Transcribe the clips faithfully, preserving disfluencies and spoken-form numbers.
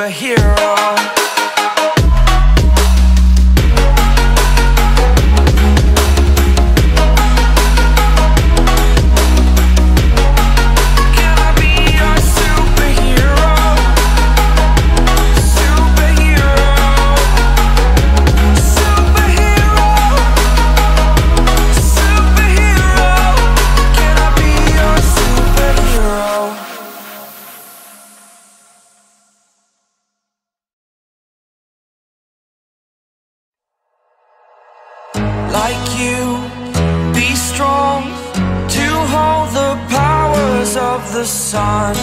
superhero. Like you, be strong to hold the powers of the sun.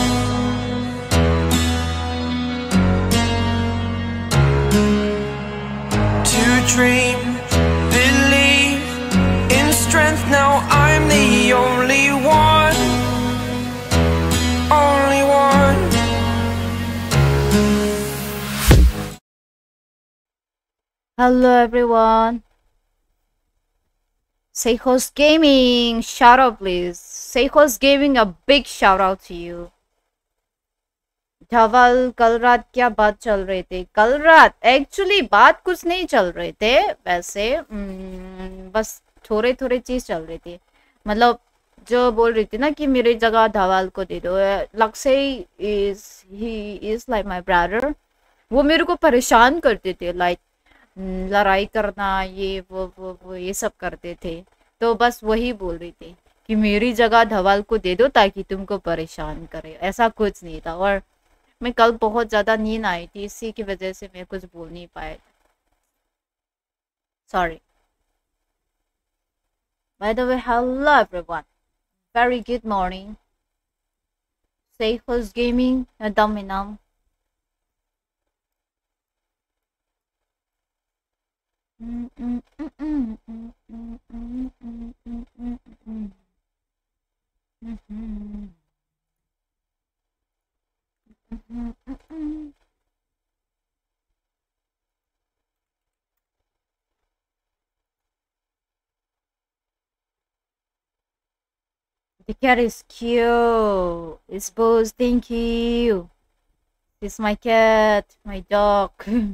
To dream, believe in strength. Now I'm the only one, only one. Hello everyone. Seikos Gaming, shout out please. Seikos Gaming, a big shout out to you. धवल कल रात क्या बात चल रहे थे? कल रात actually बात कुछ नहीं चल रहे थे वैसे, बस थोड़े थोड़े चीज चल रही थी. मतलब जो बोल रही थी ना कि मेरी जगह धवल को दे दो. Lakshya is he is like my brother. वो मेरे को परेशान करते थे, लाइक लड़ाई करना, ये वो वो वो ये सब करते थे. तो बस वही बोल रही थी कि मेरी जगह धवल को दे दो ताकि तुमको परेशान करे. ऐसा कुछ नहीं था. और मैं कल बहुत ज्यादा नींद आई थी, इसी की वजह से मैं कुछ बोल नहीं पाया. Sorry. By the way, hello everyone. Very good morning. Seikos Gaming, Daminam. Mm -mm -mm -mm -mm -mm -mm -mm -mm -mm -mm. Mm-hmm. Mm-hmm. Mm-hmm. The cat is cute. It's Buzz. Thank you. This is my cat, my dog.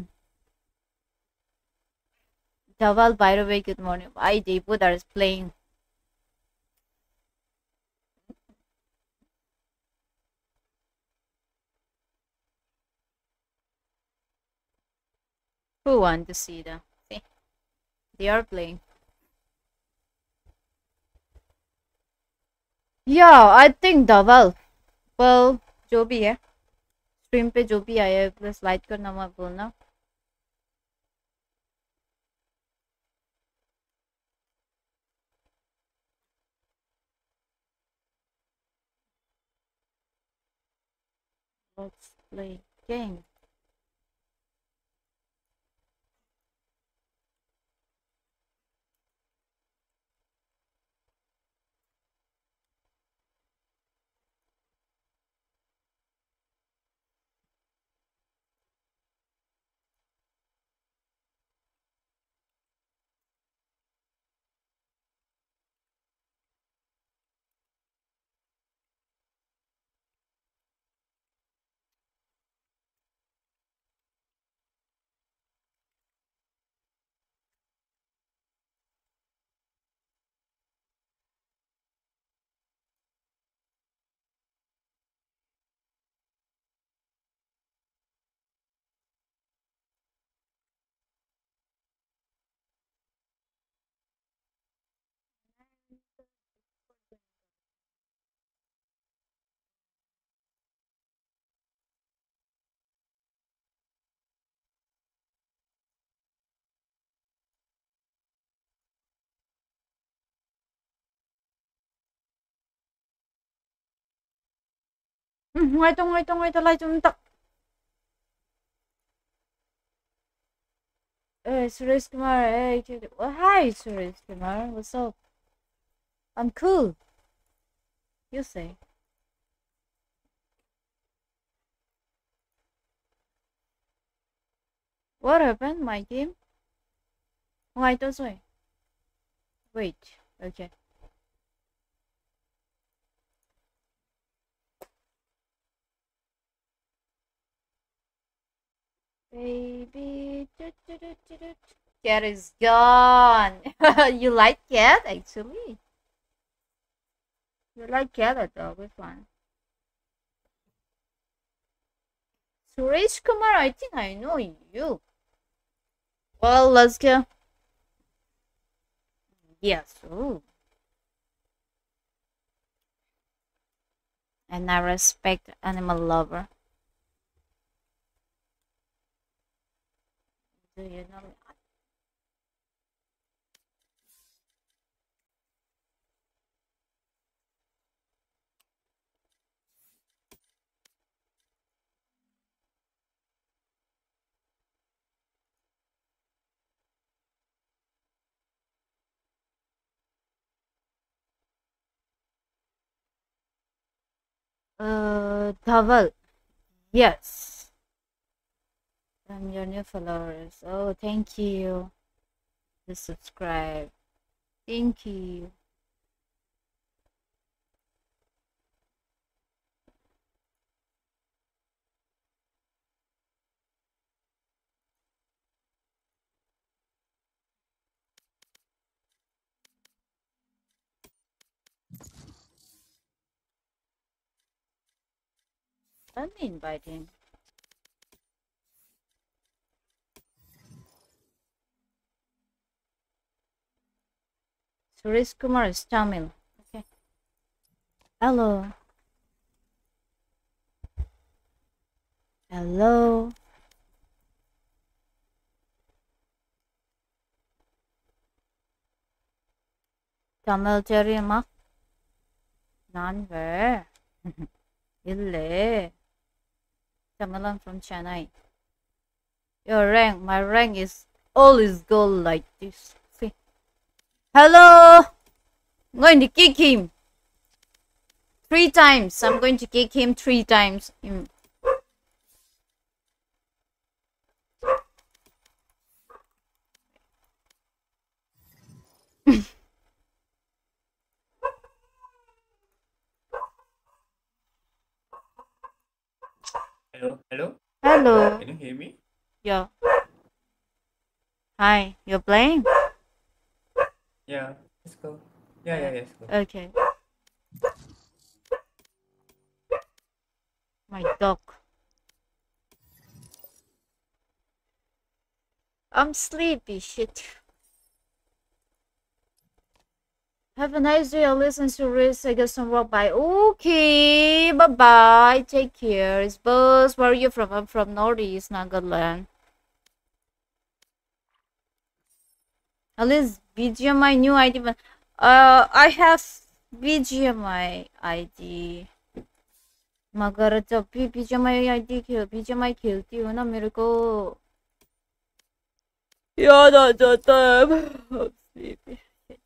Dhaval, by the way, good morning. I Deepu that is playing. Who want to see them? See, they are playing. Yeah, I think Dhaval. Well, जो भी है, stream पे जो भी आया है, please like करना मत भूलना. Let's play game. Hmm, wait, wait, wait, wait, wait. Hey, Suresh Kumar. Hey, well, hi, Suresh Kumar. What's up? I'm cool. You say. What happened? My game? Why does I? Wait. Okay. Baby. Cat is gone. You like cat actually? You like cat or dog? Which one? Suresh Kumar, I think I know you. Well, let's go. Yes. Ooh. And I respect animal lover. Do you know? Uh, Dhaval. Yes. I'm your new followers. Oh, thank you. Just subscribe. Thank you. Let me invite him. Suresh Kumar is Tamil. Okay. Hello. Hello. Tamil தெரியுமா? நான் where? இல்லை. Tamil, I'm from Chennai. Your rank, my rank is all is gold like this. See? Hello. I'm going to kick him. Three times. I'm going to kick him three times. Mm. Hello, hello. Hello. Can you hear me? Yeah. Hi. You're playing? Yeah, let's go. Yeah, yeah, let's go. Okay. My dog. I'm sleepy. Shit. Have a nice day. I'll listen to Riz. I got some rock by. Okay. Bye bye. Take care. It's Buzz. Where are you from? I'm from Northeast Nagaland. At least B G M I new I D. Uh, I have B G M I I D. मगर जब भी B G M I I D खेल B G M I खेलती हूँ ना मेरे को याद आ जाता है.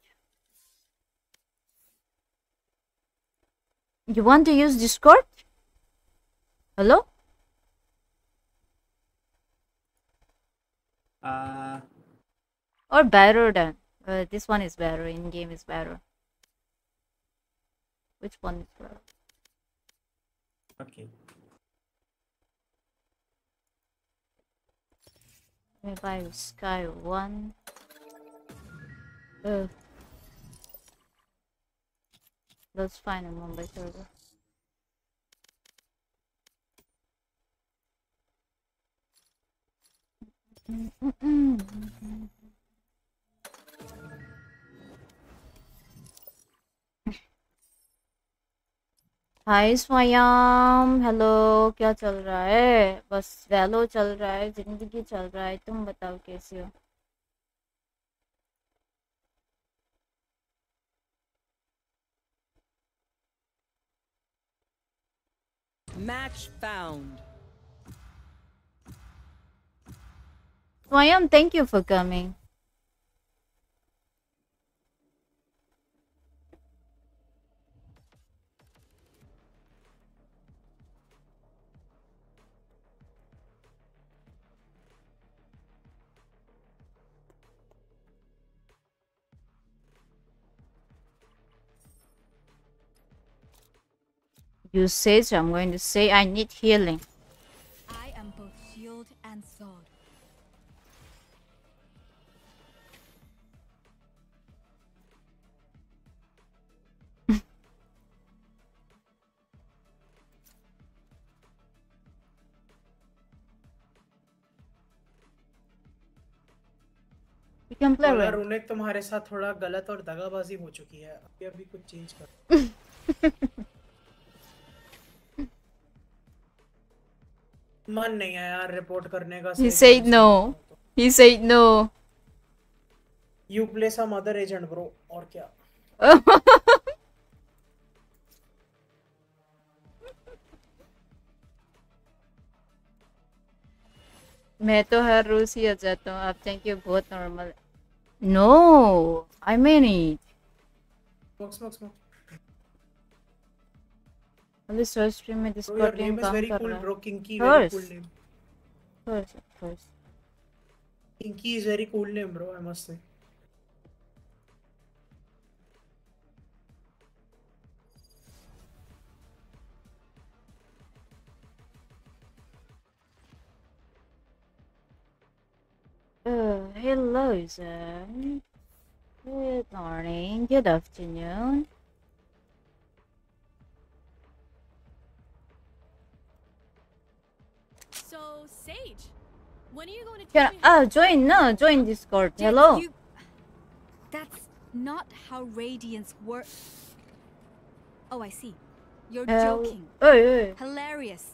You want to use Discord? Hello? Uh, Or better than? Uh, this one is better. In game is better. Which one is better? okay. Let me buy Sky one. Uh, let's find a Mumbai server. हाय स्वयं. Hello. क्या चल रहा है? बस वैलो चल रहा है. जिंदगी चल रहा है. तुम बताओ कैसी हो? Match found. Swayam, thank you for coming. You say so. I'm going to say I need healing. I am both shield and sword. You can play बोला with. रोनेक तुम्हारे साथ थोड़ा गलत और दगाबाजी हो चुकी है, अभी अभी कुछ चेंज कर। मन नहीं है यार रिपोर्ट करने का। He said no. He said no. You play some other agent bro, और क्या? मैं तो हर रोज ही आ जाता हूँ, आप थैंक यू, बहुत normal. No I mean it. Smoke, smoke, smoke. अभी सर्च स्ट्रीम में Bro, your Discord name link is काम very कर cool, रहा bro. है। Kinky, very First. cool name. First, first. Kinky is very cool name, bro. I must say. Uh, hello, sir. Good morning, good afternoon. So, Sage, when are you going to teach Can me ah join no join Discord. Jet, Hello. you- That's not how Radiance works. Oh, I see. You're Hell- joking. Hey, hey. Hilarious.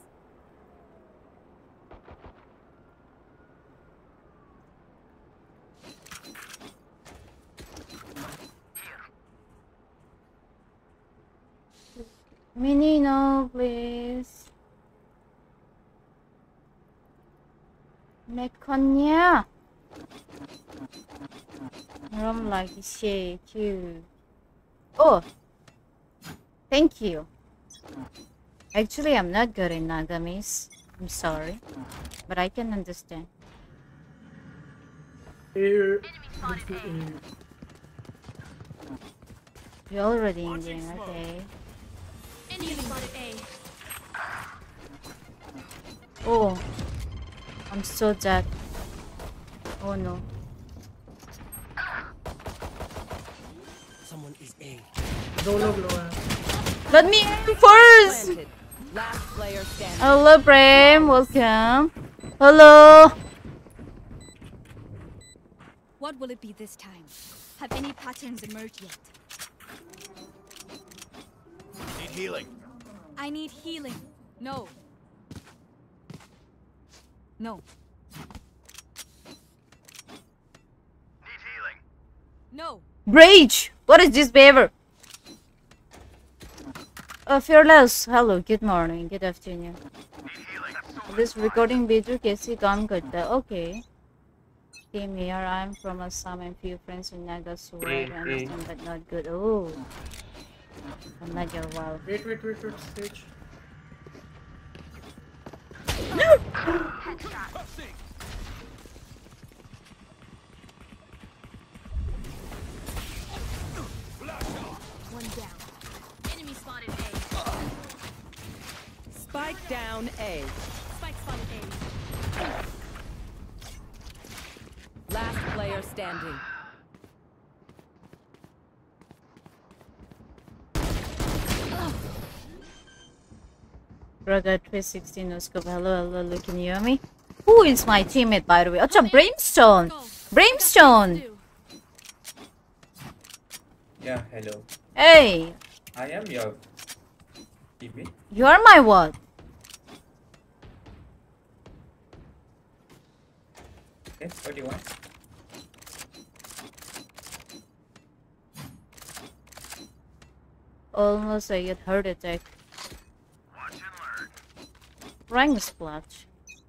Mini no, please. 메컨이야. 그럼 like shake you. Oh, thank you. Actually, I'm not good in Nagamis. I'm sorry, but I can understand. Here. You're already in game, okay? Enemy spotted A. Oh, I'm so dead. Oh no. Someone is A. दो लोग लो हैं. Let me in first! Planted. Last player standing. Hello, Prem. Welcome. Hello. What will it be this time? Have any patterns emerged yet? Need healing. I need healing. No. No. Need healing. No. Rage! What is this behavior? Uh, Fearless. Hello. Good morning. Good afternoon. This recording video कैसे काम करता है? Okay. Same here. I'm from Assam and few friends in Naga, so I understand but not good. Oh. I'm not your wow. Wait, wait, wait, wait. Stage. One down. Enemy spotted A. Spike down A. Spike spotted A. Last player standing. Braga three sixty no scope. Hello, hello, hello. Can you hear me? Who is my teammate, by the way? Acha, Brimstone. Go. Brimstone. Do. Yeah, hello. Hey, I am your T V. you are my what? Okay, what do you want? Almost I get heart attack. Watch and learn. Rank splash.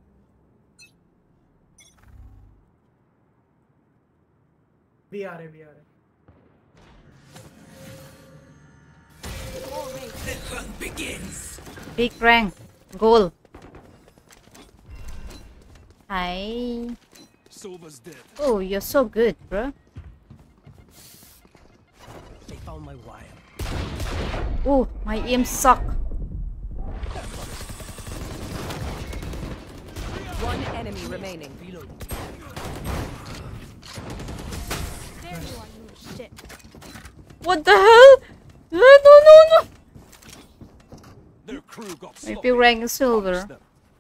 भी आ रहे, भी आ रहे. Big rank. Goal. Hi. Sova's dead. Oh, you're so good, bro. They found my wire. Oh, my aim suck. One enemy remaining. Reloading. There you are, you shit. What the hell? No, no, no, no. Their crew got Maybe rank silver. Them.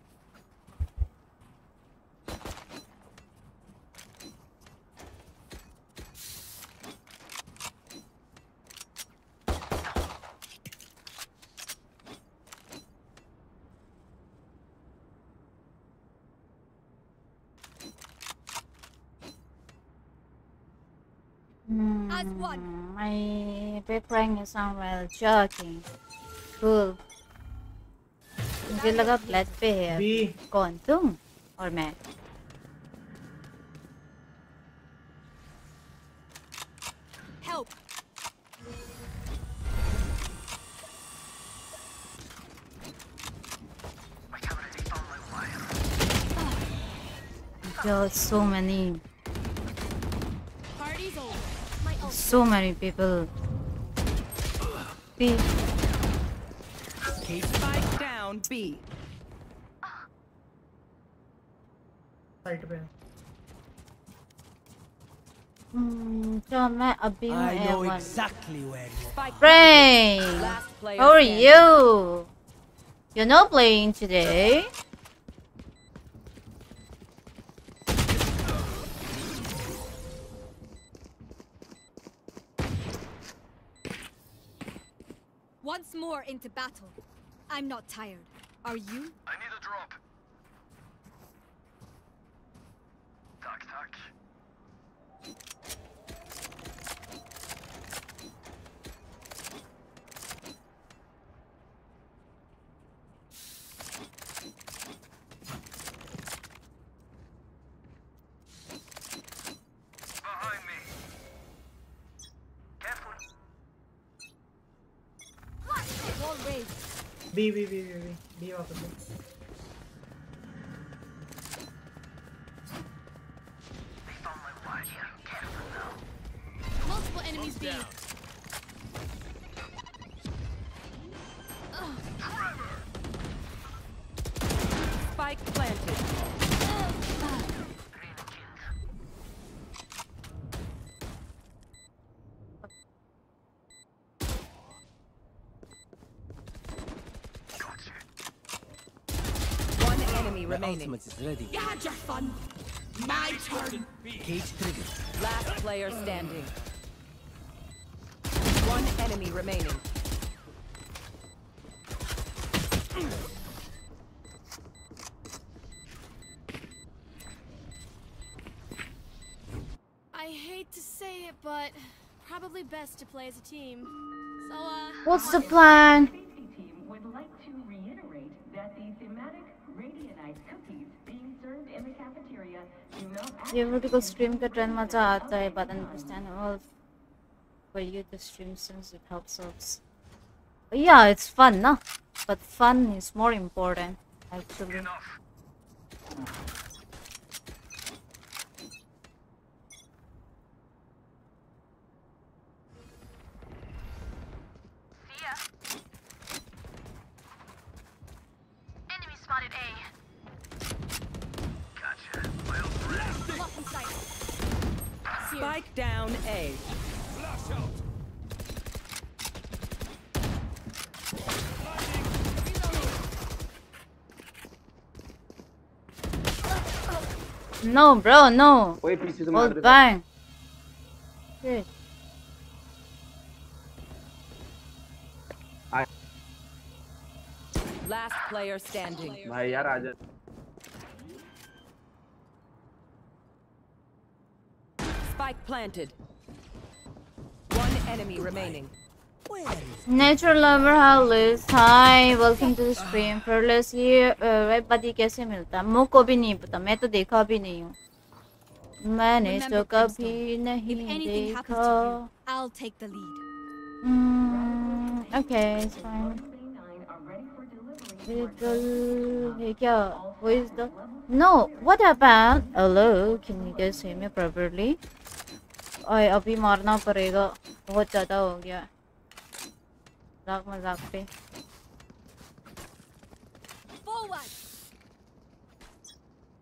As one. My big rank is on well joking. Cool. मुझे लगा black पे है B कौन तुम और मैं Help. there are so many Party's over. My ult. so many people B Spike down B. Side पे Hmm, so मैं अभी हूँ I know A one. exactly where you are. Spike Frank, Last player how are standing. you? You're not playing today. Once more into battle. I'm not tired. Are you? I need a drop. Tack, tack. Behind me. Careful. Wall raised. B B B B B वापस से They found my wire here. Careful now. Multiple enemies B. Spike planted. Green killed. Gotcha. One enemy My remaining. ultimate is ready. You had your fun. My turn. Cage trigger. Last player standing. One enemy remaining. I hate to say it, but probably best to play as a team. So, uh... What's the plan? Safety team would like to reiterate that the thematic Radianite cookies being served in the cafeteria do not ये video को stream का trend मजा आता है but understand all for you to stream since it helps us. Yeah, it's fun, no? But fun is more important actually. Enough. See ya. Enemy spotted A. Gotcha. My ultimate ready. Lock in sight. Spike down A. Flash out. No, bro, no. Hold bang. Shit. Last player standing. भाई यार आजा Spike planted. One enemy remaining. Nature lover Alice, hi, welcome to the stream. Fearless ये red buddy कैसे मिलता है? मुझको भी नहीं पता, मैं तो देखा भी नहीं हूँ. मैंने तो कभी नहीं If anything happens to देखा. you, I'll take the lead. Hmm, okay, it's fine. Little, hey, क्या? Who is the? No, what happened? Hello, can you guys hear me properly? ओए अभी मारना पड़ेगा, बहुत ज़्यादा हो गया. मजाक मजाक पे. Forward.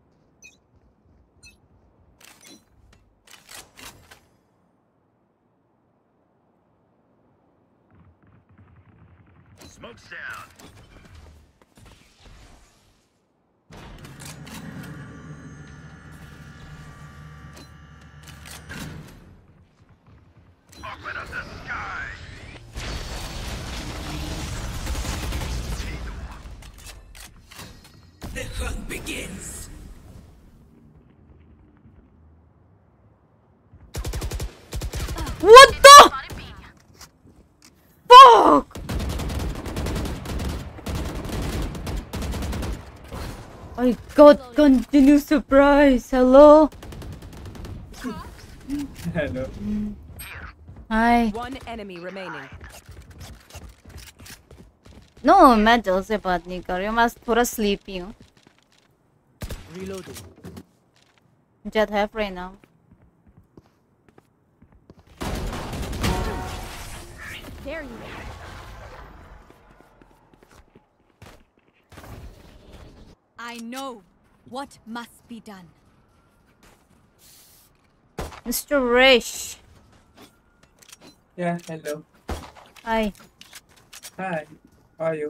Smoke's down. Open up the sky. The hunt begins. What the fuck? I got continuous surprise. Hello. Hello. Hi. One enemy remaining. No, मैं जल से बात नहीं कर रही हूँ. मैं थोड़ा sleepy हूँ. Reloading. Jet have right now. There you go. I know what must be done. Mister Rish. Yeah, hello. Hi. Hi. How are you?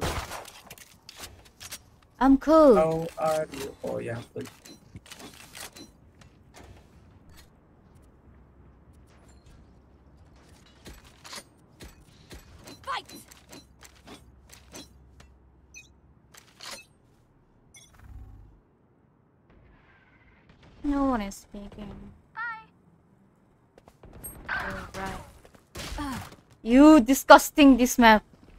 I'm cool. How are you? Oh yeah, good. Fight! No one is speaking. Oh, right. You disgusting this map.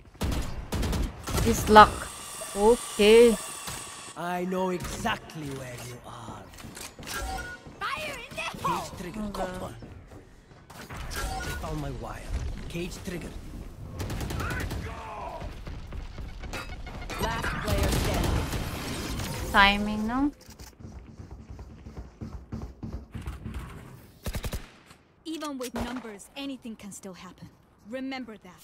This luck. Okay. I know exactly where you are. Fire in the Cage trigger. Got one. They found my wire. Cage trigger. Last player standing. Timing, no? Even with numbers, anything can still happen. Remember that.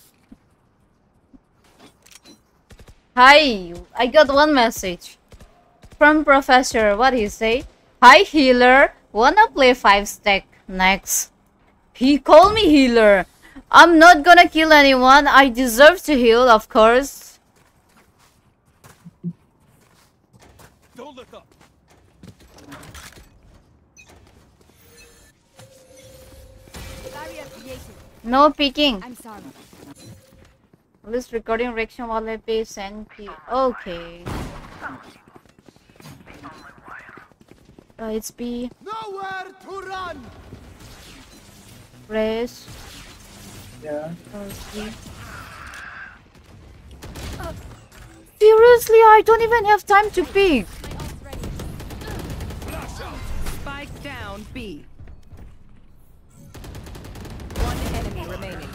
Hi, I got one message from Professor. What he say? Hi healer, wanna play five stack next? He called me healer. I'm not gonna kill anyone. I deserve to heal, of course. Don't look up. Barrier created. No peeking. I'm sorry. This recording reaction wale pe send ki. Okay. Uh, it's B. Nowhere to run. Press. Yeah. Uh, C. Seriously, I don't even have time to pick. Spike down B. One enemy remaining.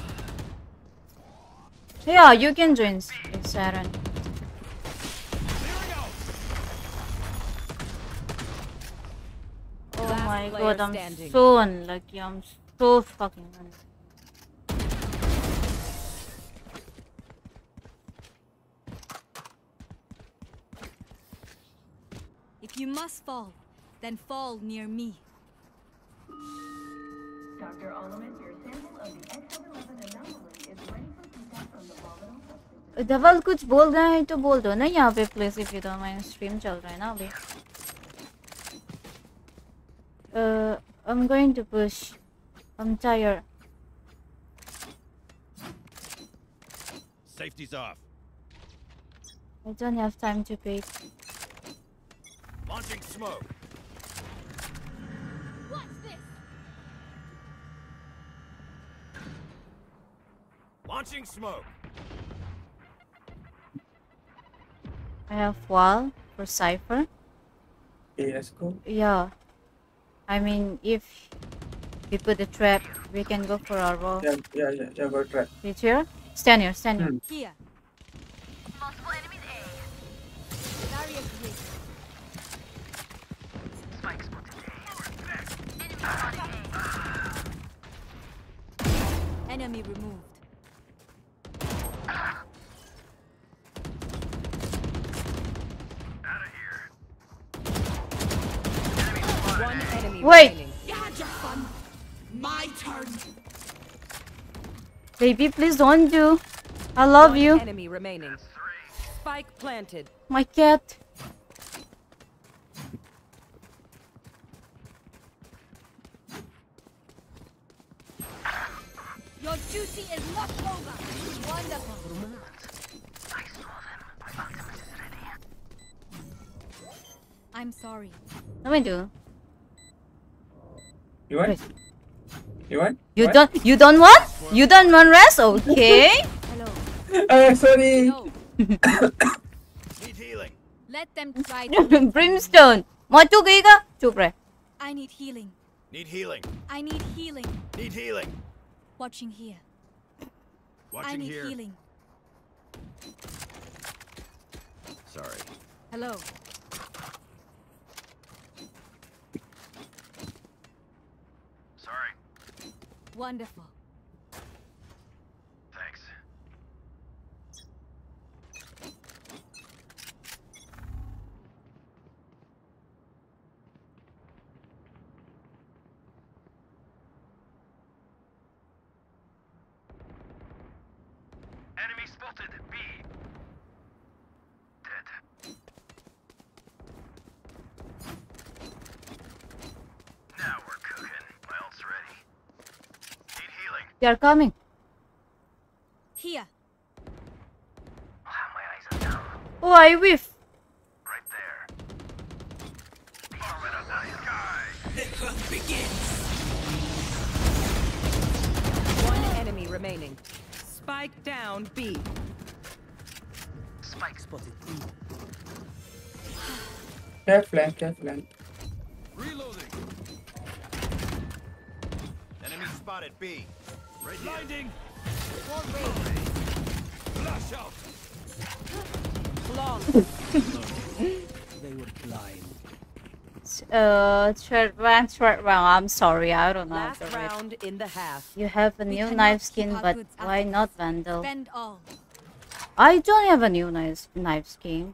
Yeah, you can join Saturn. Oh Last my player god, I'm standing. so unlucky. I'm so fucking unlucky. If you must fall, then fall near me. Doctor Olimet, your sample of the X eleven anomaly is ready for pickup from the volatile substance. धवल कुछ बोल रहे हैं तो बोल दो ना यहाँ पे please if you don't mind stream चल रहा है ना अभी. Uh, I'm going to push. I'm tired. Safety's off. I don't have time to pick. Launching smoke. What's this? Launching smoke. I have wall for Cypher. Okay, let's go. Yeah. I mean, if we put the trap, we can go for our wall. Yeah, yeah, yeah, yeah, go try. Reach here? Stand here, stand here. Hmm. Here. Multiple enemies A. Barrier created. Enemy removed. One enemy Wait. remaining. Baby, please don't do. I love One you. enemy remaining. Spike planted. My cat. Your duty is not over. Wonderful. I'm sorry. Let me do. You want? Wait. You want? You What? don't. You don't want? You don't want rest? Okay. Hello. Uh, sorry. No. Need healing. Let them try to. Brimstone. Mau chúc ý cơ? Chúc rồi. I need healing. Need healing. I need healing. Need healing. Watching here. I Watching need here. healing. Sorry. Hello. Sorry. Wonderful. Thanks. Enemy spotted. B. Dead. Now we're cooking. My ult's ready. Need healing. They are coming. Here. I'll have my eyes on down. Oh, I whiff. Right there. Throw it up the sky. One enemy remaining. Spike down B. Spike spotted. Care flank, care flank. Reloading. Enemy spotted B. Right Blinding. Flash out. Long. They were blind. Uh, threat rank, threat rank. I'm sorry, I don't know. how Last to read. round in the half. You have a We new cannot knife keep skin, our but goods why after not this. Vandal? Spend all. I don't have a new knife knife skin.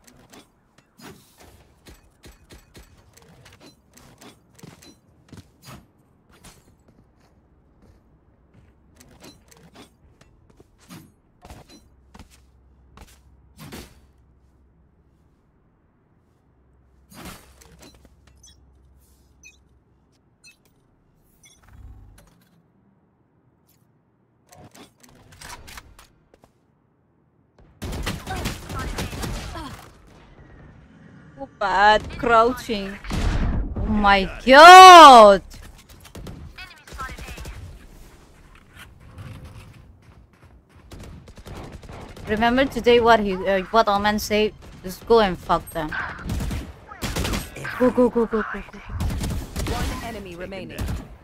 So bad crouching. Oh my god! Remember today what he uh, what Omen said? Just go and fuck them. Go go go go go go. One enemy remaining.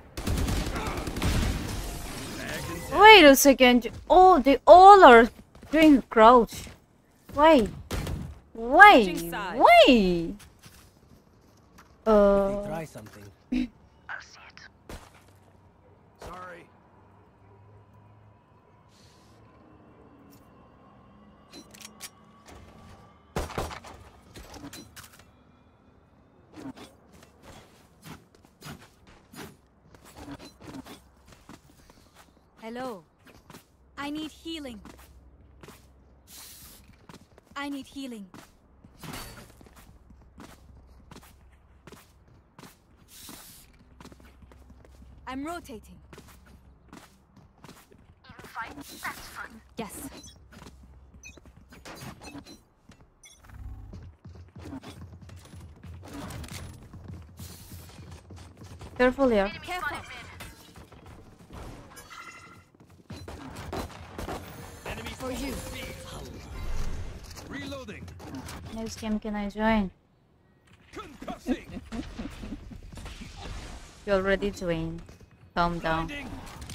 Wait a second. Oh, they all are doing crouch. Why? Why? Switching sides. Why? They Uh. try something. I'll see it. Sorry. Hello. I need healing. I need healing. I'm rotating. Even fight? That's fun. Yes. Careful here. Careful. For you. Reloading. Next game can I join? Concussing. You already joined. Calm down. Blinding.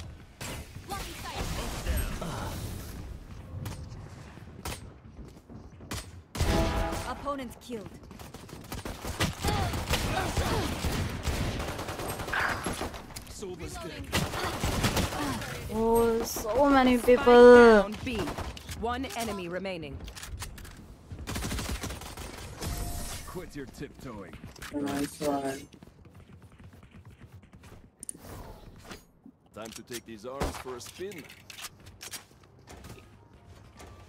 Opponent killed. Silver skin. Oh, so many Spike people. down B. One enemy remaining. Quit your tiptoeing. Nice one. Time to take these arms for a spin.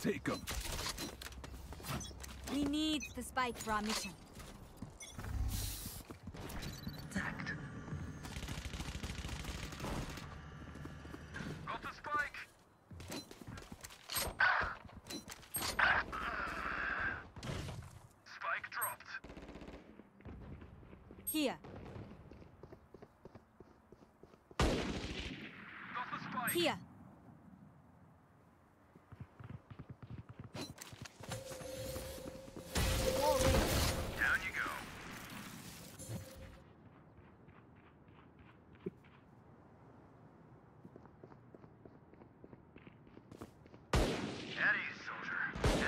take them. We need the spike for our mission. Got the spike. Spike dropped. Here. Got the spike. Here. Down you go. At ease, soldier.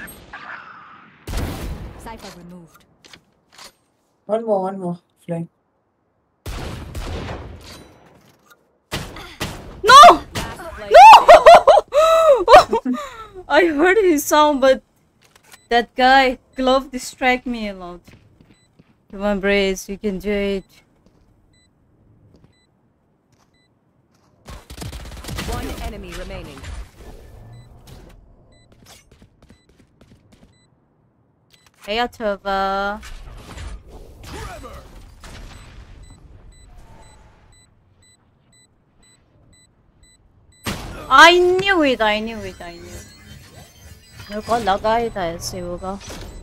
Cypher removed. One more, one more. Flying. No! Last player No! I heard his sound, but that guy glove distract me a lot. Come on, Brace, you can do it. One enemy remaining. Hey, Tova. I knew it, I knew it, I knew it. मेरे को लगा ही था ऐसे होगा.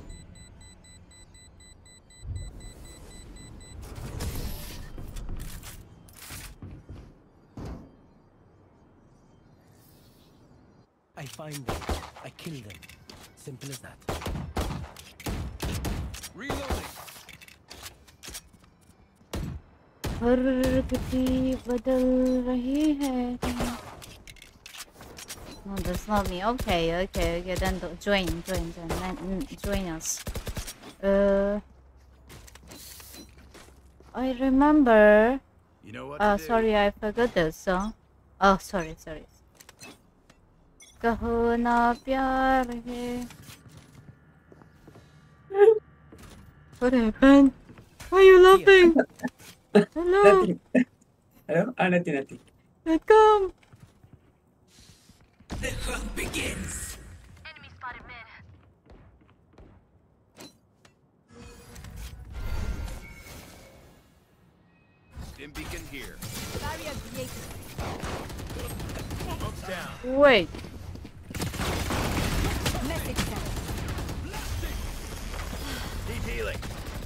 I find them. I kill them. Simple as that. Reloading. हरकतें बदल रही है. No, that's not me. Okay, okay, okay. Then do- join, join, join, then, join us. Uh, I remember. You know what? Uh, to do. sorry, I forgot the song. Oh, sorry, sorry. कहो ना प्यार है. What happened? Why are you laughing? Hello. Nothing. Hello? Ah, nothing, nothing. Let come. The hunt begins. Enemy spotted mid. Stim beacon here. Barrier created. Smoke's down. Wait. Message sent. Deep healing.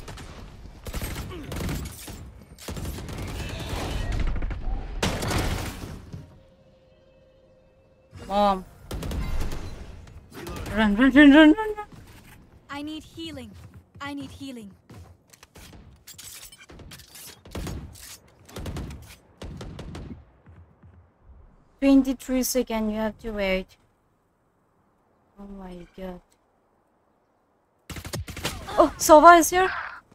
Mom. Run, run, run, run, run, run. I need healing. I need healing. twenty-three seconds, you have to wait. Oh my god. Oh, Sova is here?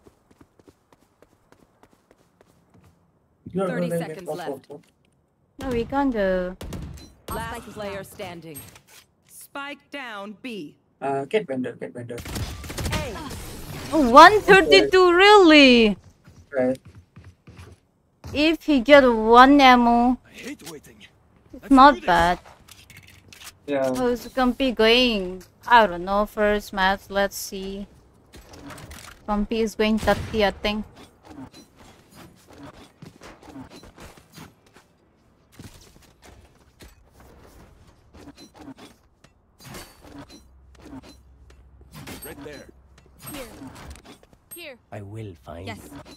You are thirty gonna seconds get left. off. No, we can't do. Last player standing. Spike down B. Uh, get vendor, get vendor. Oh, one thirty-two, really? Right. If he get one ammo, I hate waiting. it's not bad. Yeah. How's Gumpy going? I don't know, first match, let's see. Gumpy is going thirty, I think. Right there. Here. Here. I will find Yes. you.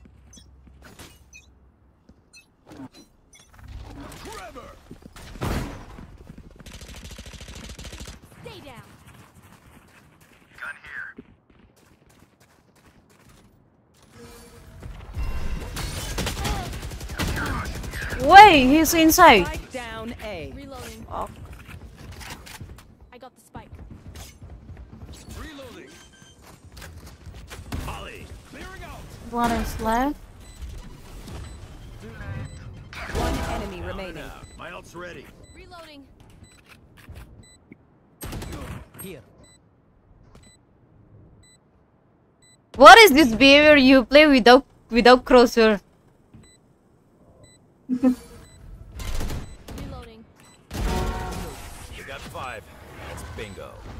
Trevor! Stay down. Gun here. Wait, he's inside. Spike down A. Reloading. Oh, I got the spike. Reloading. Ollie, clearing out. one is left. One enemy remaining. Out. My ult's ready. Reloading. Here. What is this behavior you play without without crosshair? Reloading. You got five. That's bingo.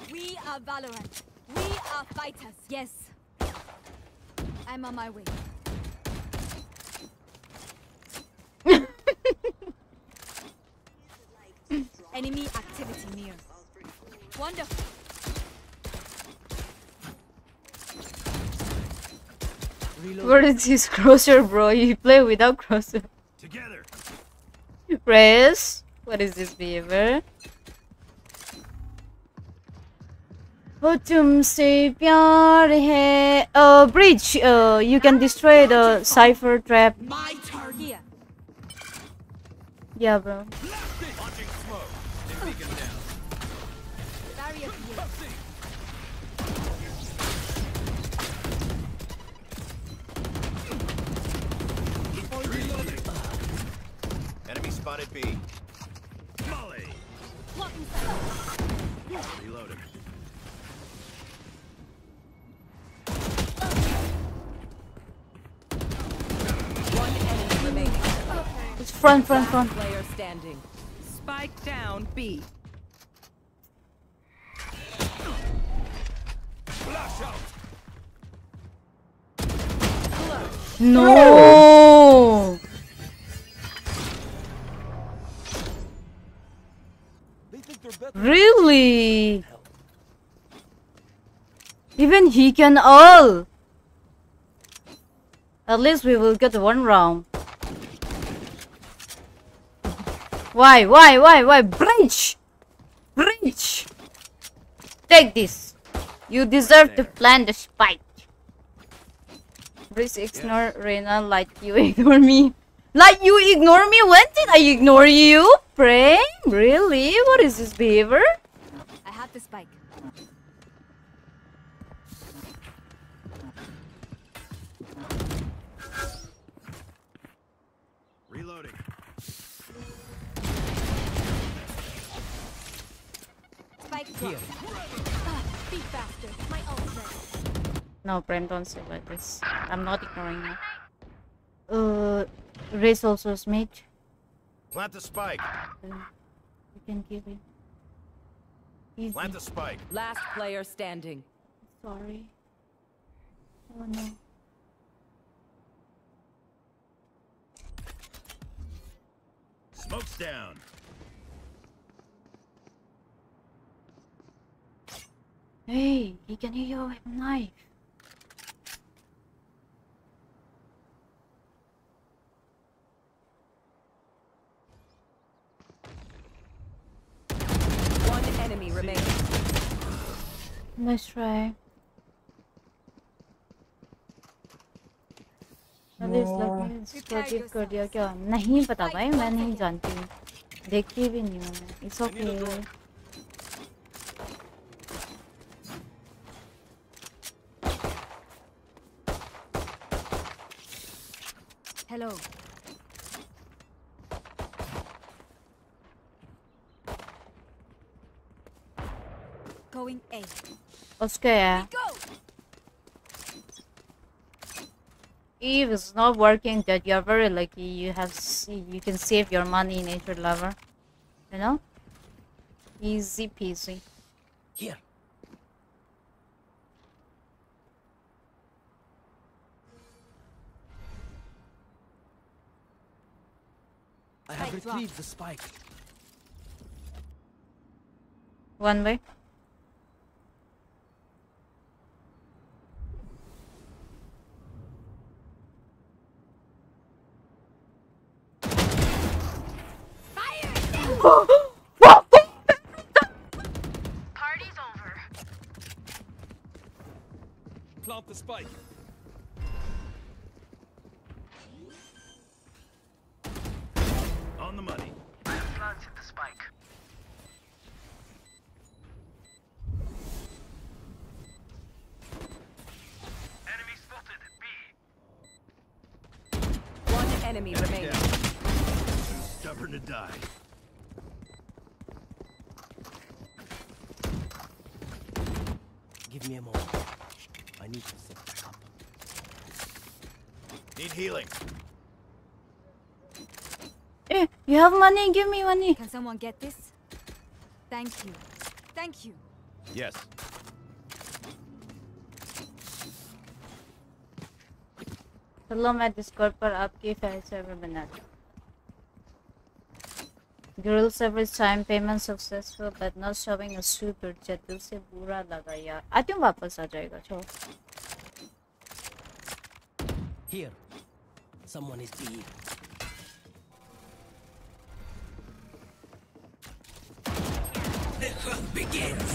We are Valorant. We are fighters. Yes. I'm on my way. Enemy activity near. Wonderful. What is his crosser, bro? You play without crosser. Together. Press. What is this behavior? वो तुमसे प्यार है. Uh, bridge. Uh, you can destroy the cipher trap. My turn. Here. Yeah, bro. Launching smoke. They beacon down. Barrier here. Reloading. Enemy spotted B. Molly. Blocking sight. Reloading. One enemy remaining. It's front, front, front. Player standing. Spike down B. Flash out. No. They think they're better. Really? Even he can all. At least we will get one round. Why, why, why, why? Bridge! Bridge! Take this. You deserve to plant the spike. Bridge ignore Reyna like you ignore me. Like you ignore me? When did I ignore you? Pray? Really? What is this behavior? I have the spike. Reloading. Spike drop. Ah, be faster. My ult's ready. No, Prem, don't say like this. I'm not ignoring you. Uh, Race also is mate. Plant the spike. Uh, you can give it. Easy. Plant the spike. Last player standing. Sorry. Oh no. Smoke's down. Hey, he can hit you with a knife. One enemy remaining. Nice try. अरे इस लड़के story कर दिया क्या? नहीं पता भाई, मैं नहीं जानती हूँ, देखती भी नहीं हूँ मैं. It's okay. Hello. Going A. उसके है. Go. Eve is not working. That you're very lucky. You have s- you can save your money in Nature Lover. You know, easy peasy. Here. I have Spike drop. retrieved the spike. One way. Party's over. Plant the spike. On the money. Planted the spike. Enemy spotted. B. One enemy remaining. Too stubborn to die. Give me a moment. I need to set this up. Need healing. Eh, you have money? Give me money. Can someone get this? Thank you. Thank you. Yes. चलो मैं Discord पर आपकी file server बना दूँ. Girl server time payment successful but not showing a super chat. दिल से बुरा लगा यार. आती हूँ वापस आ जाएगा. चलो. Here, someone is deep. The hunt begins.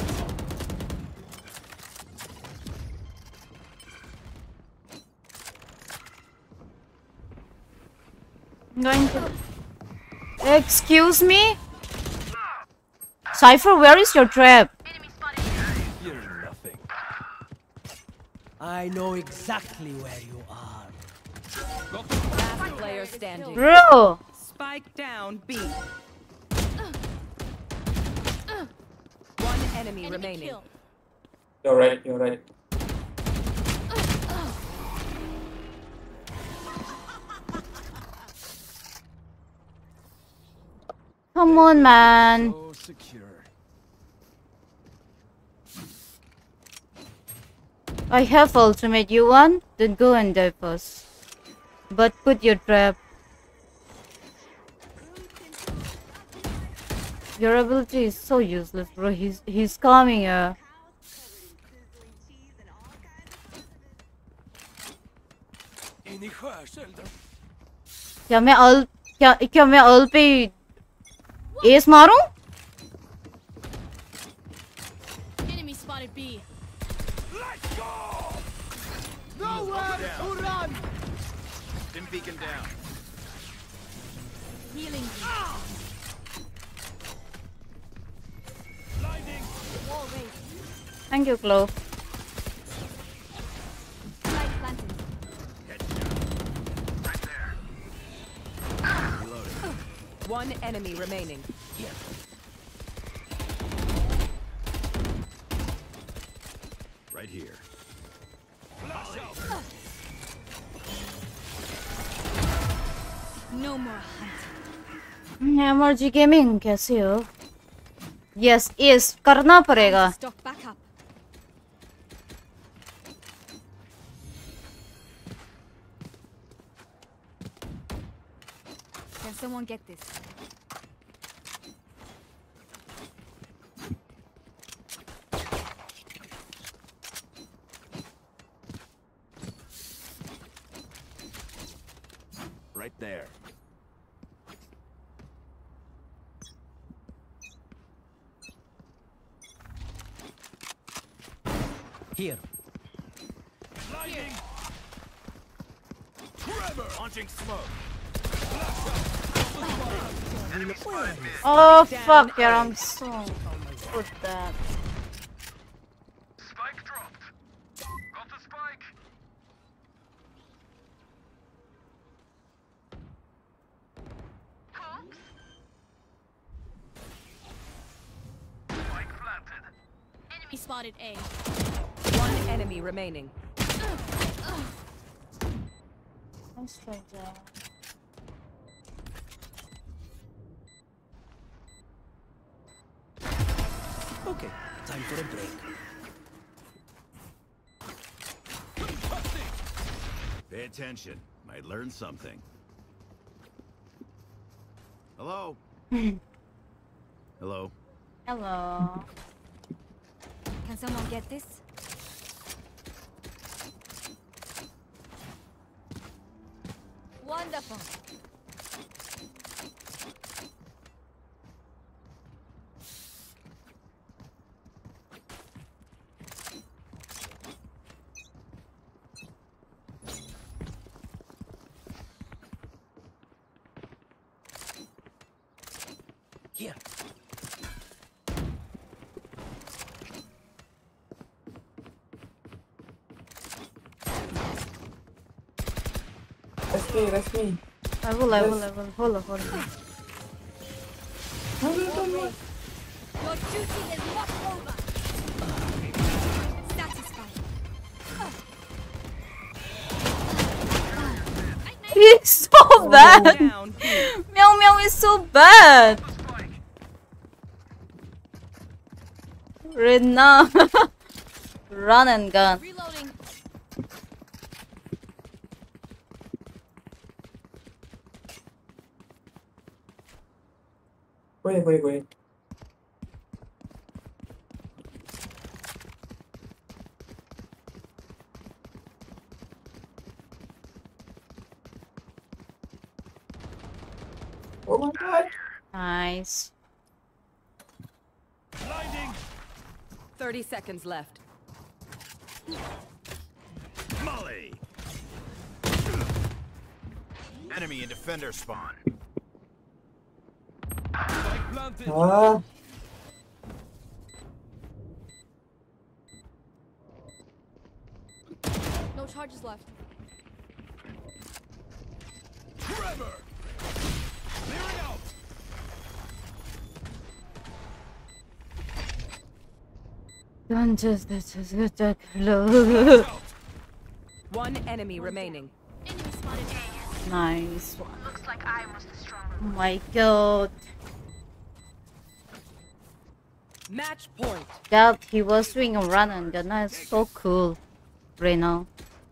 Going to. Excuse me? Cypher, where is your trap? You're nothing. I know exactly where you are. Last player standing. Bro! Spike down B. One enemy remaining. You're right, you're right. Come on, man. So secure. I have ultimate. You want? Then go and die first. But put your trap. Your ability is so useless, bro. He's he's coming here. क्या मैं अल क्या क्या मैं अल पे S मारूं? Enemy spotted B. Let's go! Nowhere to run! Dim beacon down. Healing. Blinding. Wall raised. Thank you, Chloe. Light planted. Right there. Reloading. One enemy remaining. Here. Right here. No more hunting. MRG gaming कैसे हो? Yes yes करना पड़ेगा. Stock back up. Can someone get this? Right there. Here. Blinding. Trevor launching smoke. Oh fuck, yeah, I'm so with that. Spike dropped. Got the spike. Spike planted. Enemy spotted A. One enemy remaining. Let's try that. Okay, time for a break. Pay attention. Might learn something. Hello? Hello? Hello. Can someone get this? Wonderful. Here. Rest me, rest me. I will, I will, I will. Hold on, hold on. Your duty is not over. Satisfied. He's so bad. Down. Meow Meow is so bad. Rina. Run and gun. Reloading. Wait, wait, wait. Oh my god. Nice. Blinding. thirty seconds left. Molly. Enemy and defender spawn. Ah. No charges left. Trevor. Clearing out. Don't just just just close. One enemy remaining. Enemy spotted. Nice one. Looks like I was the stronger. Oh my god. Match point. That he was doing a run and gun. That's so cool. Reno.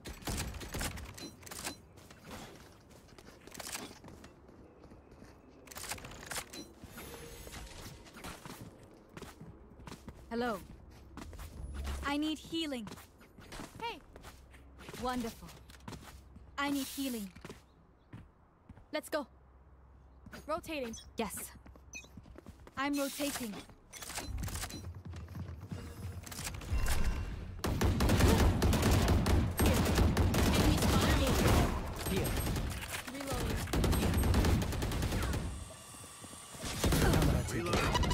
Hello. I need healing. Hey, Wonderful. I need healing. let's go. Rotating. Yes. I'm rotating. Enemy spotted. Here. Reloading. Camera taken.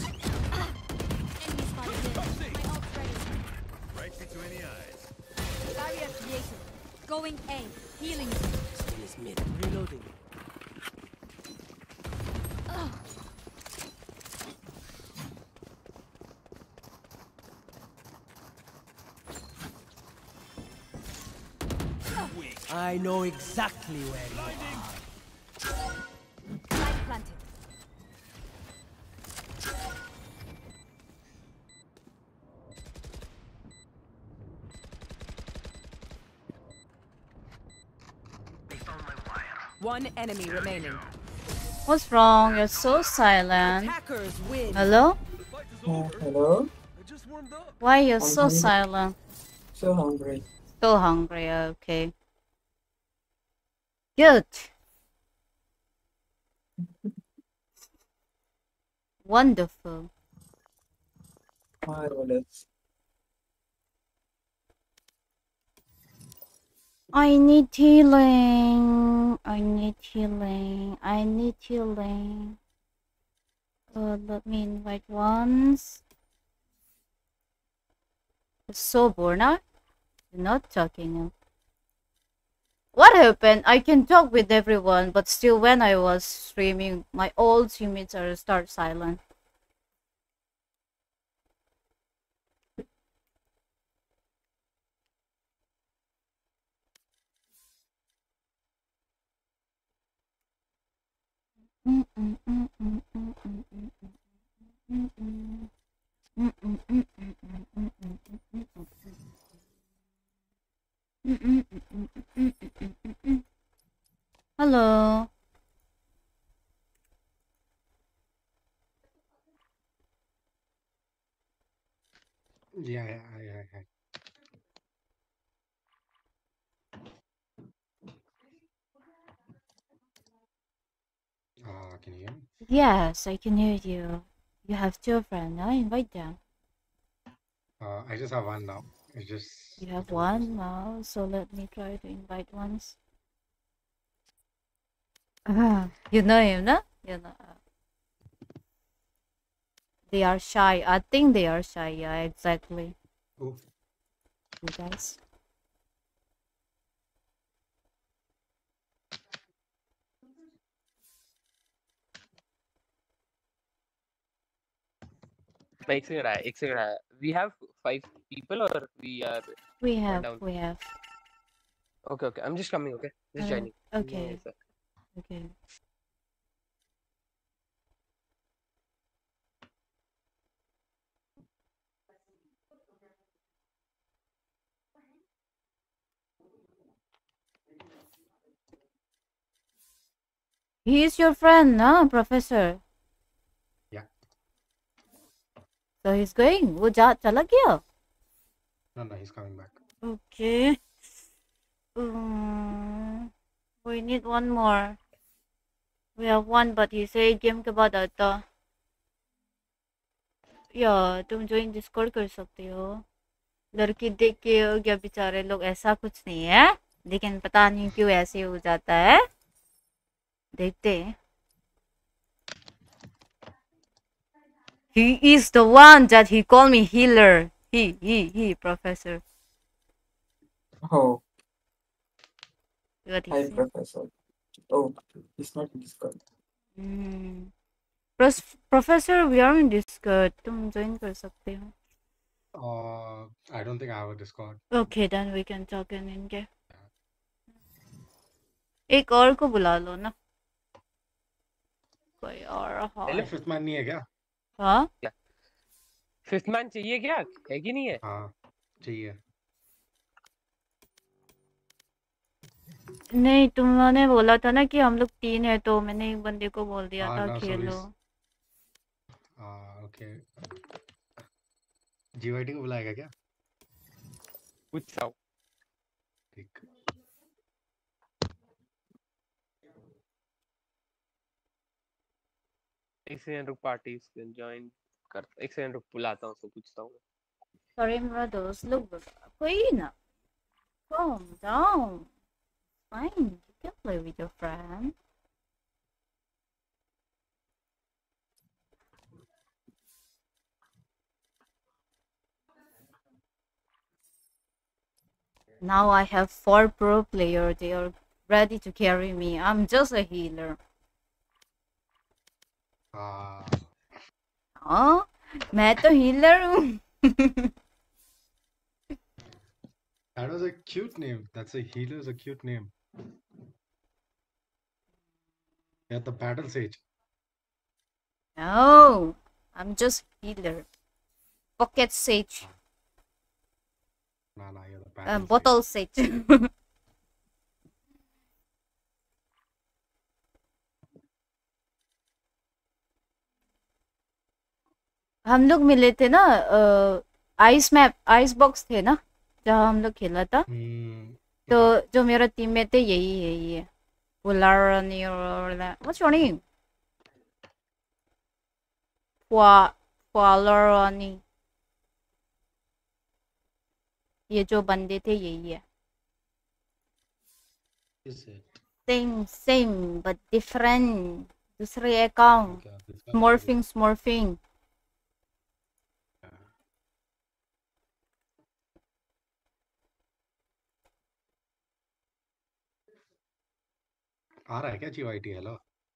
Enemy spotted. Mid. My ult's ready. Right between the eyes. Barrier created. Going A. Healing. Still is mid. Reloading. I know exactly where you are. Light planted. One enemy remaining. What's wrong? You're so silent. Attackers win. Hello? Uh, hello? Why you're I'm so hungry. silent? So hungry. Still hungry, okay. Good. Wonderful. Marvelous. I need healing. I need healing. I need healing. Uh, let me invite once. It's so bored now. You're not talking. What happened? I can talk with everyone, but still when I was streaming, my old teammates are start silent. Hello. Yeah, yeah, yeah, yeah. Uh, can you hear me? Yes, I can hear you. You have two friends. I invite them. Uh, I just have one now. It's just. You have one now, so let me try to invite once. Ah, you know him, no? You know. They are shy. I think they are shy. Yeah, exactly. Who? You guys. एक second रहा है एक second रहा है we have five people or we are We one have, down we have. okay okay I'm just coming okay just Uh, joining Give me okay. a sec. Okay. He is your friend, ना Professor? Yeah. So he's going. वो जा चला गया? No, no, he's coming back. Okay. Um, we need one more. We have one, but he said game के बाद आता. या तुम ज्वाइन डिस्कॉर्ड कर सकते हो. लड़की देख के हो गया बेचारे लोग. ऐसा कुछ नहीं है, लेकिन पता नहीं क्यों ऐसे हो जाता है. देखते हैं. He is the one that he called me healer. He, he, he, Professor. Oh, What he hi, said. Professor. Oh, he's not in Discord. Hmm. Pros- Professor, we are in Discord. तुम join कर सकते हो. Uh, I don't think I have a Discord. Okay, then we can talk in इनके. एक और को बुला लो ना. कोई और हेलो, फिफ्थ मैन नहीं है क्या? हाँ? क्या? फिफ्थ मैन चाहिए क्या? है कि नहीं है? हाँ, चाहिए. नहीं, तुमने बोला था ना कि हम लोग तीन है, तो मैंने एक बंदे को बोल दिया हाँ था ना, खेलो. सॉरी. हाँ, ओके. जीवाईटी को बुलाएगा क्या? पूछ रहा हूँ. ठीक. एक सेकंड रुक, पार्टी ज्वाइन कर. एक सेकंड रुक, बुलाता हूँ, उसको पूछता हूँ. सॉरी मेरा दोस्त लोग बुला. कोई ना. Calm down. Fine, you can play with your friend. Now I have four pro players. They are ready to carry me. I'm just a healer. हाँ. हाँ? मैं तो healer हूँ. That was a cute name. That's a healer is a cute name. Yeah, the battle sage. No, I'm just healer. Pocket sage. Nah, nah, you're the Uh, battle bottle sage. हम लोग मिले थे ना ice map ice box थे ना जहाँ हम लोग खेला था. तो जो मेरा टीममेट है यही है ये. Polarani or what's your name? Pua Polarani. ये जो बंदे थे यही है. Is it? Same same but different. दूसरे अकाउंट. Smurfing smurfing. आ रहा है क्या जीवाईटी? हेलो.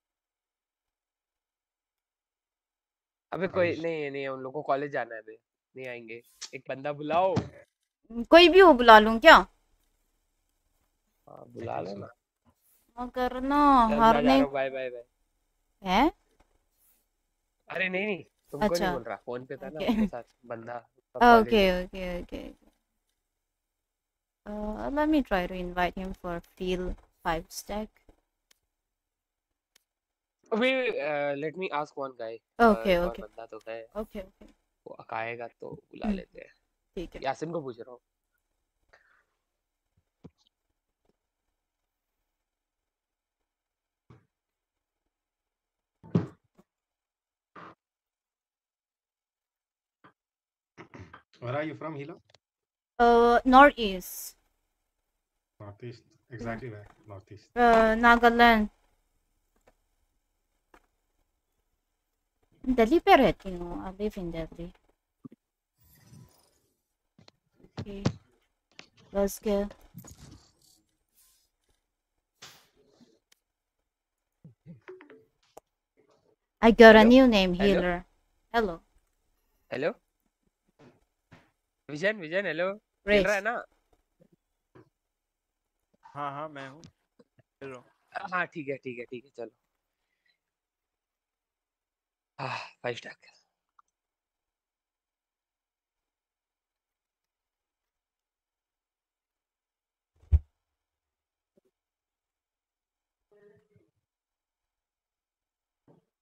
अबे कोई नहीं नहीं, उन लोगों को कॉलेज जाना है. अबे नहीं आएंगे. एक बंदा बुलाओ. कोई भी हो बुला लूं क्या? हाँ, बुला लो ना. हाँ करना. हारने. Bye bye bye. हैं? अरे नहीं नहीं, तुमको अच्छा. नहीं बोल रहा. फोन पे था ना मेरे साथ बंदा. Okay okay okay. Uh, let me try to invite him for field five stack. Wait, uh, let me ask one guy. Okay uh, okay. बंदा तो है. Okay okay. वो आएगा तो बुला लेते हैं. ठीक है. यासिन को पूछ रहा हूँ. Where are you from, Hilo? Uh, northeast. Northeast. Exactly where? Northeast. Uh, Nagaland. Delhi पे रहती हूँ. I live in Delhi. Okay. Let's go. I got Hello? a new name, Hello? healer. Hello. Hello vision. Vision hello. Race. खेल रहा है ना? हाँ हाँ मैं हूँ. खेल रहा हूँ. हाँ ठीक है ठीक है ठीक है चलो. हाँ five stack.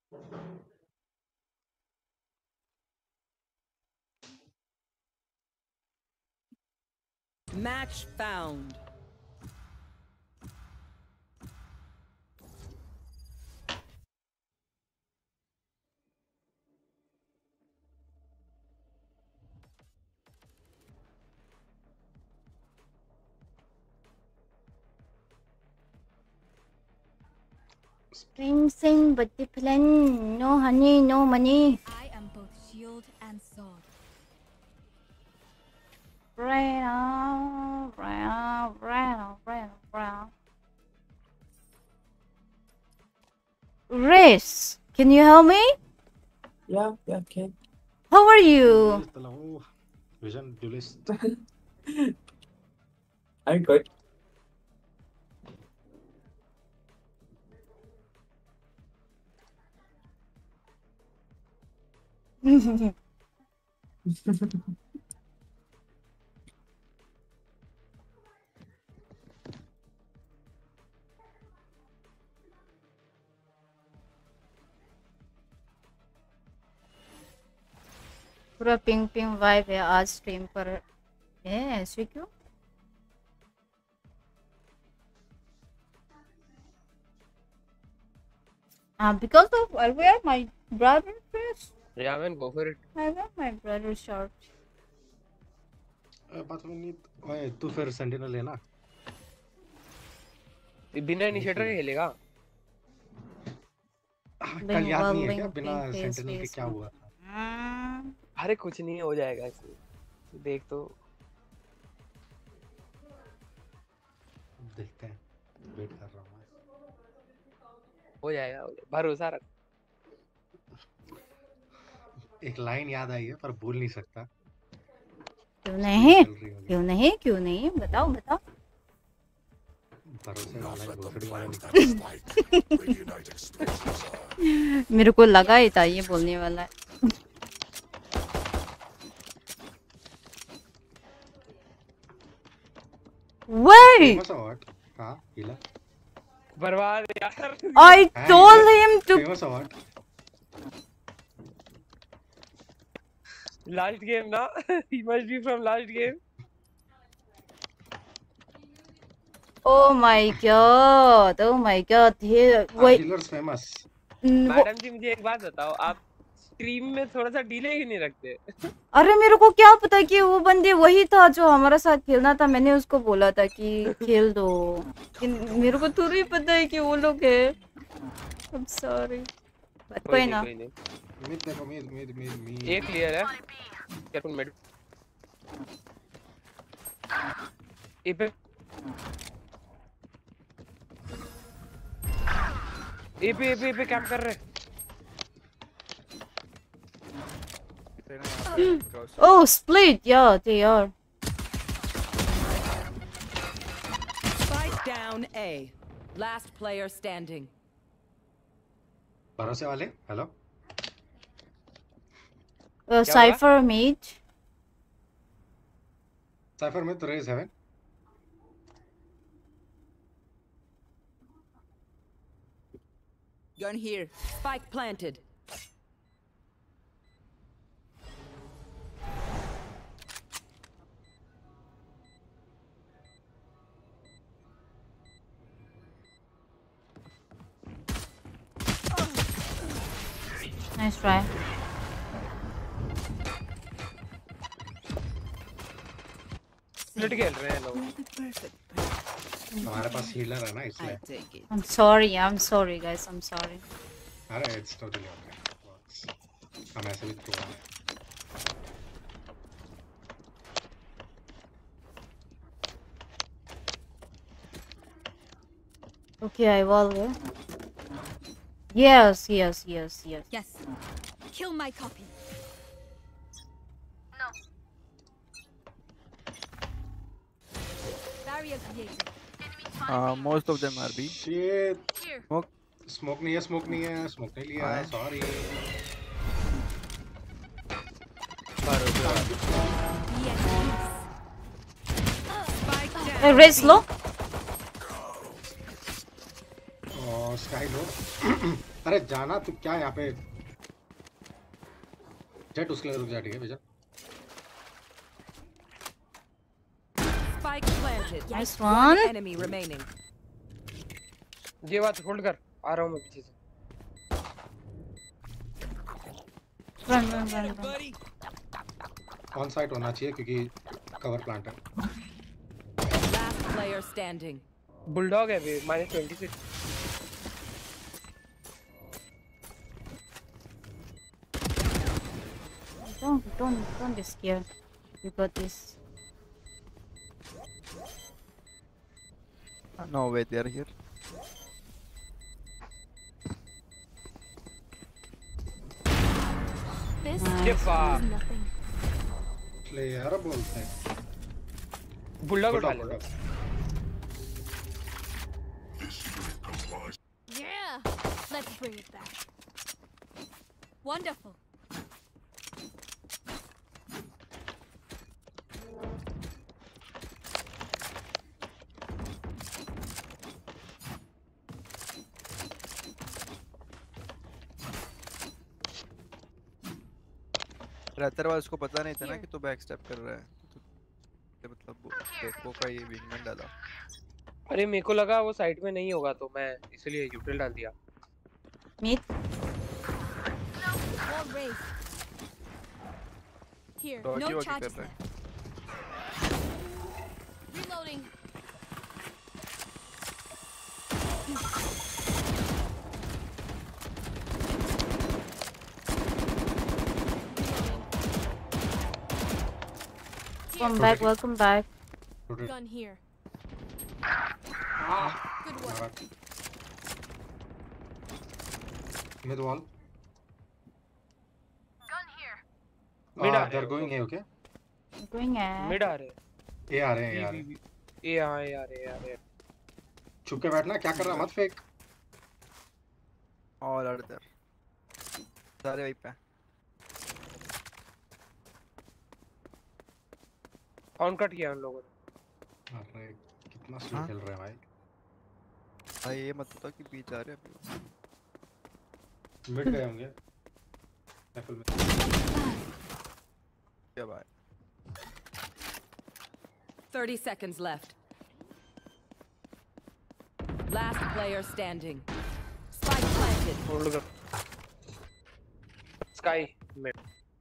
Match found. Sing sing but the plan. No honey, no money. I am both shield and sword. Right on, right on, right on, right on, right on. Riz, can you help me? Yeah, yeah, okay. How are you? Hello. Vision duelist. I'm good. पूरा ping ping vibe है आज stream पर। है ऐसे क्यों? Uh, because of I wear my brother's dress. Yeah, man, go for it. I wear my brother's shirt. बात नहीं। ओए तू फिर सेंटिनल है ना? बिना इनिशिएटर के खेलेगा? कल याद नहीं है क्या बिना सेंटिनल के क्या हुआ था? अरे कुछ नहीं हो जाएगा इसमें, देख तो देखते हैं, वेट कर रहा हूँ मैं। हो जाएगा, हो जाएगा, भरोसा रख। एक लाइन याद आई है पर भूल नहीं सकता। क्यों नहीं? क्यों नहीं? क्यों नहीं? बताओ बताओ। भरोसे वाला घोसड़ी वाला निकाल। मेरे को लगा ही था ये बोलने वाला है। Wait! हाँ, हिला। बर्बाद यार। I told him to. Famous award. Last game ना? He must be from last game. Oh my god! Oh my god! He wait. Healer's famous. Madam ji मुझे एक बात बताओ, आप स्ट्रीम में थोड़ा सा डिले क्यों नहीं रखते? अरे मेरे को क्या पता कि वो बंदे वही था जो हमारा साथ खेलना था। मैंने उसको बोला था कि खेल दो, मेरे को थोड़ी पता है कि वो लोग है। I'm sorry. बट कोई ना। मिड देखो, मिड मिड मिड मिड। एक क्लियर है। Captain mid. ए पे ए पे ए पे, पे कैंप कर रहे। Oh, split. Yeah, they are. Spike down A. Last player standing. भरोसे वाले, hello. Uh, Cypher mid. Cypher mid, raise heaven. Gun here. Spike planted. Nice try. Split खेल रहे हैं लोग। हमारे पास हीलर है ना इसलिए। I'm sorry. I'm sorry, guys. I'm sorry. अरे it's totally okay. हम ऐसे भी तो हैं। Okay, I will. Yes, yes, yes, yes. Yes. Kill my copy. No. Barrier created. Uh, most of them are B. Shit. Here. Smoke. Smoke नहीं है, smoke नहीं है, smoke नहीं लिया, sorry. Uh, Raise low. Oh, Sky low. अरे जाना तू क्या यहाँ पे जेट उसके लिए रुक जा ठीक है vision Spike planted. Nice one. Enemy remaining. ये बात होल्ड कर आ रहा हूँ मैं पीछे से Run, run, run, run. On site होना चाहिए क्योंकि कवर प्लांट है Last player standing. बुलडॉग है भी minus twenty six Don't, don't, don't be scared. You got this. Uh, no, wait, they are here. This ये is बात nothing. Player बोलते हैं बुलडॉग उठा ले Yeah, let's bring it back. Wonderful. रहतर वाला उसको पता नहीं था ना कि तू बैक स्टेप कर रहा है तो, तो मतलब वो देखो का ये विंगमैन डाला अरे मेरे को लगा वो साइड में नहीं होगा तो मैं इसलिए यूटिल डाल दिया Meet. Wall raised. Here, Doggy no woggy charges कर रहा है left. Reloading. Welcome back, welcome back. Gun here. Good work. Mid wall. Gun here. Mid Uh, uh they're रहे going A, okay? Going at. Mid आ रहे A आ रहे हैं, A आ रहे हैं। ए आ रहे आ रहे आ रहे छुप के बैठना, क्या कर रहा है? मत फेंक। All are there. सारे वहीं पे। ऑन कट किया उन लोगों ने। अरे कितना स्लो खेल रहे हैं भाई। भाई ये मत बता कि बीच आ रहे हैं अभी। मिड गए होंगे। राइफल में। क्या बात? thirty seconds left. Last player standing. Spike planted. Hold कर। Skye mid.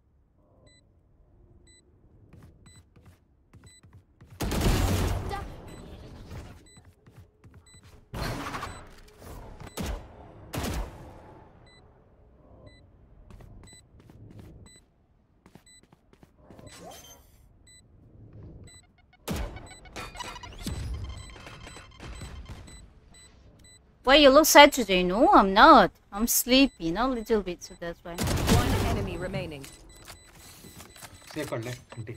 Why you look sad today? No, I'm not. I'm sleepy, you know, a little bit, so that's why. One enemy remaining. Save कर ले, aunty.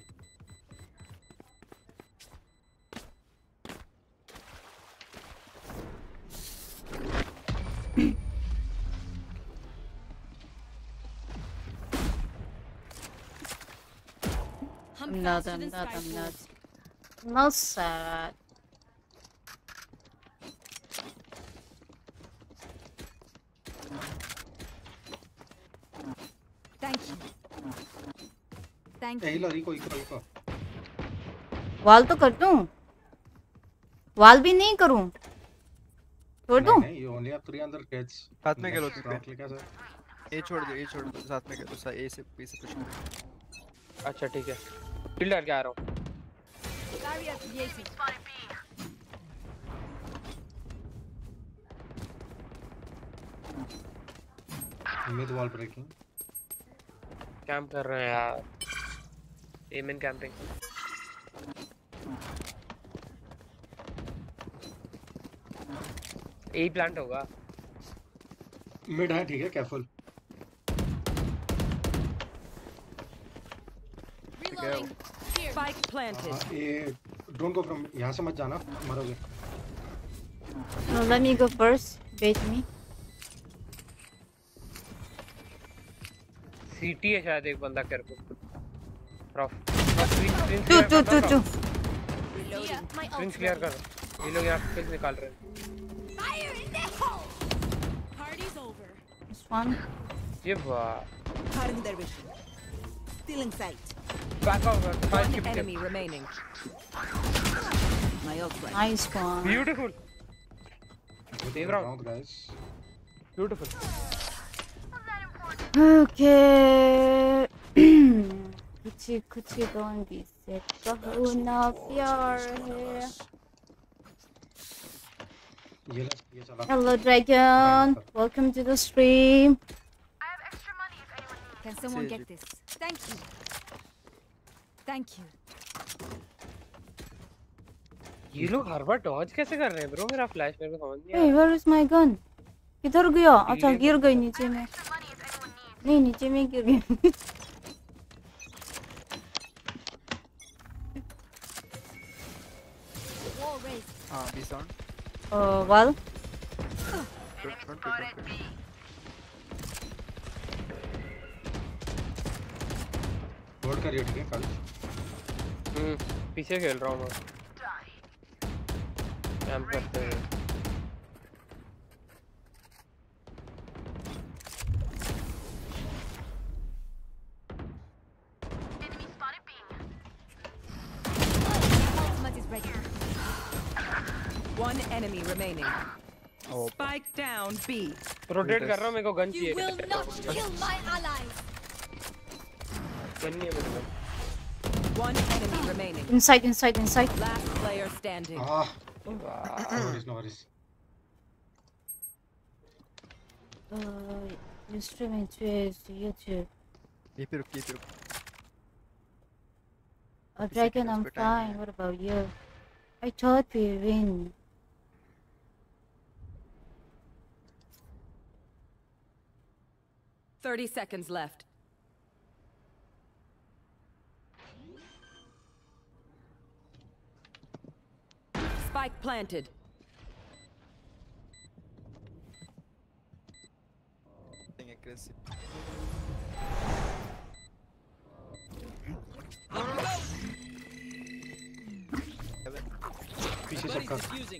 I'm not, I'm not, I'm not. No sad. Thank you. Thank ए you. लो रिको रिको रिको। Wall तो कर दूं। वाल भी नहीं करूं। छोड़ दूं। नहीं, you only have three hundred kids. साथ में खेलो तू Promptly कैसे? ए छोड़ दे, ए छोड़ दे, साथ में खेलो, सा ए से बी से कुछ नहीं। अच्छा ठीक है। फील्ड करके आ रहा हूँ। Barrier created. Mid wall breaking. Camp कर रहे हैं यार। Am in camping. A plant होगा। मिड है ठीक है, careful. Reloading. Here. Spike planted. हाँ, ये डोंट गो फ्रॉम यहाँ से मत जाना, मरोगे। No, let me go first. Bait me. सीटी है शायद एक बंदा केयरफुल। रॉफ। Two, two, two, two. Yeah, my screen ult's clear ready. कर। ये लोग यहाँ किल्स निकाल रहे हैं। Fire in the hole! Party's over. one. ये वाह. Cutting their vision. Still in sight. Back off. One enemy remaining. My ult right. Nice one. Beautiful. Save round. round, guys. Beautiful. Okay. कुछ कुछ गंदी से कहो ना प्यार है. ये ले, ये चला. Hello Dragon, welcome to the stream. Can someone get this? Thank you. Thank you. ये लोग हर बार डॉज कैसे कर रहे हैं ब्रो? मेरा फ्लैश मेरे को समझ नहीं आ Hey, where is my gun? किधर गया? अच्छा गिर गई नीचे में. नहीं नीचे में गिर गई. हाँ B sound. Uh, well. Hold करिए ठीक है कल. हम्म पीछे खेल रहा हूँ मैं. कैंप करते हैं. One enemy remaining. Oh. Spike down B. Rotate कर रहा हूँ मेरे को गन चाहिए. You will not kill my allies. Gun नहीं है मेरे को. One enemy remaining. Inside, inside, inside. Last player standing. Ah. No worries, no worries. Uh, you streaming to YouTube. ये पे रुक, ये पे रुक. Oh, Dragon, I'm fine. What about you? I thought we win. Thirty seconds left. Spike planted. Being aggressive. पीछे सबका.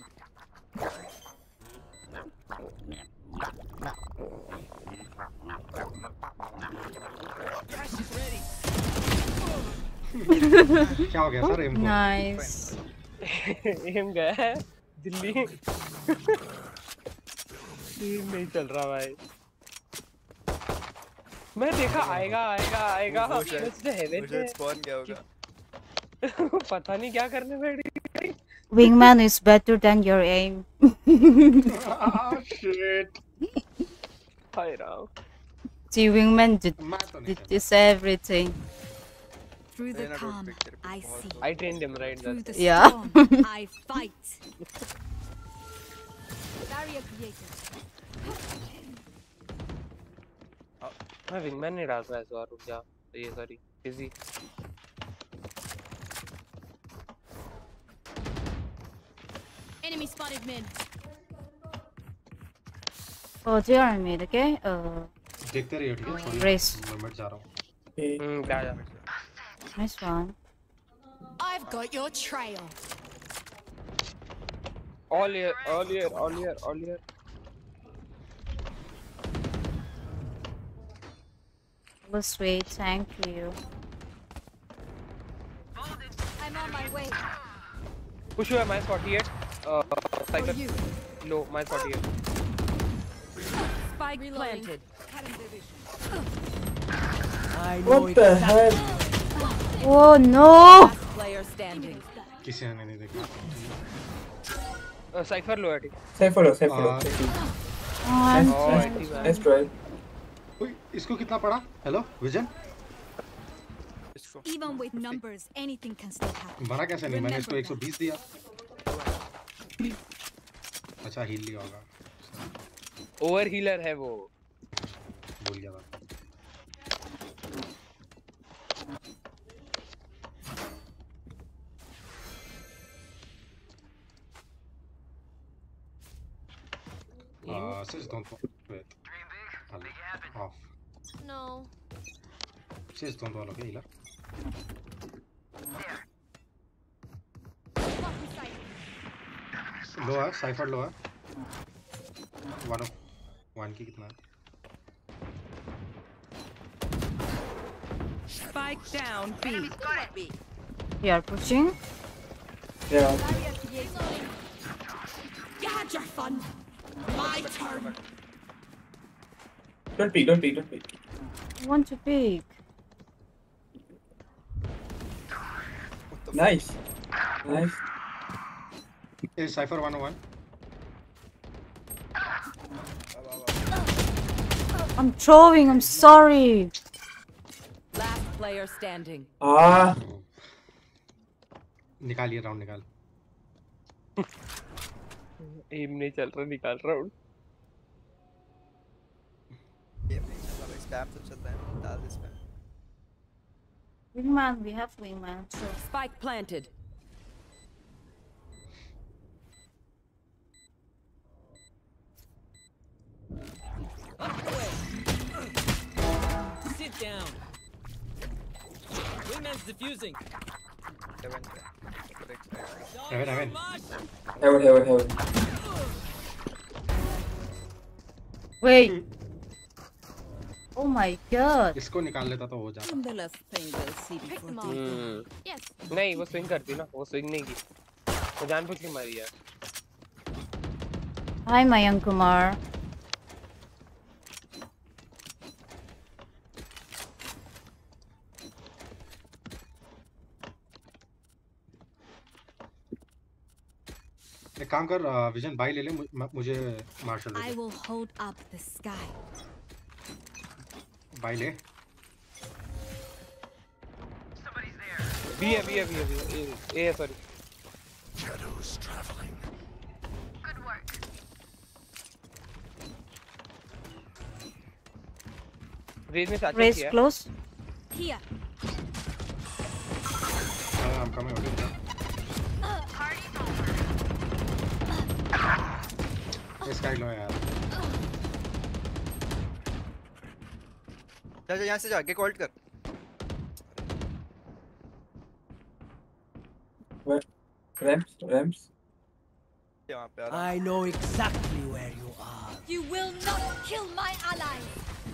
क्या हो गया सर? एम को. Nice. एम गया है दिल्ली. टीम नहीं चल रहा भाई. मैं देखा आएगा आएगा आएगा. मुझे हेवन मुझे स्पॉन क्या होगा? पता नहीं क्या करने बैठी. Wingman is better than your aim. Oh shit. Hi Ram. See, Wingman did, did this everything. Through the calm, I see. I trained him right. Through the Yeah. storm, I fight. Barrier created. मैं wingman नहीं डाल रहा है इस बार. रुक जा. ये sorry busy. Enemy spotted mid. Oh, they are mid, okay? Uh, देखते रहिए ठीक है. Race. मैं मर जा रहा हूँ. हम्म जा जा. Nice one. I've got your trail. All here, all here, all here, all here. Was sweet, thank you. I'm on my way. Push you at minus forty-eight. Uh, Cypher. Low, minus forty-eight. Spike planted. What the hell? Oh no! Last player standing. किसी ने नहीं देखा. Uh, Cypher low है. Cypher लो, Cypher लो. Oh, Nice try. ओए इसको कितना पड़ा? Hello vision. Even with numbers, anything can still happen. मरा कैसे नहीं? मैंने इसको एक सौ बीस दिया. अच्छा हील लिया होगा. ओवर हीलर है वो. भूल गया था. Uh, sis, don't wait. Off. No. Sis, don't wall, okay, healer. लो है, साइफर लो है. One of one की कितना है? Spike down B. We are pushing. Yeah. You had your fun. My turn. Don't peek, don't peek, don't peek. I want to pick. Nice. Nice. Is Cypher one oh one? I'm throwing, I'm sorry. Last player standing. Ah. निकाल ये round निकाल. M नहीं चल रहा, निकाल round. Game नहीं चल रहा, स्पैम तो चल रहा है. डाल दे spam. Wingman, we have wingman. Sure. Spike planted. Sit down. Wingman's defusing. Heaven. Heaven, heaven. Heaven, heaven, heaven. Wait. Oh my god. इसको निकाल लेता तो हो जाता. The last thing they'll see before they hmm. Yes. नहीं वो swing करती ना, वो स्विंग नहीं की. वो जानबूझ के मारी यार. Hi Mayank Kumar. एक काम कर, विजन बाई ले ले, मुझे मार्शल दे. I will hold up the sky. Buy ले. बी है, बी है, बी है, बी है. ए है, sorry. Shadows traveling. Good work. Raze में साथ Raise close. Here. I'm coming over here. इसका लो यार. जा जा यहाँ से जा, गेट होल्ड कर. Ramps, ramps. यहाँ पे आ रहा. I know exactly where you are. You will not kill my allies.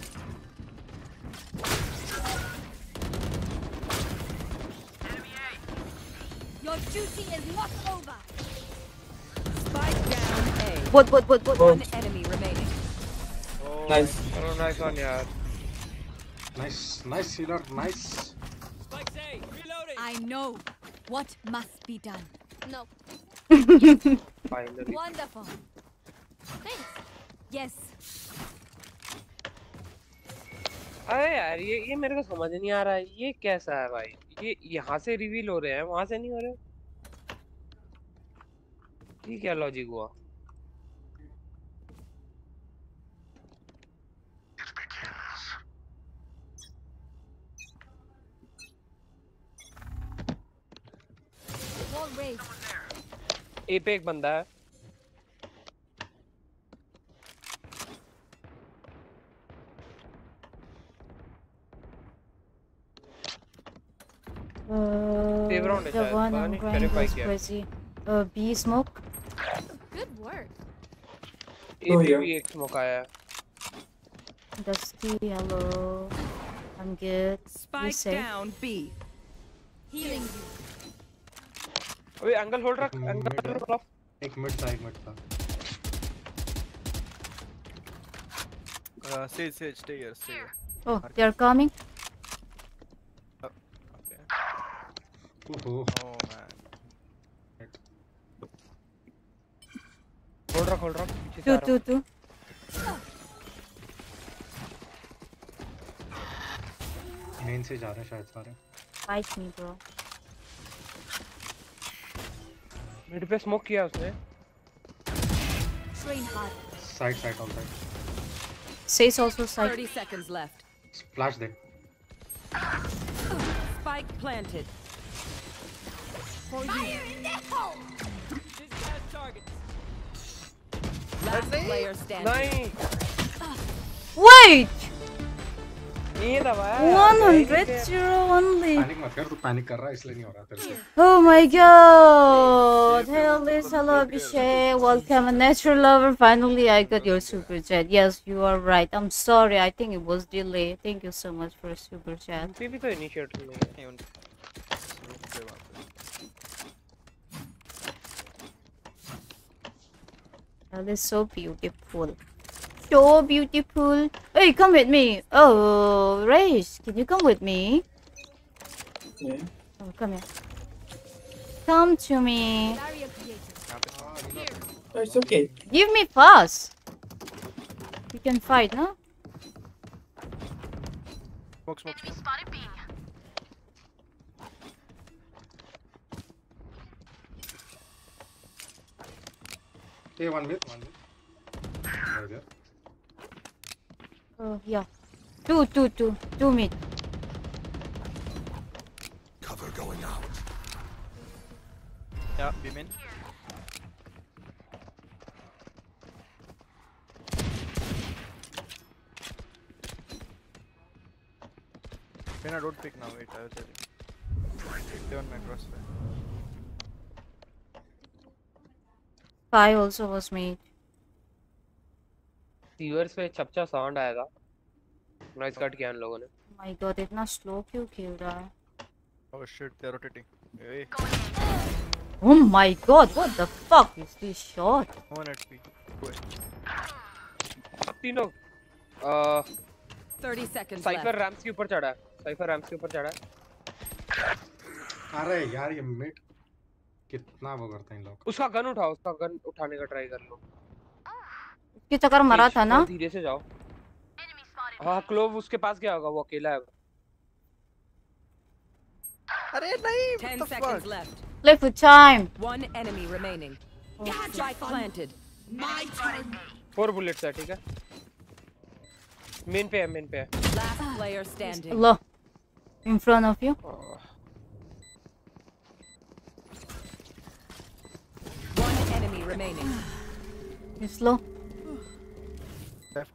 Your duty is not over. Spike down A. What, what, what, what? One enemy remaining. Oh, Nice. Oh, nice one यार. Nice, nice healer, nice. Spike A, reloading. I know what must be done. No. Finally. Wonderful. Thanks. Yes. अरे यार ये ये मेरे को समझ नहीं आ रहा है, ये कैसा है भाई. ये यहाँ से रिवील हो रहे हैं, वहाँ से नहीं हो रहे. ये क्या लॉजिक हुआ? Wall raised. ए पे एक बंदा है. Uh, Save round है the शायद, one पता I'm नहीं, going verify was किया. crazy. Uh, B smoke. Good work. ए Oh, पे yeah. भी एक स्मोक आया है. Dusty, hello. I'm good. You Spike safe? down B. Healing you. अबे एंगल होल्ड रख, एक एंगल मिनट होल्ड रख. एक मिनट था, एक मिनट था. Uh, Sage, Sage, stay here, stay here. Oh, they are coming. Okay. ओहो. Oh man. होल्ड रख, होल्ड रख. पीछे से Two, आ रहा two, two. मेन से जा रहे हैं शायद सारे. Fight me, bro. हूँ. मिड पे स्मोक किया उसने. Train hard. Side side all side. Says also side. Thirty seconds left. Splash दे. Spike planted. For you. This guy's target. Last player standing. नहीं. Wait! ये दबाया one hundred zero only. Panic मत कर, तू पैनिक कर रहा है इसलिए नहीं हो रहा तेरे से। Oh my god! Hello, hello Abhishek. Welcome, a natural lover. Finally, I got your super chat. Yes, you are right. I'm sorry. I think it was delayed. Thank you so much for super chat. उनपे भी तो initiate नहीं है। That is so beautiful. So beautiful. Hey, come with me. Oh, Raish, can you come with me? Yeah. Oh, come here. Come to me. Oh, it's okay. Give me fast. We can fight, no? Smoke, smoke, smoke. Hey, one with, one with. Right there. Oh, yeah. Two, two, two. Two mid. Cover going out. Yeah, be min. Pena, don't pick now. Wait, I will tell you. Stay on my crossfire. Five also was made. Sewers पे चपचा sound आएगा। Noise cut किया इन लोगों ने। My God, इतना slow क्यों खेल रहा है? Oh shit, they're rotating. Hey. Oh my God, what the fuck is this shot? One H P. Go ahead. तीनों। Uh thirty seconds Cypher left. Ramps के ऊपर चढ़ा है। साइफर रैम्स के ऊपर चढ़ा है। अरे यार ये मिड कितना वो करते हैं इन लोग। उसका गन उठाओ, उसका गन उठाने का ट्राई कर लो। उसके चक्कर मरा था ना? धीरे से जाओ। हाँ, क्लोव उसके पास गया होगा, वो अकेला है। अरे नहीं। Ten seconds left. Play for time. One enemy remaining. Strike planted. My turn. Four bullets है, ठीक है? Main पे है, main पे है। Last player standing. Allah, in front of you. One enemy remaining. It's low. Left.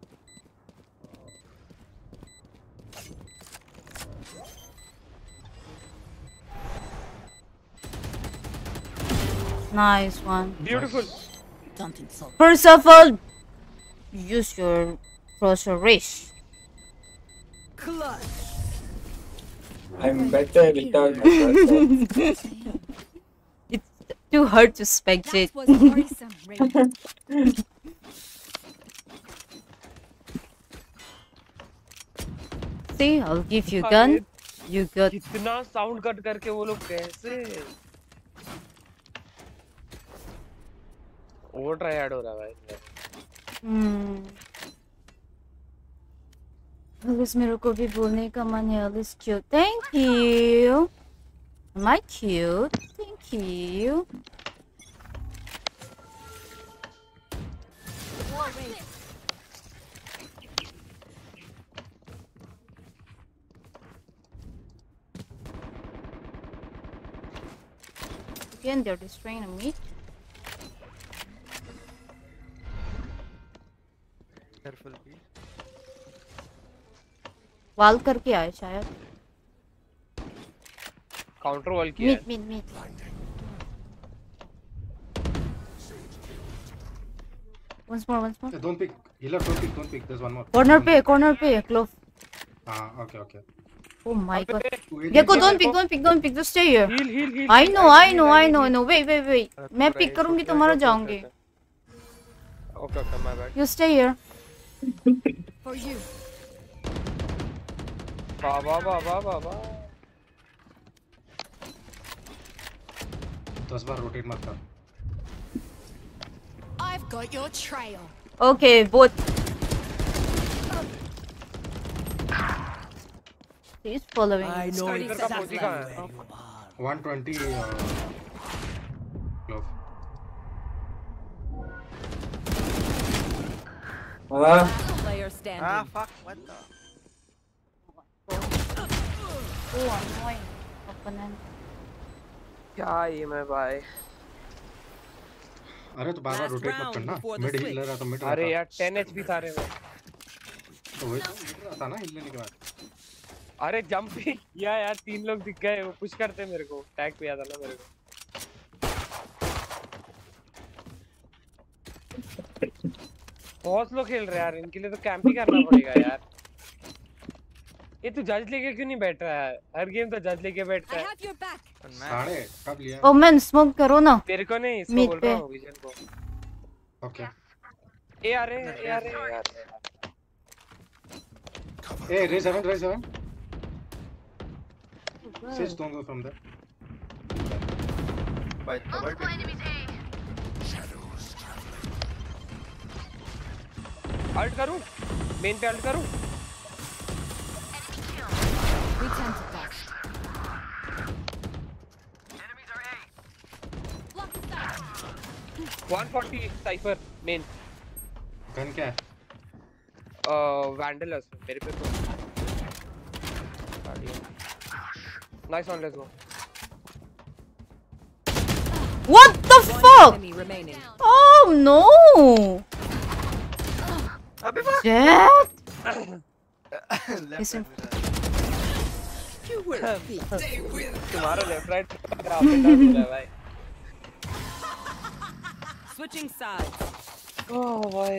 Nice one. Beautiful. Don't insult. First of all, use your crosser race. Clutch. I'm better without my crossfire. It's too hard to spectate. That was worrisome, Radiant. See, I'll give you gun. You got. कितना sound cut करके वो लोग कैसे? Over try add हो रहा है भाई। Hmm. Alice, मेरे को भी बोलने का मन है। Alice cute. Thank you. Am I cute? Thank you. Again, they're destroying me. Careful, please. वाल करके आए शायद। काउंटर वॉल किया है। Mid, mid, mid. Once more, once more. Hey, don't pick. Healer, don't pick, don't pick. There's one more. Corner पे, corner पे, clove. Ah, okay, okay. Oh my God. Wait, Gekko, wait, don't wait. pick, don't pick, don't pick. Just stay here. Heal, heal, heal. I know, I know, I know, I know. Wait, wait, wait. मैं pick करूँगी तो मर जाऊँगी. Okay, okay, my bad. You stay here. For you. वाह वाह वाह वाह वाह वाह। दस बार रोटेट मत कर। I've got your trail. Okay, both. He's following. I know इधर का पोजी कहाँ है? one twenty uh, glove. Ah, Player standing. Ah, fuck. What the? Oh, annoying. Opponent. क्या ये मैं भाई? अरे तो बार बार Last रोटेट मत round करना। before the mid switch. Healer है तो मिड अरे यार ten H P था रे मैं। तो वही तो था ना हिल लेने के बाद। अरे जंप ही किया यार, तीन लोग दिख गए, वो पुश करते मेरे को, टैग किया था ना मेरे को। बहुत लोग खेल रहे हैं यार, इनके लिए तो कैंप ही करना पड़ेगा यार। ये तू जज लेके क्यों नहीं बैठ रहा है? हर गेम तो जज लेके बैठता है। साढ़े कब लिया? ओमेन स्मोक करो ना। तेरे को नहीं, इसको बोल रहा हूँ विजन को। ओके। ए आ रहे, ए आ रहे, ए आ रहे। ए रे सेवन, रे seven. Sage, don't go from there. Fight, fight. Ult करूं? मेन पे अल्ट करूं? one forty Cypher main. Gun क्या है? वैंडल है उसमें, मेरे पे तो। Nice one, let's go. What the fuck? Oh no! Jet? Listen. तुम्हारा लेफ्ट राइट ग्राफ पे डाल दिया भाई। Switching sides. Oh भाई।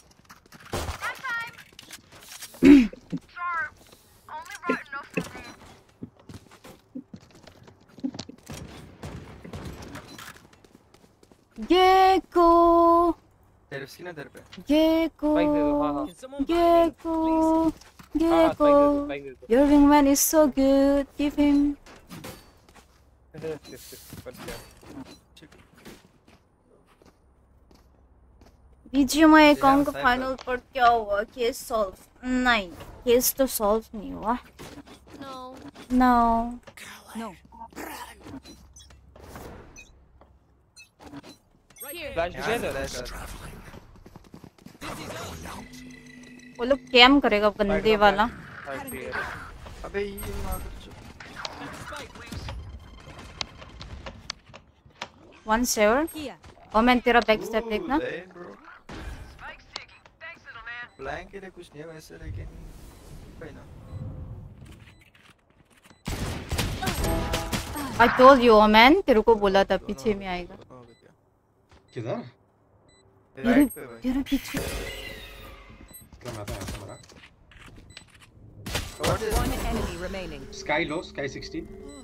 Gecko. तेरे सीना तेरे पे। Gecko. Gecko. Gecko. Your wingman is so good. Give him. BGMI account का फाइनल पर क्या हुआ? केस सॉल्व नहीं, केस तो सॉल्व नहीं हुआ। No. No. No. Flash together. वो लोग कैम करेगा गंदे वाला। अबे ये मार। One saver. और मैं तेरा बैक स्टेप देखना। फ्लैंक के लिए कुछ नहीं है वैसे, लेकिन कोई ना। I told you, man, तेरे को बोला था पीछे में आएगा। किधर? तेरे तेरे पीछे। क्या मैं तो ऐसा मरा। One enemy remaining. Sky low, Sky sixty.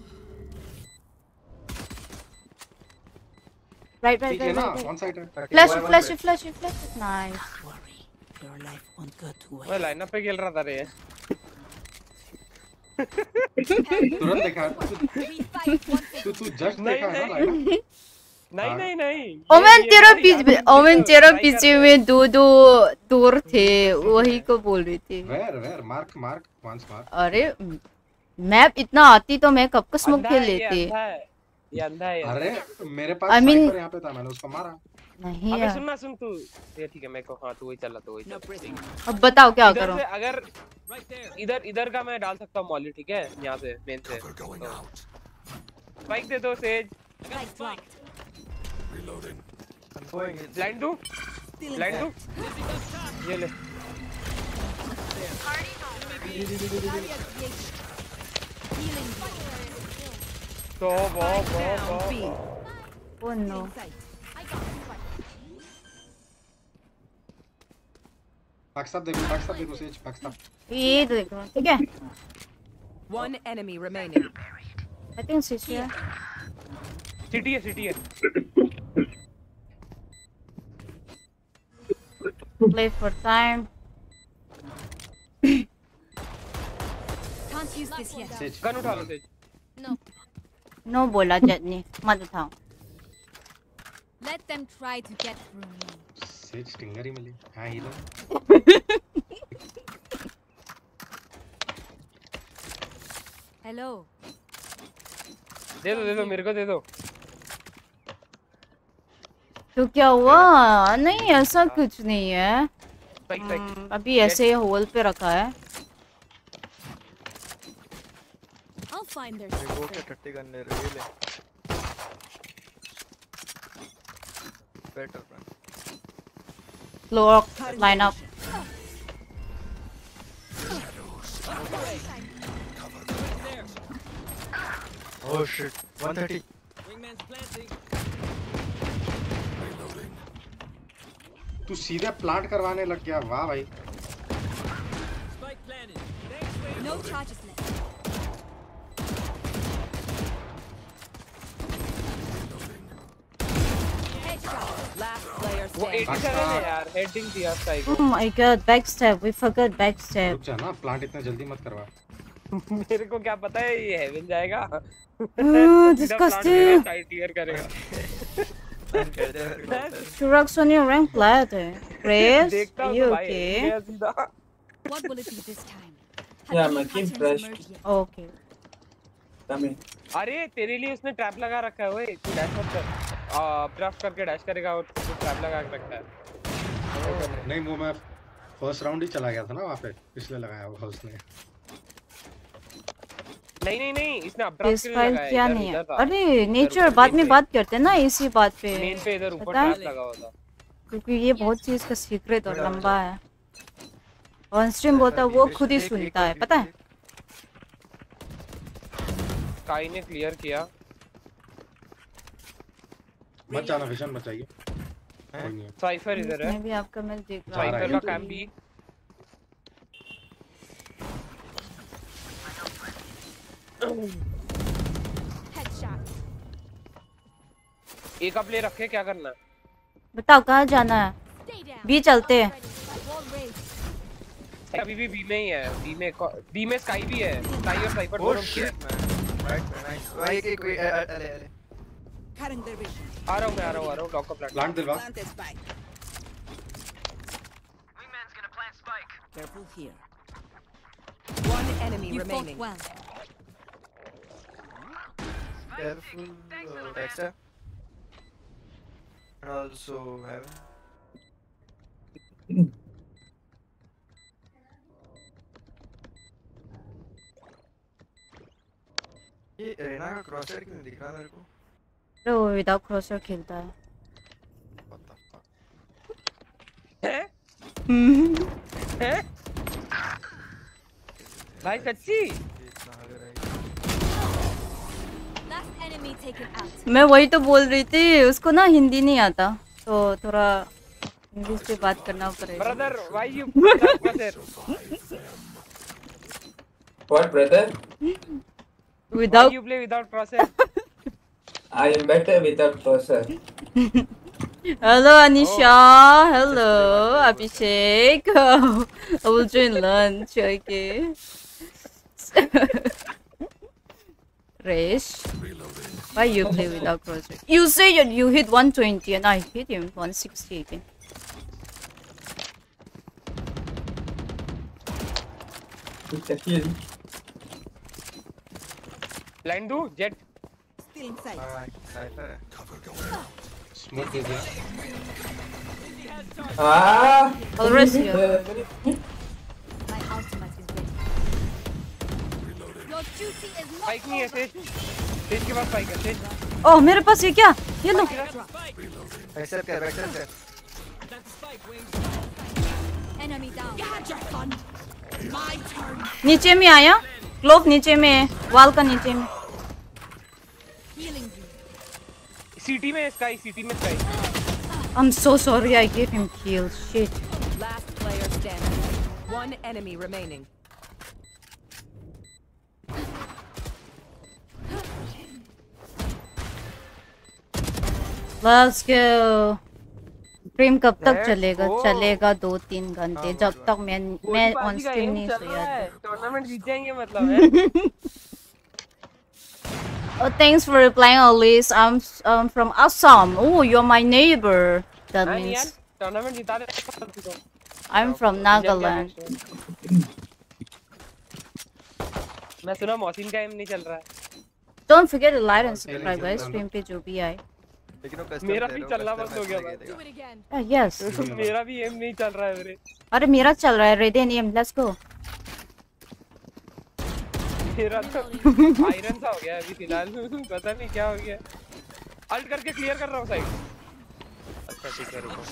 Right, right, ठीक है right, ना, right. one side है। Flash, flash, flash, flash. Nice. Your life won't go to waste. मैं लाइनअप पे खेल रहा था रे। तुरंत देखा। तू तू जस्ट देखा है ना लाइनअप? नहीं नहीं नहीं। ओमेन तेरा पीछे, ओमेन तेरा पीछे में दो दो दूर थे, वही को बोल रही थी। Where, where? Mark, mark, once mark. अरे मैप इतना आती तो मैं कब का स्मोक खेल लेती। ये अंधा है। अरे मेरे पास I mean, स्नाइपर यहाँ पे था, मैंने उसको मारा। नहीं अबे यार। सुनना सुन तू, ये ठीक है, मैं को हाँ तू वही चला तो वही चला। अब बताओ क्या करूं? अगर इधर इधर का मैं डाल सकता हूँ मॉली, ठीक है, यहाँ से मेन से। स्पाइक दे दो सेज। ब्लाइंड दो, ब्लाइंड दो, ये ले। तो वो वो वो Oh no. Backstab देखो, backstab देखो सेज, backstab। ये देखो, ठीक है। One enemy remaining. I think city है। सिटी है, सिटी है। Play for time. Can't use this yet. Gun उठा लो सेज। No. No बोला जटनी, मत उठाओ। Let them try to get through me. Sage stinger ही मिली। हाँ हीरो। Hello. दे दो दे दो मेरे को दे दो। तो क्या हुआ? नहीं ऐसा कुछ नहीं है। Spike spike. अभी ऐसे होल पे रखा है। I'll find their वो क्या टट्टी करने रहे ले। Better run. Lock line up. Oh shit. one thirty. Wingman's planting. तू सीधे प्लांट करवाने लग गया, वाह भाई. Spike planted. Thanks, Wayne. No charges left. Last player वो standing. eighty-seven है यार, heading दिया Sky को. Oh my god, backstab. We forgot backstab. रुक जा ना, प्लांट इतना जल्दी मत करवा. मेरे को क्या पता है ये हेवन जाएगा. disgusting. साइड क्लियर करेगा. Chirag's on your rank ladder. Grace, देखता are हूँ you तो भाई, okay? गया सीधा. What will it be this time? Yeah, my team crashed. Okay. Come in. अरे तेरे लिए उसने ट्रैप लगा रखा है, ओए तू डैश मत कर. आ ब्रफ करके डैश करेगा और तू ट्रैप लगा के रखा है. नहीं वो मैं फर्स्ट राउंड ही चला गया था ना वहाँ पे, इसलिए लगाया होगा उसने. नहीं नहीं नहीं, इसने अपड्राफ्ट This के लिए file लगाया. क्या इधर- नहीं है? इधर था. अरे नेचर बाद में बात करते हैं ना इसी बात पे. मेन पे इधर ऊपर पता है? ट्रैप लगा हुआ था. क्योंकि ये बहुत चीज का सीक्रेट और लंबा है. ऑन स्ट्रीम बोलता वो खुद ही सुनता है, पता है? स्काई ने क्लियर किया. मत जाना विजन, मत जाइए. कोई नहीं है. साइफर इधर है. मैं भी आपका मैच देख रहा हूँ. साइफर का कैंप भी. Headshot. एक का प्ले रखे, क्या करना है? बताओ कहाँ जाना है? बी चलते हैं. Wall raised. अभी भी बी में ही है. बी में बी में स्काई भी है. स्काई और साइफर Oh दोनों. shit man. Right man. Nice. भाई एक एक अरे अरे अरे. Cutting their vision. आ रहा हूँ मैं, आ रहा हूँ, आ रहा हूँ. लॉक का प्लांट. प्लांट दिलवा. Plant this spike. Wingman's gonna plant spike. Careful here. One enemy You fought remaining. well. Careful. Backstab. And also heaven. ये रेना का क्रॉसर क्यों नहीं दिख रहा मेरे को? अरे वो विदाउट क्रॉसर खेलता है. What the fuck? हैं? हैं? भाई सच्ची? Last enemy taken out. मैं वही तो बोल रही थी, उसको ना हिंदी नहीं आता तो थोड़ा इंग्लिश पे बात करना पड़ेगा. Brother, why you brother? What, brother? Without. Why you play without process? I am better without process. Hello Anisha. Oh. Hello Abhishek. I will join lunch. Okay. Resh. Why you play without crosshair? You say that you hit one twenty and I hit him one sixty again. It's a kill. Blind do jet. Still inside. Cover going out. Smoke दे दिया. Ah! Always here. My ultimate is ready. Your duty is not Spike नहीं है Sage. Sage के पास spike है Sage. Oh मेरे पास ये क्या? ये लो. Accept कर, accept कर. enemy down. My turn. नीचे में आया. क्लोव नीचे में है. वाल का नीचे में. Healing you. सिटी में स्काई, सिटी में Skye. I'm so sorry I gave him kill. Shit. Last player standing. One enemy remaining. Let's go. Stream कब तक Let's चलेगा? go. चलेगा दो तीन घंटे जब तक मैं मैं ऑन स्ट्रीम नहीं सोया. टूर्नामेंट जीत जाएंगे मतलब है. Oh, thanks for replying, Alice. I'm um, from Assam. Oh, you're my neighbor. That हाँ यार, means टूर्नामेंट जिता दे. I'm from Nagaland. मैं सुना मौसिन का एम नहीं चल रहा है. Don't forget to like and subscribe, guys. Stream पे जो भी आए. मेरा भी चलना बंद हो गया. Uh, yes. मेरा भी एम नहीं चल रहा है मेरे. अरे मेरा चल रहा है. Raiden aim. Let's go. मेरा तो आयरन सा हो गया अभी फिलहाल. पता नहीं क्या हो गया. अल्ट करके क्लियर कर रहा हूँ साइड. अच्छा ठीक है रुको.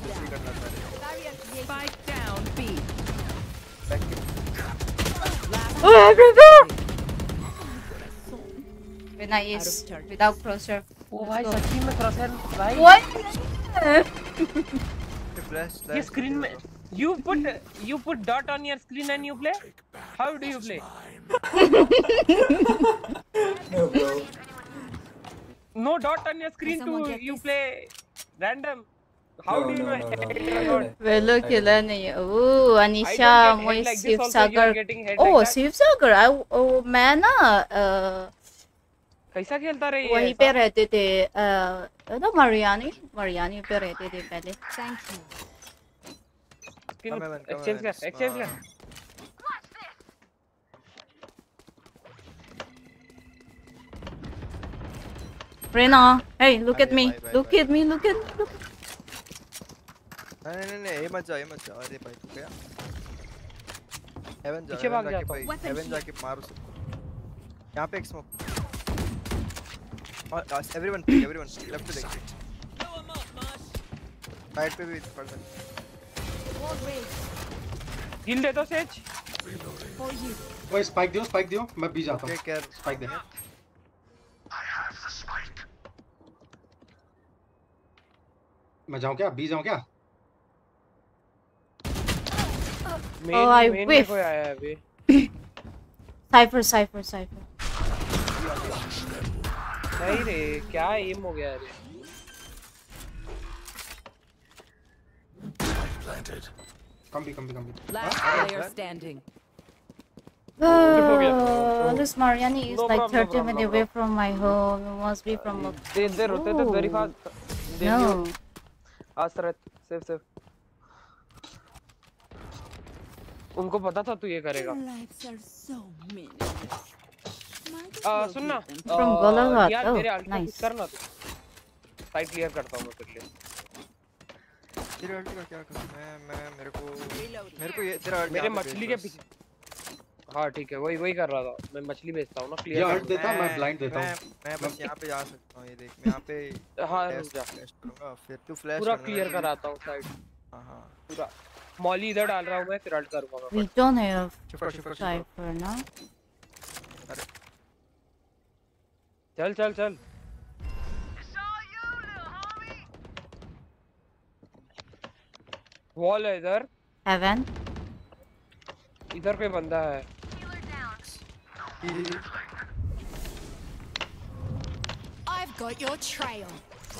Spike down B. Last Oh, everywhere! When I is without crosshair. Oh भाई सच्ची में crosshair भाई. What? ये screen में you put you put dot on your screen and you play? How do you play? No, bro. No dot on your screen to you play random. How No, do you no, know? no, no, hit no, or no. not? Velo killer nahi hai. Oh, Anisha, I don't get moi hit like this Shiv also, you are Sagar. getting hit Oh, like that? Shiv Sagar. I oh मैं ना कैसा खेलता रहे ये वहीं पे रहते थे ना मरियानी मरियानी पे रहते थे पहले. Thank you. Exchange कर exchange कर. Rena, hey, look at me, look at me, look at me. Look. नहीं नहीं नहीं ये मत जा ये मत जा अरे भाई तू क्या हेवन जा पीछे भाग जाता भाई हेवन जाके मारो सबको यहाँ पे एक स्मोक और एवरीवन एवरीवन लेफ्ट पे देख साइड पे भी पड़ सकते हिल दे दो सेज ओए स्पाइक दियो स्पाइक दियो मैं बी जाता हूं टेक केयर स्पाइक दे मैं जाऊं क्या बी जाऊं क्या Oh, I whiff. कोई आया है अभी. Cypher, Cypher, Cypher. नहीं रे क्या एम हो गया रे. कम भी कम भी कम भी. Last player standing. Uh, this Mariani is No like problem, thirty no minutes problem. away from my home. It must be from. A... They they rotated very fast. They No. knew. Asrat, safe safe. उनको पता था तू ये करेगा. आ सुनना. From Golaghat. यार Oh, मेरे ult nice. करना तू. साइड क्लियर करता हूँ मैं तेरे लिए. तेरे अल्ट का क्या करूँ मैं मैं मेरे को मेरे को ये तेरा अल्ट मेरे मछली के पीछे. हाँ ठीक है वही वही कर रहा था मैं मछली बेचता हूँ ना क्लियर. ये अल्ट देता मैं ब्लाइंड देता हूँ. मैं बस यहाँ पे जा सकता हूँ ये देख मैं यहाँ पे हाँ फ्लैश करूँगा फिर तू फ्लैश पूरा क्लियर कराता हूँ साइड. हाँ हाँ पूरा मॉली इधर डाल रहा हूँ मैं फिर अल्ट करूँगा. We don't have शिफर शिफर Cypher now. अरे चल चल चल. वॉल है इधर. Heaven. इधर कोई बंदा है. I've got your trail.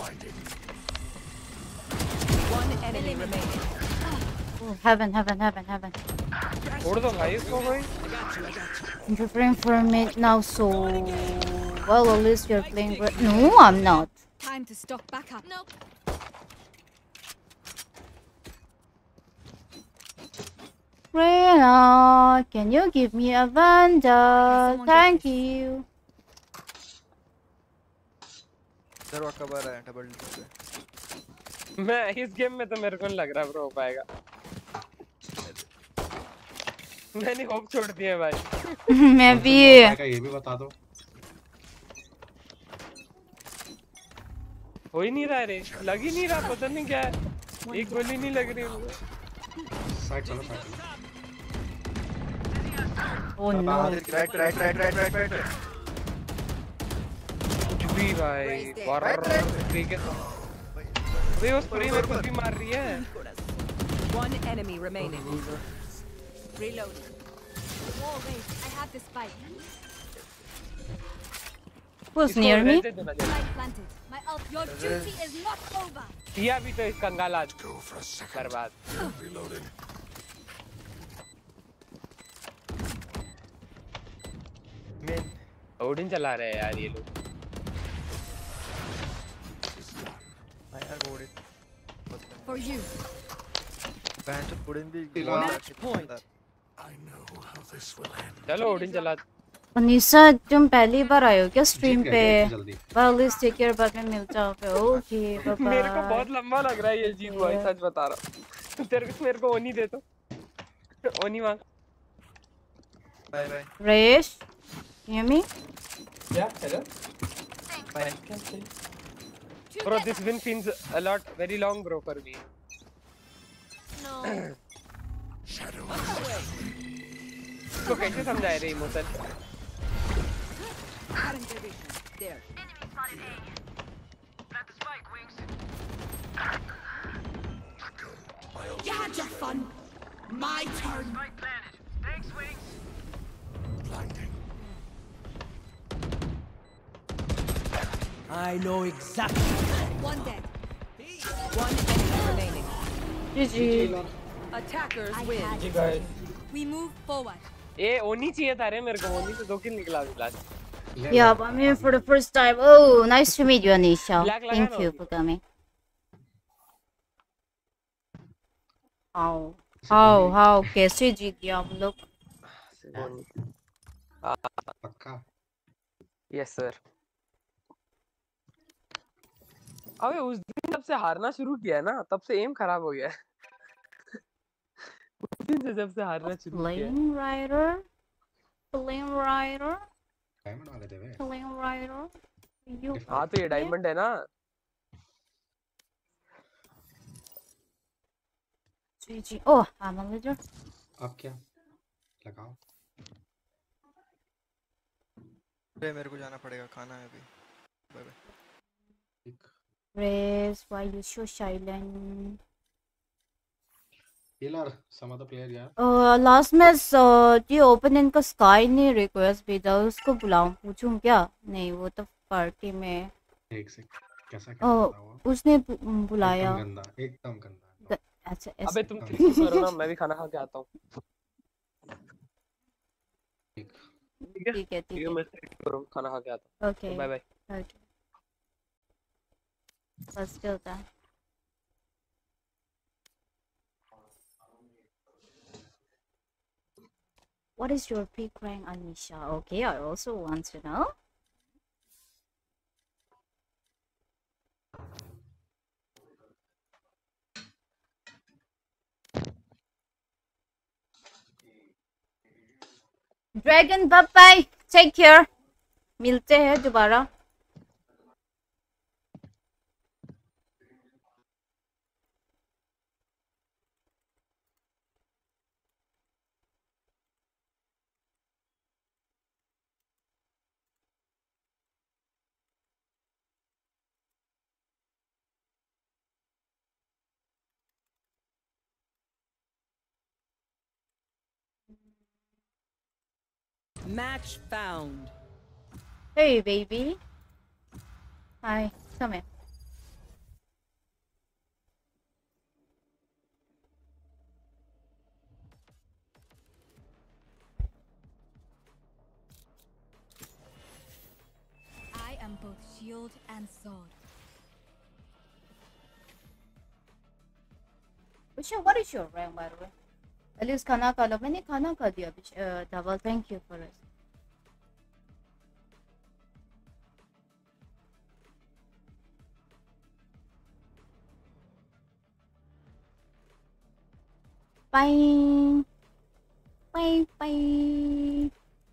One enemy remaining. Oh, heaven, heaven, heaven, heaven. छोड़ दो भाई इसको कोई. I'm preparing for a mid now, so well at least you're playing great. No, I'm not. Time to stock back up. Nope. Rena, can you give me a Vandal? Thank you. दरवा cover है double पे. मैं इस game में तो मेरे को नहीं लग रहा ब्रो हो पाएगा. मैंने होप छोड़ दिया भाई. मैं भी. ये भी बता दो. हो ही नहीं रहा रे. लग ही नहीं रहा पता नहीं क्या है. एक गोली नहीं लग रही मुझे. साइड चलो side. Oh no. Right right right right right right. भी भाई बार ठीक है तो वे उस प्री में कुछ भी मार रही है. One enemy remaining. Reloading. Whoa, wait, I have this spike. Who's near me? Spike planted. My ult. Your duty is not over. किया भी तो इस कंगाल आज बर्बाद. मेन ओडिन चला रहे हैं यार ये लोग. यार Odin For you. Bench Odin भी Match point. चलो ओडिन चला. अनीसा तुम पहली बार आए हो क्या स्ट्रीम पे? Well, let's take care बाद में मिलता हूँ. Okay, bye bye. मेरे को बहुत लंबा लग रहा है ये जीत भाई सच बता रहा हूँ. तेरे को मेरे को ओनी दे तो. ओनी मांग. Bye bye. Resh, hear me? Yeah, hello. Bye. Bro, this win feels a lot very long, bro, for me. No. इसको कैसे समझाए रे emotion? There. You had your fun. My turn. Thanks, Wings. Blinding. I know exactly. One dead. One enemy remaining. G G. Attackers I win. had G G guys. We move forward. ए ओनी चाहिए था रे मेरे को ओनी से दो किल निकला last. Yeah, I'm here for the first time. Oh, nice to meet you, Anisha. Black Thank Lagano. you for coming. How? How? How? कैसे जीत गया हम लोग? पक्का. Yes sir. अबे उस दिन जब से हारना शुरू किया ना तब से एम खराब हो गया. उस दिन से जब से हारना शुरू किया. Flame Rider. Flame Rider. Diamond वाले थे वे. Flame Rider. You. हाँ तो ये डायमंड है ना. G G. Oh, I'm a leader. अब क्या? लगाओ. अरे मेरे को जाना पड़ेगा खाना है अभी. Bye bye. Race, why you so silent? Healer, some other player यार. Uh, last match uh, ये ओपोनेंट का स्काई ने रिक्वेस्ट भेजा उसको बुलाऊं पूछूं क्या? नहीं वो तो पार्टी में. एक सेकंड. कैसा क्या uh, वो? उसने बुलाया. एकदम गंदा, एकदम गंदा. अच्छा ऐसे. अबे तुम किसी करो ना मैं भी खाना खा के आता हूँ. ठीक है ठीक है ठीक है. मैं करूँ खाना खा के आता हूँ. Okay bye bye. ओके. बस क्या होता है? What is your peak rank, Anisha? Okay, I also want to know. Dragon, bye bye. Take care. मिलते हैं दोबारा. Match found. Hey, baby. Hi, come here. I am both shield and sword. Usha, what is your rank, by the way? At least खाना खा लो. मैंने खाना खा दिया अभी. Double, thank you for it. Bye. Bye bye.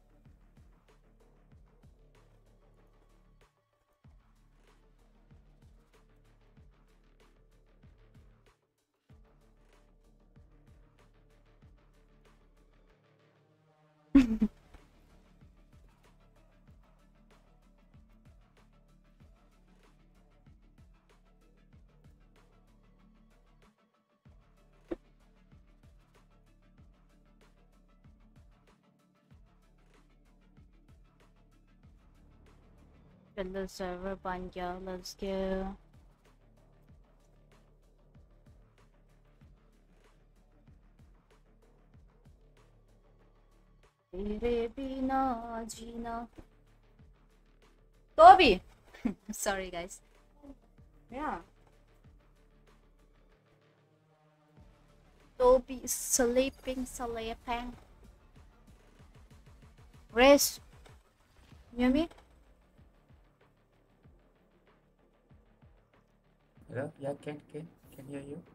The server banja, let's go. तेरे बिना जीना. Toby. Sorry guys. Yeah. Toby is sleeping, sleeping. Rest. You hear me? Hello? Yeah, can, can, can hear you.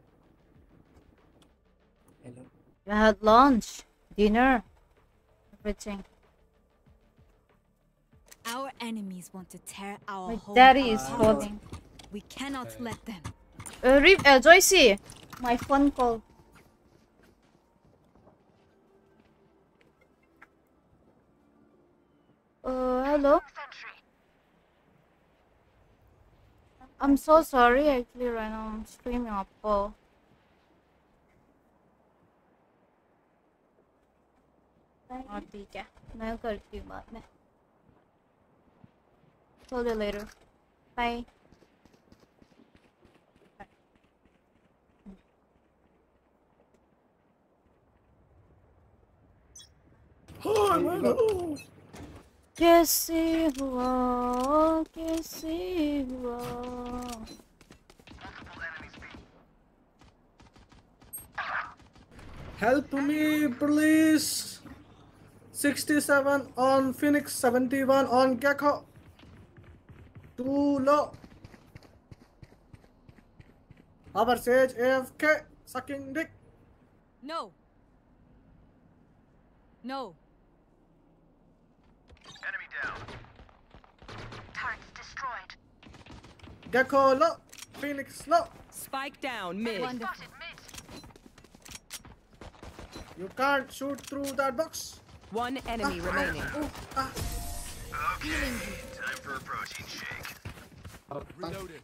Hello? You had lunch, dinner, everything. Our enemies want to tear our My home daddy is apart. calling. We cannot let them. Uh, Rip, uh, Joycey, my phone call. Hello. I'm so sorry actually right now I'm streaming up. Oh. हाँ ठीक है मैं करती हूँ बाद में. Call you later. Bye. कैसे हुआ कैसे हुआ Help me please. sixty-seven on Phoenix, seventy-one on Gecko. Too low. Our Sage A F K sucking dick. No. No. Enemy down. Turrets destroyed. Gecko low. Phoenix low. Spike down mid. Wonderful. You can't shoot through that box. One enemy Ah, remaining. ah, oh, ah. Okay, time for a protein shake. Reloading.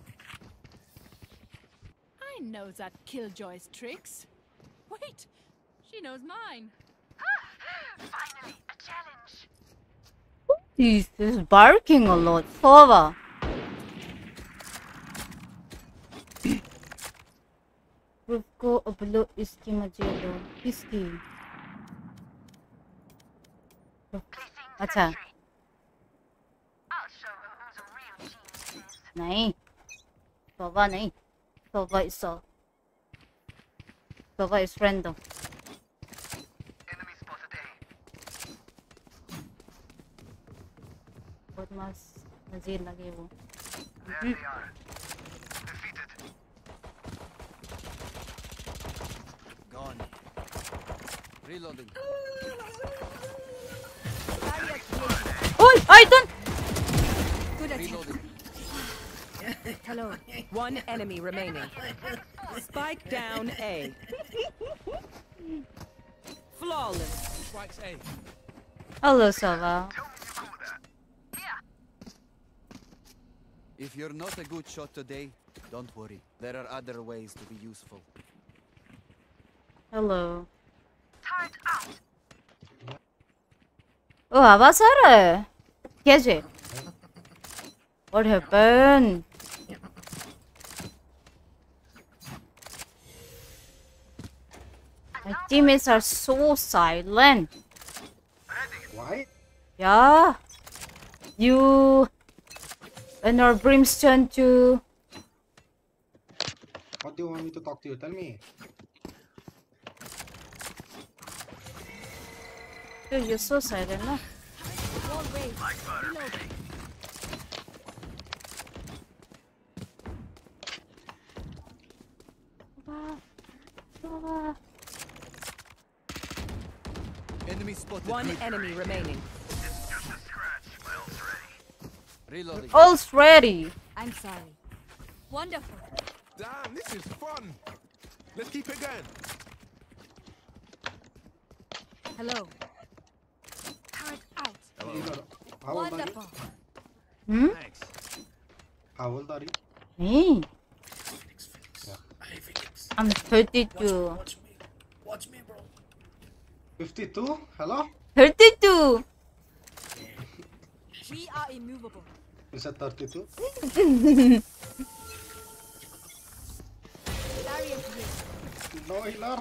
I know that Killjoy's tricks. Wait, she knows mine. Finally, a challenge. He's just barking a lot. Sova. रुको अब लो इसकी मजे लो किसकी अच्छा नहीं सोवा नहीं सोवा इस सो सोवा इस फ्रेंड दो बहुत मस्त मजे लगे वो Gone. Reloading. Oi, I don't. Good attempt. Hello. One enemy remaining. Spike down A. Flawless. Spikes A. Hello, Sova. If you're not a good shot today, don't worry. There are other ways to be useful. Hello. Oh, आवाज आ रहा है कैसे? What happened? My teammates are so silent. Why? Yeah. You and our Brimstone to. What do you want me to talk to you? Tell me. Dude, you're so silent, no? Enemy spotted. One mid. enemy remaining. Reloading. All's ready. I'm sorry. Wonderful. Damn, this is fun. Let's keep it going. Hello. Turret out. Hello. How old are you? Wonderful. Hmm? Thanks. How old are you? Me? Yeah. I'm thirty-two. Watch me. Watch me, bro. fifty-two? Hello? thirty-two. We are immovable. You said thirty-two? Barrier here. No healer.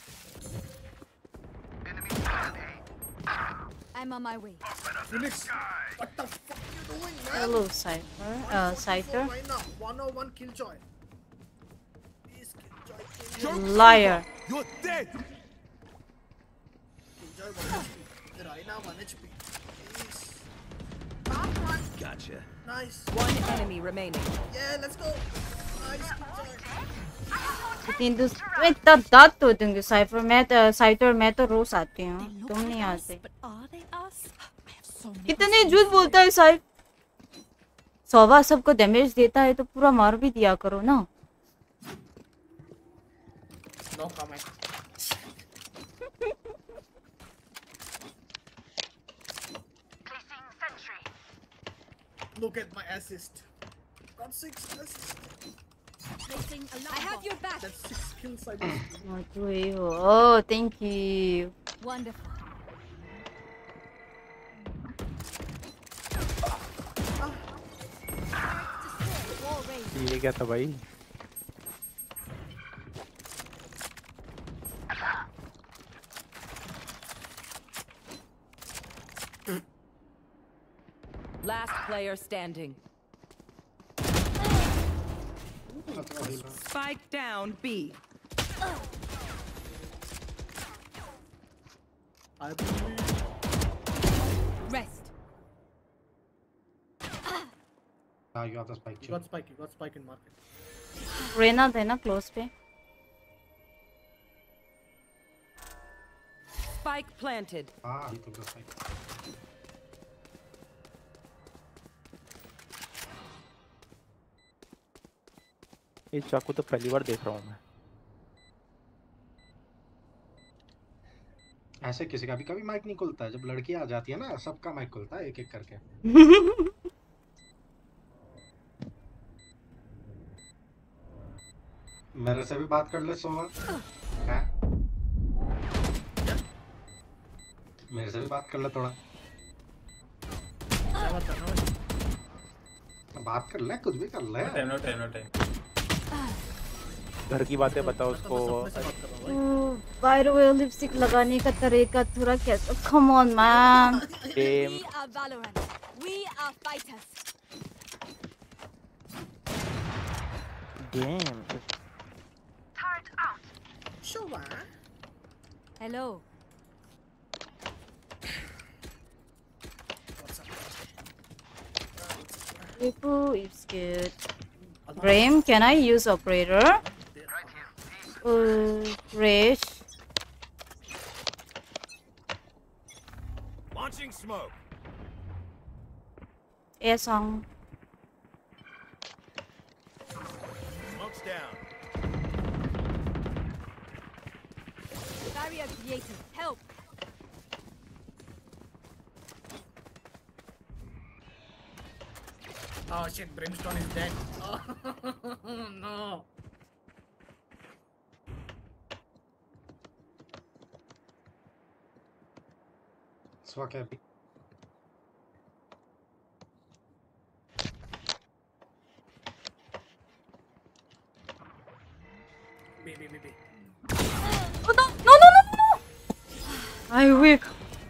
I'm on my way. Phoenix, what the fuck you doing, man? Hello, Cypher. Uh, Cypher. Right now, one oh one Killjoy. Please, Killjoy, Killjoy. Liar. You're dead. Killjoy one H P. Rhina one H P. Please. Gotcha. Nice. One enemy remaining. Yeah, let's go. Nice, Killjoy. लेकिन दूसरे मैं तब दांत तोड़ दूंगी cipher मैं तो साइटर मैं तो रोज आती हूँ तुम नहीं आते कितने झूठ बोलता है साइफ सोवा सबको डैमेज देता है तो पूरा मार भी दिया करो ना No comment. Placing sentry. Look at my assist. Got six assists. Placing alarm. I have your back. That's six kills I just. What do you? Oh, thank you. Wonderful. ये क्या था भाई? Last player standing. Spike down B. I believe. Rest. Ah, you have the spike. You got spike. You got spike in market. Raina थे ना close पे. Spike planted. Ah, he took the spike. ये चाकू तो पहली बार देख रहा हूँ मैं। ऐसे किसी का भी कभी माइक नहीं खुलता है, जब लड़की आ जाती है ना सबका माइक खुलता है एक एक करके। मेरे से भी बात कर ले सोमा। हैं? मेरे से भी बात कर ले थोड़ा। बात कर ले, कुछ भी कर ले। No time, no time, no time. घर की बातें बताओ उसको। बाय द वे लिपस्टिक लगाने का तरीका थोड़ा कैसा? Come on man. We are Valorant. We are fighters. Damn. Turret out. Sure. Hello. People is good. Graham, can I use operator? Uh, Rish. Launching smoke. A song. Smoke's down. Barrier created. Help. Oh shit, Brimstone is dead. Oh no. Swag happy. B, B, B, B. Oh no, no, no, no, no! I weak.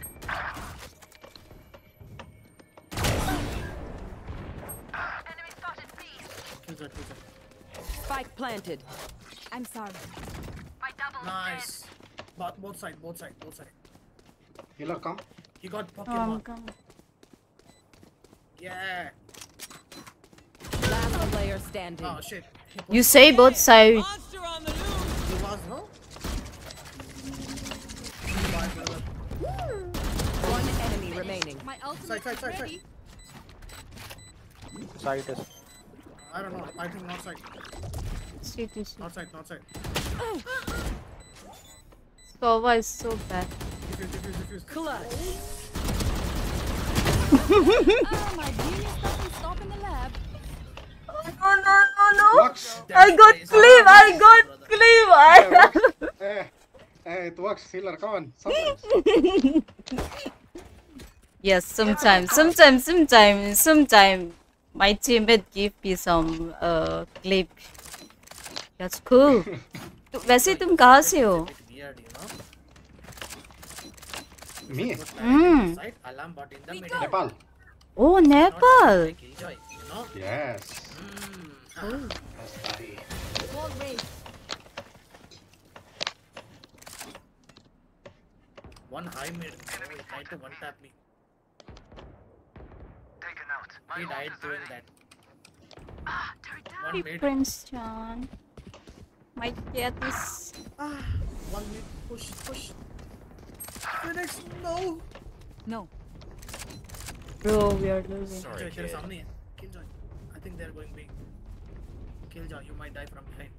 Spike planted. I'm sorry. Nice. Both, both side, both side, both side. Healer, come. He got Oh, Pokemon. come. Yeah. Last player standing. Oh shit. You say both sides. He was, no? One enemy remaining. My ultimate Side, side, side, ready. Side is. I don't know. I think not side. Shit, shit. Not side, not side. Sova is so bad. Defuse, defuse, defuse. Clutch. Oh, my genius doesn't stop in the lab. No, no, no, no! Works. I got clip! I got clip! I Hey, hey, it works. Healer, come on. Sometimes. Yes, sometimes, sometimes, sometimes, sometimes my teammate give me some uh clip. That's cool. तो वैसे तुम कहाँ से हो? Weird, you know? Me? Hmm. Side, alarm bot in the middle. Nepal. Oh, Nepal. Killjoy, you know? Yes. Oh. That's buddy. Wall raised. One high mid. Oh, he tried to one tap me. He died doing that. One mid. Prince John. My cat is. Ah, one mid. Push, push. Phoenix, no. No. Bro, we are losing. Sorry, Killjoy, तेरे सामने है. Killjoy. I think they're going big. Killjoy, you might die from behind.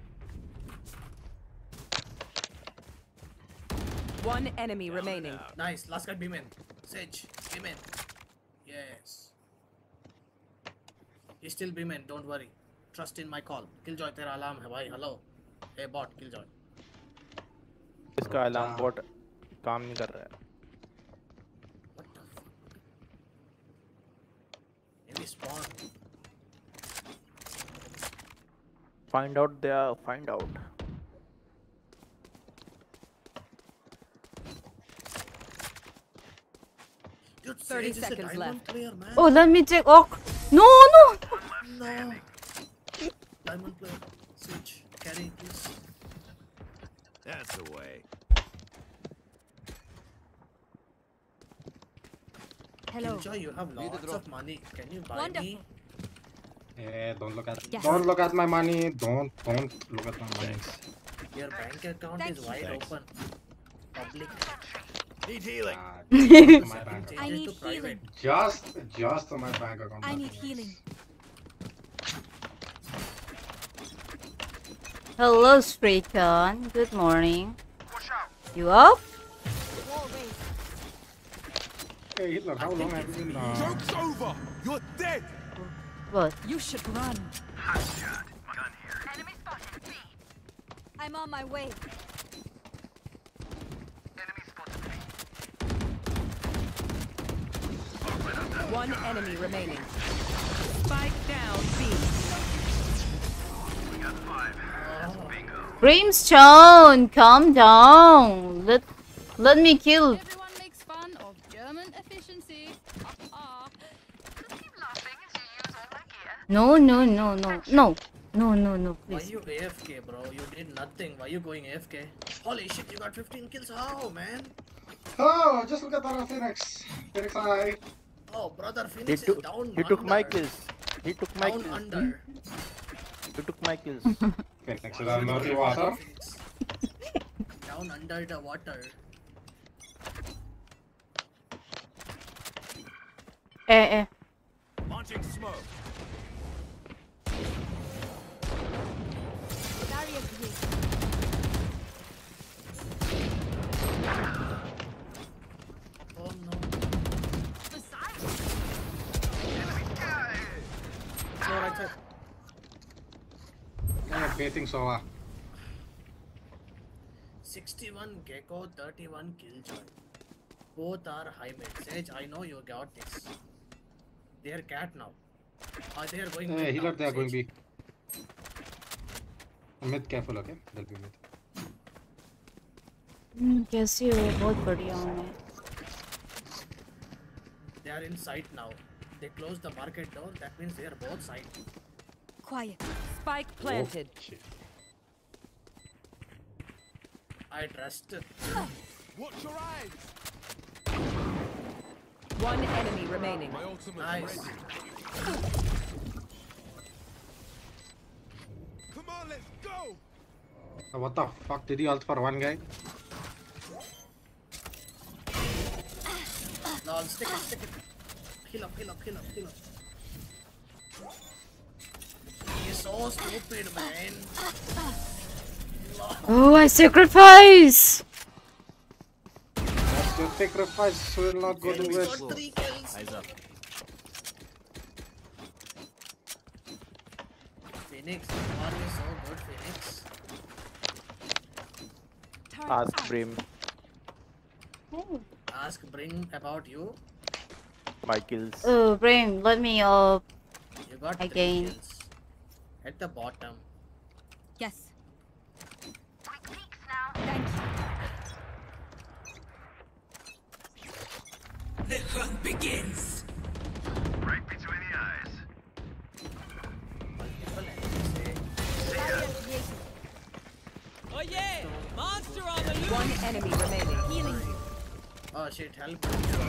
One enemy remaining. Nice. Last guy, beam in. Sage, beam in. Yes. We still be men, don't worry. Trust in my call. Killjoy तेरा alarm है भाई. Hello. Hey bot, Killjoy. इसका alarm bot काम नहीं कर रहा है. Maybe spawn. Find out there. Find out. Dude, thirty Sage is a seconds diamond left. player, man. Oh, let me check. Oh, no, no. No. Diamond player. Switch. Carry, please. That's the way. Hello. Killjoy, you have lots of money. Can you buy Wonderful. me? Yeah, don't look at Yes. don't look at my money. Don't don't look at my money. Your bank account Thank is you. wide Thanks. open. Public. Need healing. Ah, just my bank Change I it need to private. healing. Just just my bank account. I nothing need else. healing. Hello, Sprayton. Good morning. You up? Wall raised. Hey Hitler, how long have you been? Uh, Joke's over. You're dead. What? You should run. Hot shot. Gun here. Enemy spotted. B. I'm on my way. Enemy spotted B. One enemy remaining. Spike down B. We got five. Bingo. Brimstone, calm down. Let let me kill. Everyone makes fun of German efficiency. Ah. Just keep laughing as you use all my gear. No, no, no, no, no, no, no, no, Why please. you A F K, bro? You did nothing. Why you going A F K? Holy shit, you got fifteen kills. How, man? oh, just look at our Phoenix. Phoenix Eye. Oh, brother, He Phoenix took is down he took my under. kills. He took my Down kills. under. He took my kills. Phoenix is under the water. Phoenix. Down under the water. Eh, eh. Launching smoke. Barrier created. Oh no. No, right side. Yeah, baiting Sova. sixty-one Gecko, thirty-one Killjoy. Both are high mid. Sage, I know you got this. They are cat now. Uh, they are going Hey, mid Hitler, now, they are going Sage. B. Mid, careful, okay? They'll be mid. हम्म, कैसी हो? बहुत बढ़िया हूँ मैं. They are in sight now. They close the market door. That means they are both side. Quiet. Spike planted. I trust. Watch your eyes. One enemy remaining. My ultimate Nice. ready. Come on, let's go. Uh, what the fuck did he ult for one guy? Lol, stick it, stick it. Heal up, heal up, heal up, heal up. He's so stupid, man. Oh, I sacrifice. That's your sacrifice will not go to Phoenix waste. got three kills. Eyes up. Phoenix, you are so good, Phoenix. Ask Brim. Ask Bring about you. My kills. Oh, Brim, let me up. You got Again. three kills. At the bottom. Yes. Quick peeks now. Thank you. The hunt begins. Right between the eyes. Multiple enemies, eh? Barrier created. Oh yeah! Monster on the loose! One enemy remaining. Healing. Oh shit, help.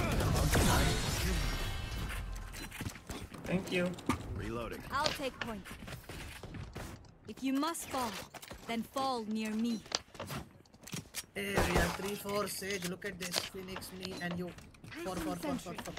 Thank you. Reloading. I'll take point. If you must fall, then fall near me. Hey, we have three, four, Sage. Look at this. Phoenix, me, and you. Four, four, four, four, four.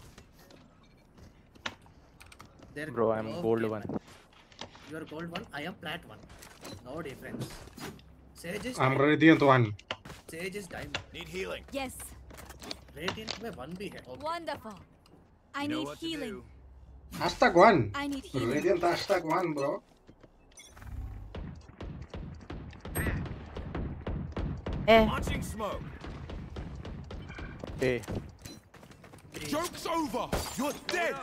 They're Bro, I'm low gold game. one. You are gold one. I am plat one. No difference. Sage is. I'm diamond. radiant one. Sage is diamond. Need healing. Yes. Radiant में one भी है. Okay. Wonderful. I You know need what to healing. do. Hashtag one. I need healing. Radiant hashtag one, bro. Eh. Launching smoke. Hey. Joke's over. You're dead.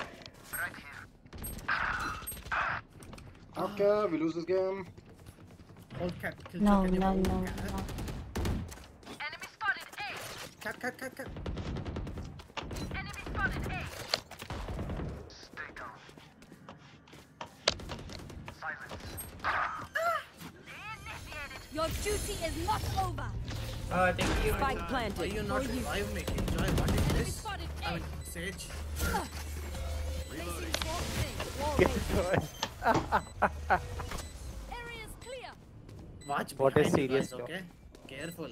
Okay, we lose this game. Hold cat. Kill No, cat, no, cat. no, no. Enemy spotted A. Cat, cat, cat, cat. Enemy spotted A. Stay down. Silence. Your duty is not over. Oh, thank you. Spike planted. Why you not revive me? Enjoy. What is this? I mean, Sage. Area's clear. Watch What behind is you serious guys, though? okay? Careful.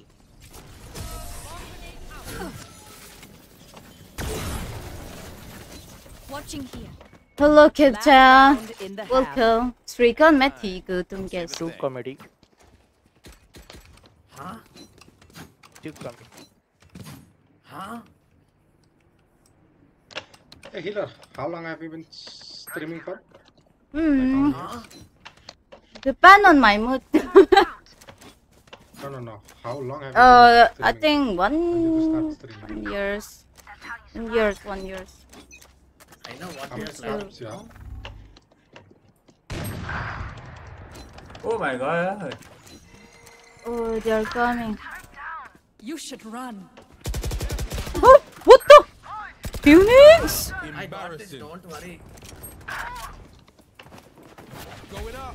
Watching here. Hello Kipcha. round in the half. Welcome. Srikal मैं ठीक हूँ तुम कैसे हो? Two comedy. Huh? Two comedy. Huh? Hey healer, how long have you been streaming for? Hmm. Huh? Depend on my mood. No, no, no. How long have you Uh, been I streaming? think one, When did you start streaming? one years, one years, one years. I know what How we many are subs, yeah? Oh my god. Oh, they are coming. You should run. Oh, what the? Phoenix? I got this, don't worry. Going up.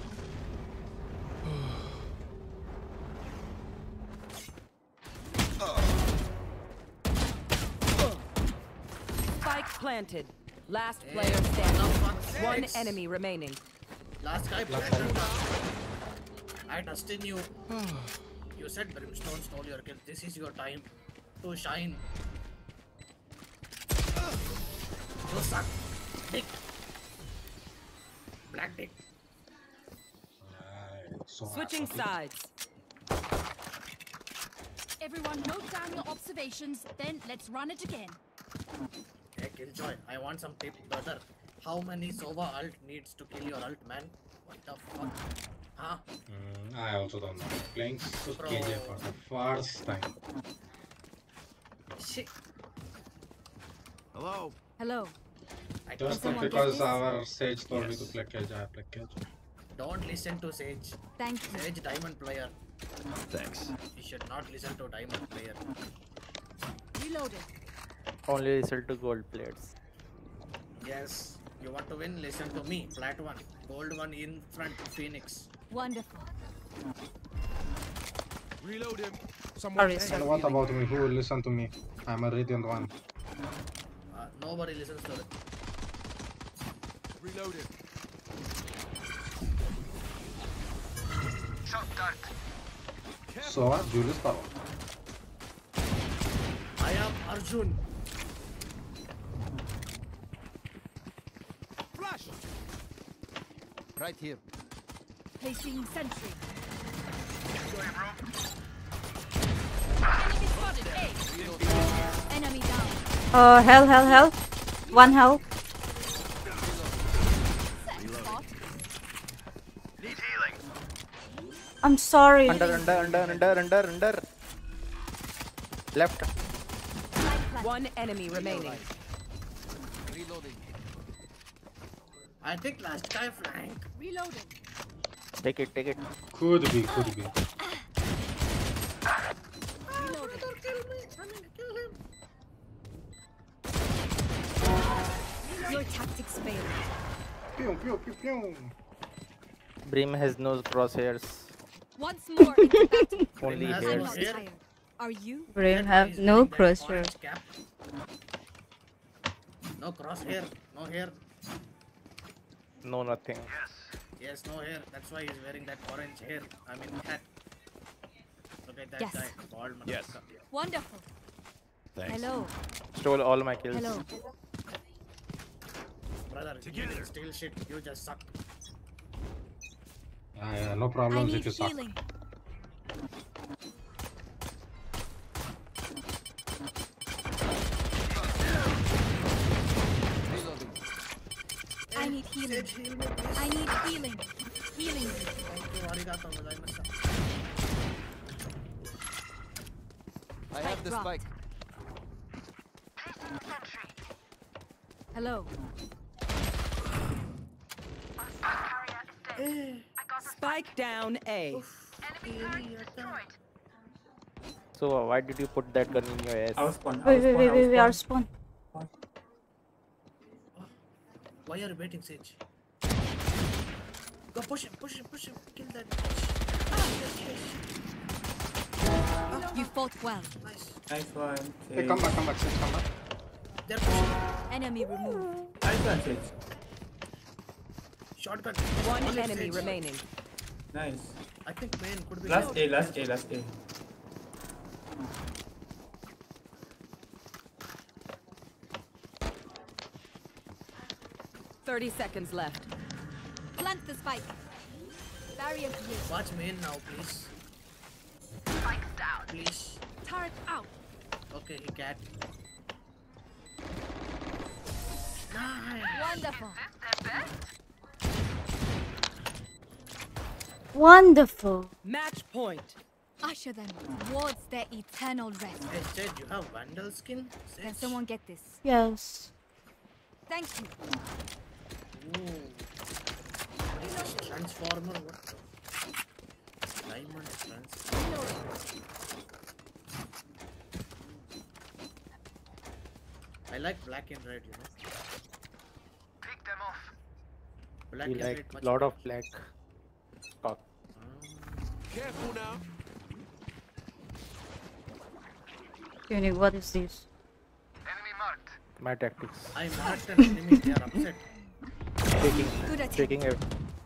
Spike planted. Last Hey, player for the standing. fuck's One sakes. enemy remaining. Last guy planted. I trust in you. You said Brimstone stole your kill. This is your time to shine. You suck. Dick. Black dick. So Switching sides. Everyone note down your observations, then let's run it again. Hey Killjoy, I want some tip, brother. How many Sova ult needs to kill your ult, man? What the fuck? Huh? Mm, I also don't know. Playing K Bro. J for the first time. Shit. Hello. Hello. I Just don't- because our Sage told me to play K J, I play K J. Don't listen to Sage. Thank you. Sage diamond player. Thanks. You should not listen to diamond player. Reloaded. Only listen to gold players. Yes. You want to win? Listen to me. Flat one. Gold one in front. Phoenix. Wonderful. Reload him. Sorry, Someone. sorry. And what about me? Who will listen to me? I'm a Radiant one. Uh, nobody listens to it. Reload him. So what? Julius Power. I am Arjun. Flash. Right here. Placing sentry. Enemy down. Uh, hell, hell, hell. One hell. Spot. Need healing. I'm sorry. Under, under, under, under, under, under. Left. One enemy remaining. Reloading. I think last guy flank. Reloading. Take it, take it. Could be, could be. Reloading. Kill me. I'm gonna kill him. Your tactics failed. Pew, pew, pew, pew. Brim has no crosshairs. Once more into battle. Only Brim has I'm hairs. not Here. tired. Are you? Brim That have guy is no wearing that crosshair. orange cap. No crosshair. No hair. No, nothing. Yes, no hair. That's why he's wearing that orange hair. I mean hat. Look at that Yes. guy. Bald Yes. motherfucker. Wonderful. Thanks. Hello. Stole all my kills. Hello. Brother, you Together. didn't steal shit. You just suck. Yeah, yeah, no I problems need if you suck. healing. healing. I need healing. Healing. I have the spike. Hello. Spike down A. So uh, why did you put that gun in your ass? I was spawn. I Wait, was wait, spawn. wait, I wait, was we are spawn. spawn. Why are you waiting, Sage? Go push him, push him, push him. Kill that. You fought well. Nice. Nice one. Hey, come back, come back, Sage, come back. They're pushing. Enemy removed. Nice one, Sage. Shotgun. One Only enemy Sage. remaining. Nice. I think main could be. Last A, last A, last A. Thirty seconds left. Plant the spike. Barrier here. Watch main now, please. Spikes down. Please. Turret out. Okay, he cat. Nice. Wonderful. Wonderful. Match point. Usher them towards their eternal rest. Hey, Sage, you have Vandal skin? Sage? Can someone get this? Yes. Thank you. Ooh. What is this? Transformer? What the? Diamond transformer. I like black and red, you know. Pick them off. Black We and like red much lot better. of black cock. Careful now. Unique, what is this? My tactics. I marked an enemy, they are upset. Taking, Good attempt. taking it.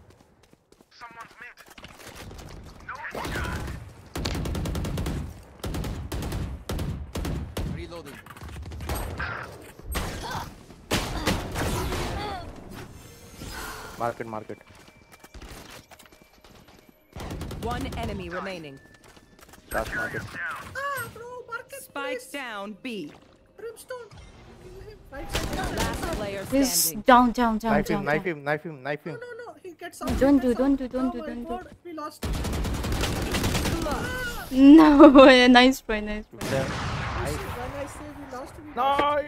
Reloading. Market, market. One enemy remaining. Last market. Ah, bro, market. Spike down B. Brimstone. Last player This standing. down, down, down, Knife down, him, knife down. him, knife him, knife him. No, no, he gets No, out. don't he do, gets don't out. do, don't Oh do, my don't do. God, we lost. No, yeah, nice play, nice play. Then, When I say we lost, we no! lost.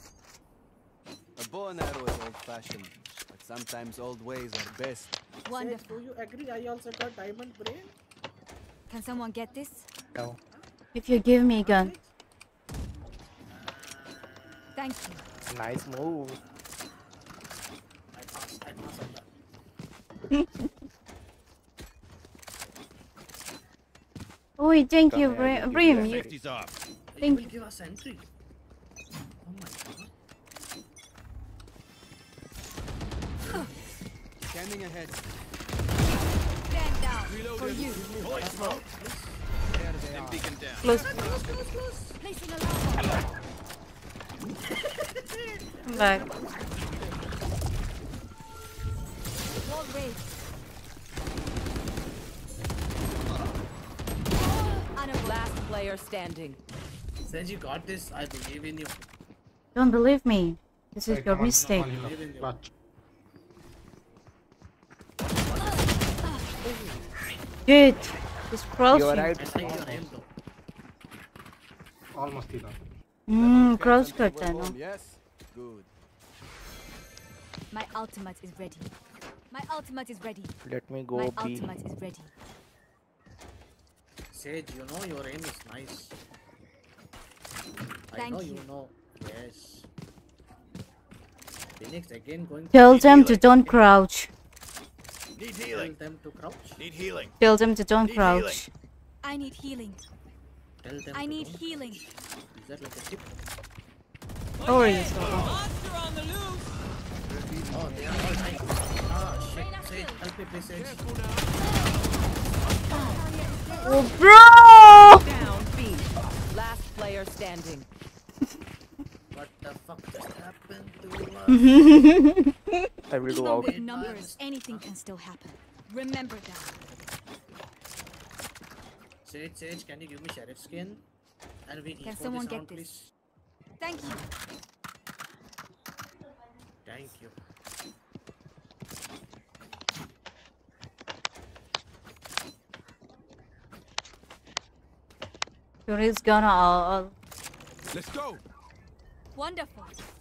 A bow and arrow is old-fashioned, but sometimes old ways are best. Sage, Wonderful. do you agree? I also got diamond brain. Can someone get this? No. If you give me a gun. Thank you. Nice move. I pass, I pass on that. Oh, thank Come you, here, Brim. give Brim, me you, Safety's off. You Thank will you. give us entry. Oh my God. Scanning ahead. Stand down. For you. Holy smoke. There they are. Beacon down. close. Placing alarm. Come back. Wall raised. Last player standing. Sage, you got this. I believe in you. Don't believe me. This is Hey, your come on, mistake. come on, you know. Watch. Dude, this crouching. You are right. I like your aim though. Almost enough. Hmm, crouch Until करता है we're ना. home, yes? Good. My ultimate is ready. My ultimate is ready. Let me My go B. ultimate is ready. Sage, you know your aim is nice. I Thank know you. you know. Yes. Phoenix again going. Tell to them healing. to don't crouch. Need Tell healing. them to crouch. Need healing. Tell them to don't Need crouch. I need healing. Tell them. I to need don't healing. crouch. Is that like a tip? Oh, yes. Monster on the loose. Oh, they are all dying. Ah, shit. Sage, help me, please, Sage. Oh, bro! Down B. Last player standing. What the fuck just happened to us? I will do Even out. with numbers, anything can still happen. Remember that. Sage, Sage, can you give me sheriff skin? And we Can eco someone this get round, this? please. Thank you. Thank you. Fury's gonna all. Let's go. Wonderful.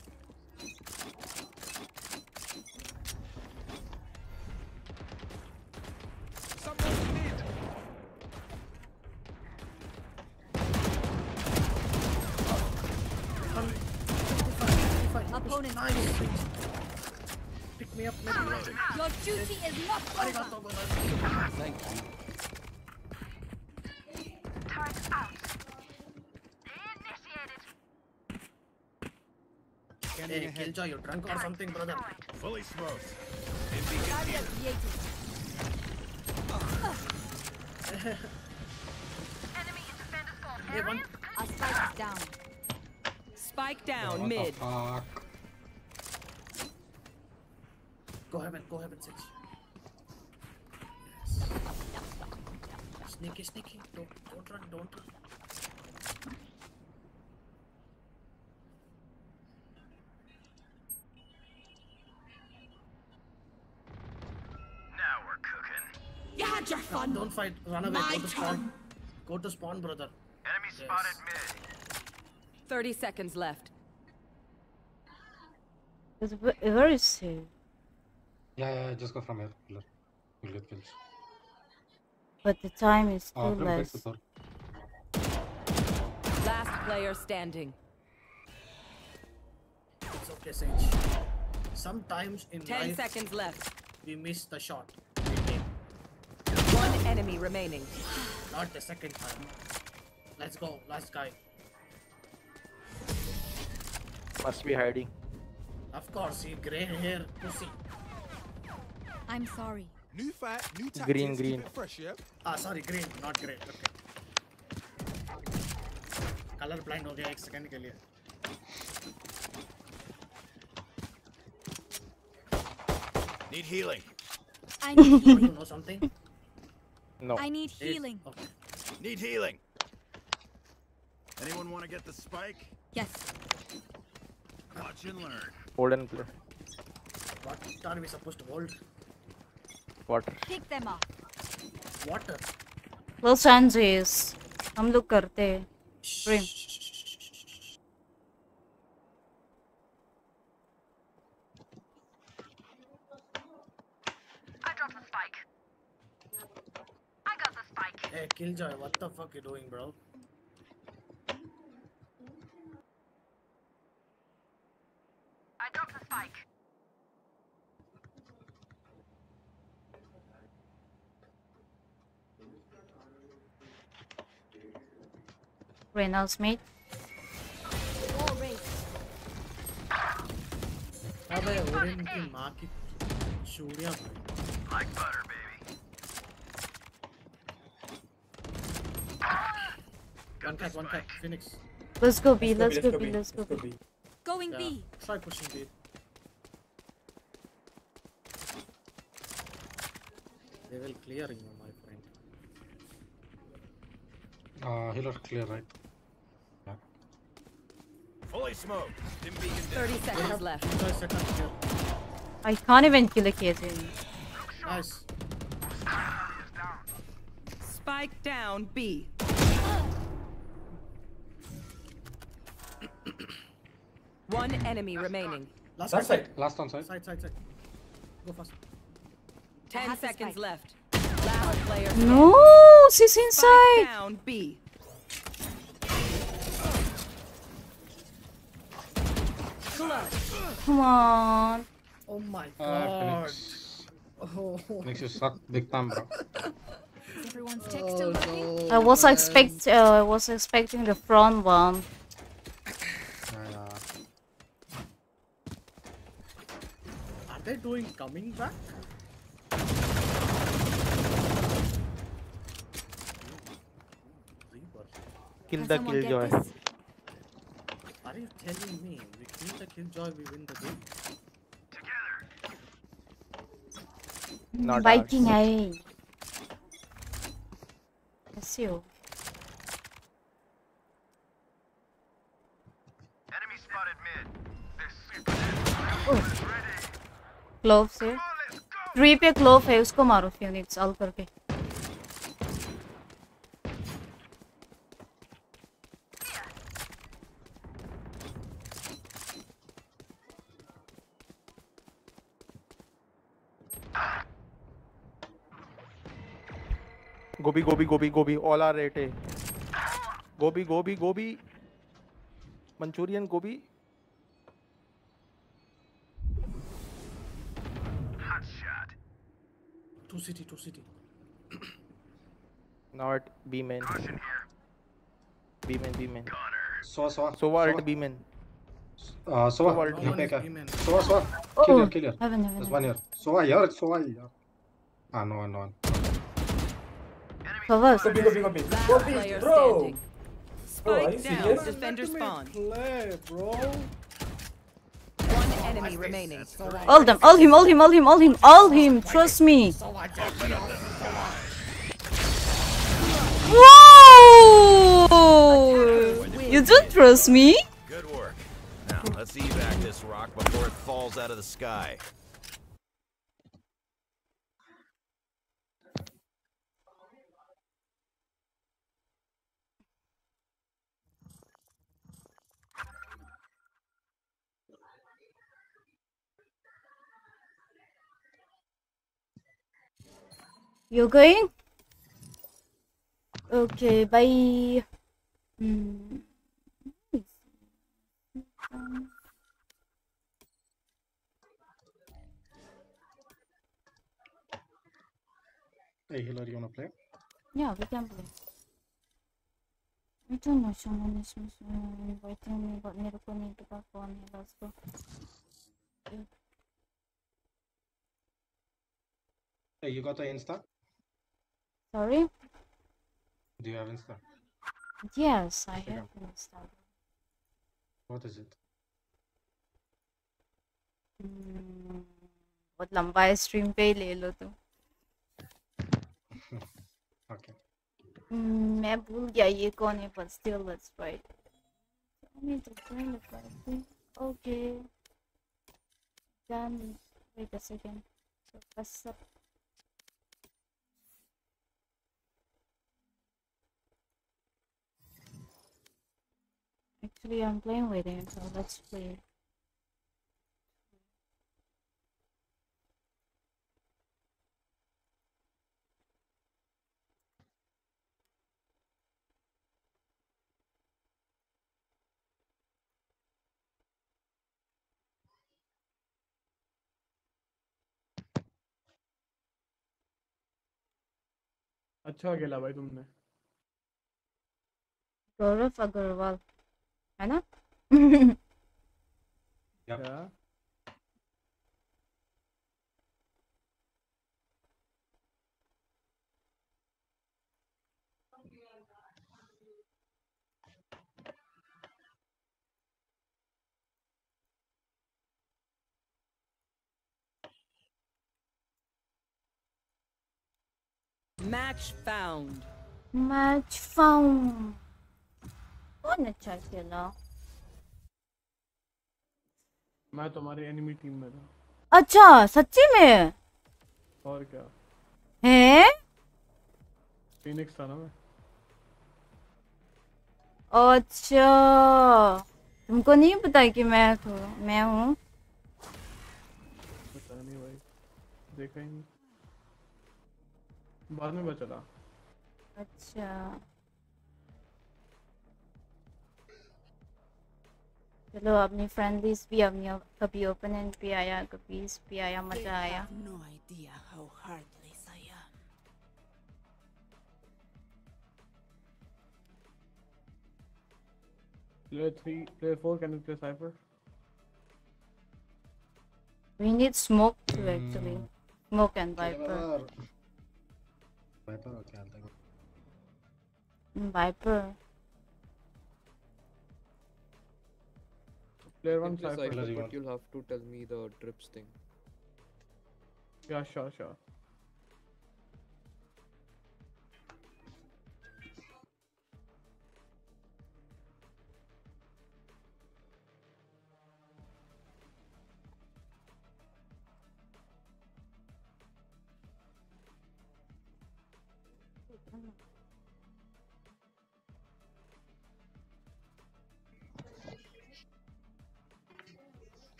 Opponent nice. Pick me up, maybe. Your duty is not over. Thank you. Turret out. Initiated. Hey, Killjoy, you drunk or something, brother? Fully smoked. Enemy in defender's fault Hey, one. Our spike is down. Spike down What mid. the fuck? Go heaven, go heaven, six. Yes. Sneaky, sneaky. Don't, don't run, don't run. Now we're cooking. You had your fun. Don't fight. Run away. My Go to spawn. turn. Go to spawn, brother. Enemy Yes. spotted mid. Thirty seconds left. Is- Where is he? Yeah, yeah, just go from here. You'll you'll get kills. But the time is Uh, too come back less. to Thor. Last player standing. It's okay, Sage. Sometimes in Ten life, seconds left. we miss the shot. One enemy remaining. Not the second time. Let's go. Last guy. Must be hiding. Of course, he grey hair pussy. I'm sorry. New fight, new tactics. Green, keep green. it fresh, yeah? Ah, sorry, green, not grey. Okay. Color blind हो गया एक second के लिए. Need healing. I need You healing. know something? No. I need Eight. healing. Okay. Need healing. Anyone want to get the spike? Yes. Watch and learn. Hold and play. What are we supposed to hold? Water. Pick them up. Water. Los Angeles. हम लोग करते हैं. Dream. I dropped the spike. I got the spike. Hey, Killjoy, what the fuck you doing, bro? I dropped the spike. Reynolds mate. All raised. अबे ओरिन की माँ की चूड़ियाँ Like butter, baby. One cut, one cut. Phoenix. Let's go B. Let's Let's go go B, B. Let's go let's go B. B. Going Yeah. B. Try pushing B. They will clear you, my friend. Uh, healer clear, right? Yeah. Fully smoked. Dim beacon down. Thirty seconds left. Killjoy set up here. I can't even kill a kid. Nice. Spike down B. One enemy remaining. Last That side. Last on side. Side, side, side. Go fast. Ten have the seconds spike. left. Last player No, she's Spike inside. down B. Come on. Oh my Uh, god. Phoenix. Oh. Phoenix, you suck big time, bro. Is everyone's tech Oh, still working? no, I was man. expect. Uh, I was expecting the front one. Yeah. Are they doing coming back? Reaper. Kill Can the someone get killjoy. this? Are you telling me we kill the Killjoy, we win the game? Not Viking ours. है. ऐसे हो. Enemy spotted mid. They're super Oh. Clove से. Three पे clove है, उसको मारो Phoenix all करके. Gobi, Gobi, Gobi, Gobi. All are at A. Gobi, Gobi, Gobi. Manchurian Gobi. Hot shot. Two city, two city. Now at B main. B main, B main. Sova, Sova. Sova at B main. Uh, Sova, Sova here at पे क्या? B main. Sova, Sova. Oh, Kill here, kill here. heaven, heaven, There's heaven. one here. Sova here, Sova here. Ah, no one, no one. Cover. Gobi, Gobi, Gobi. Last Gobi, player bro. standing. Bro, are you Spike down. serious? Defender spawn. Play, bro. One enemy remaining. All them, all him, all him, all him, all him, all him. Trust me. Whoa! You don't trust me? Good work. Now let's evac this rock before it falls out of the sky. You going? Okay, bye. Hmm. Hey, Hillary, you wanna play? Yeah, we can play. I don't know someone is inviting me, but मेरे को नहीं पता कौन है. Let's go. Hey, you got the Insta? Sorry? Do you have Insta? Yes, I Instagram. have Instagram. What is it? Hmm, बहुत लंबा है stream पे ही ले लो तुम. Okay. Hmm, मैं भूल गया ये कौन है, but still let's try. I need to find the party. Okay. Done. Wait a second. So what's up? Actually, I'm playing with him, so let's play. अच्छा खेला भाई तुमने. गौरव अग्रवाल है ना? क्या? Match found. Match found. कौन अच्छा खेला? मैं तुम्हारी एनिमी टीम में था. अच्छा, सच्ची में? और क्या? हैं? फिनिक्स था ना मैं. अच्छा, तुमको नहीं पता कि मैं तो मैं हूँ? पता नहीं भाई, देखा ही नहीं. बाद में पता चला. अच्छा. चलो अपनी फ्रेंडलीज भी अपनी कभी ओपोनेंट भी आया, कभी इस भी आया, मजा आया. No idea how heartless I am. Player three, player four, can you play Cypher? We need smoke too actually. Smoke and Viper. Viper or क्या आता है? Viper. Player You one can play Cypher. Cypher, but you'll have to tell me the drips thing. Yeah, sure, sure.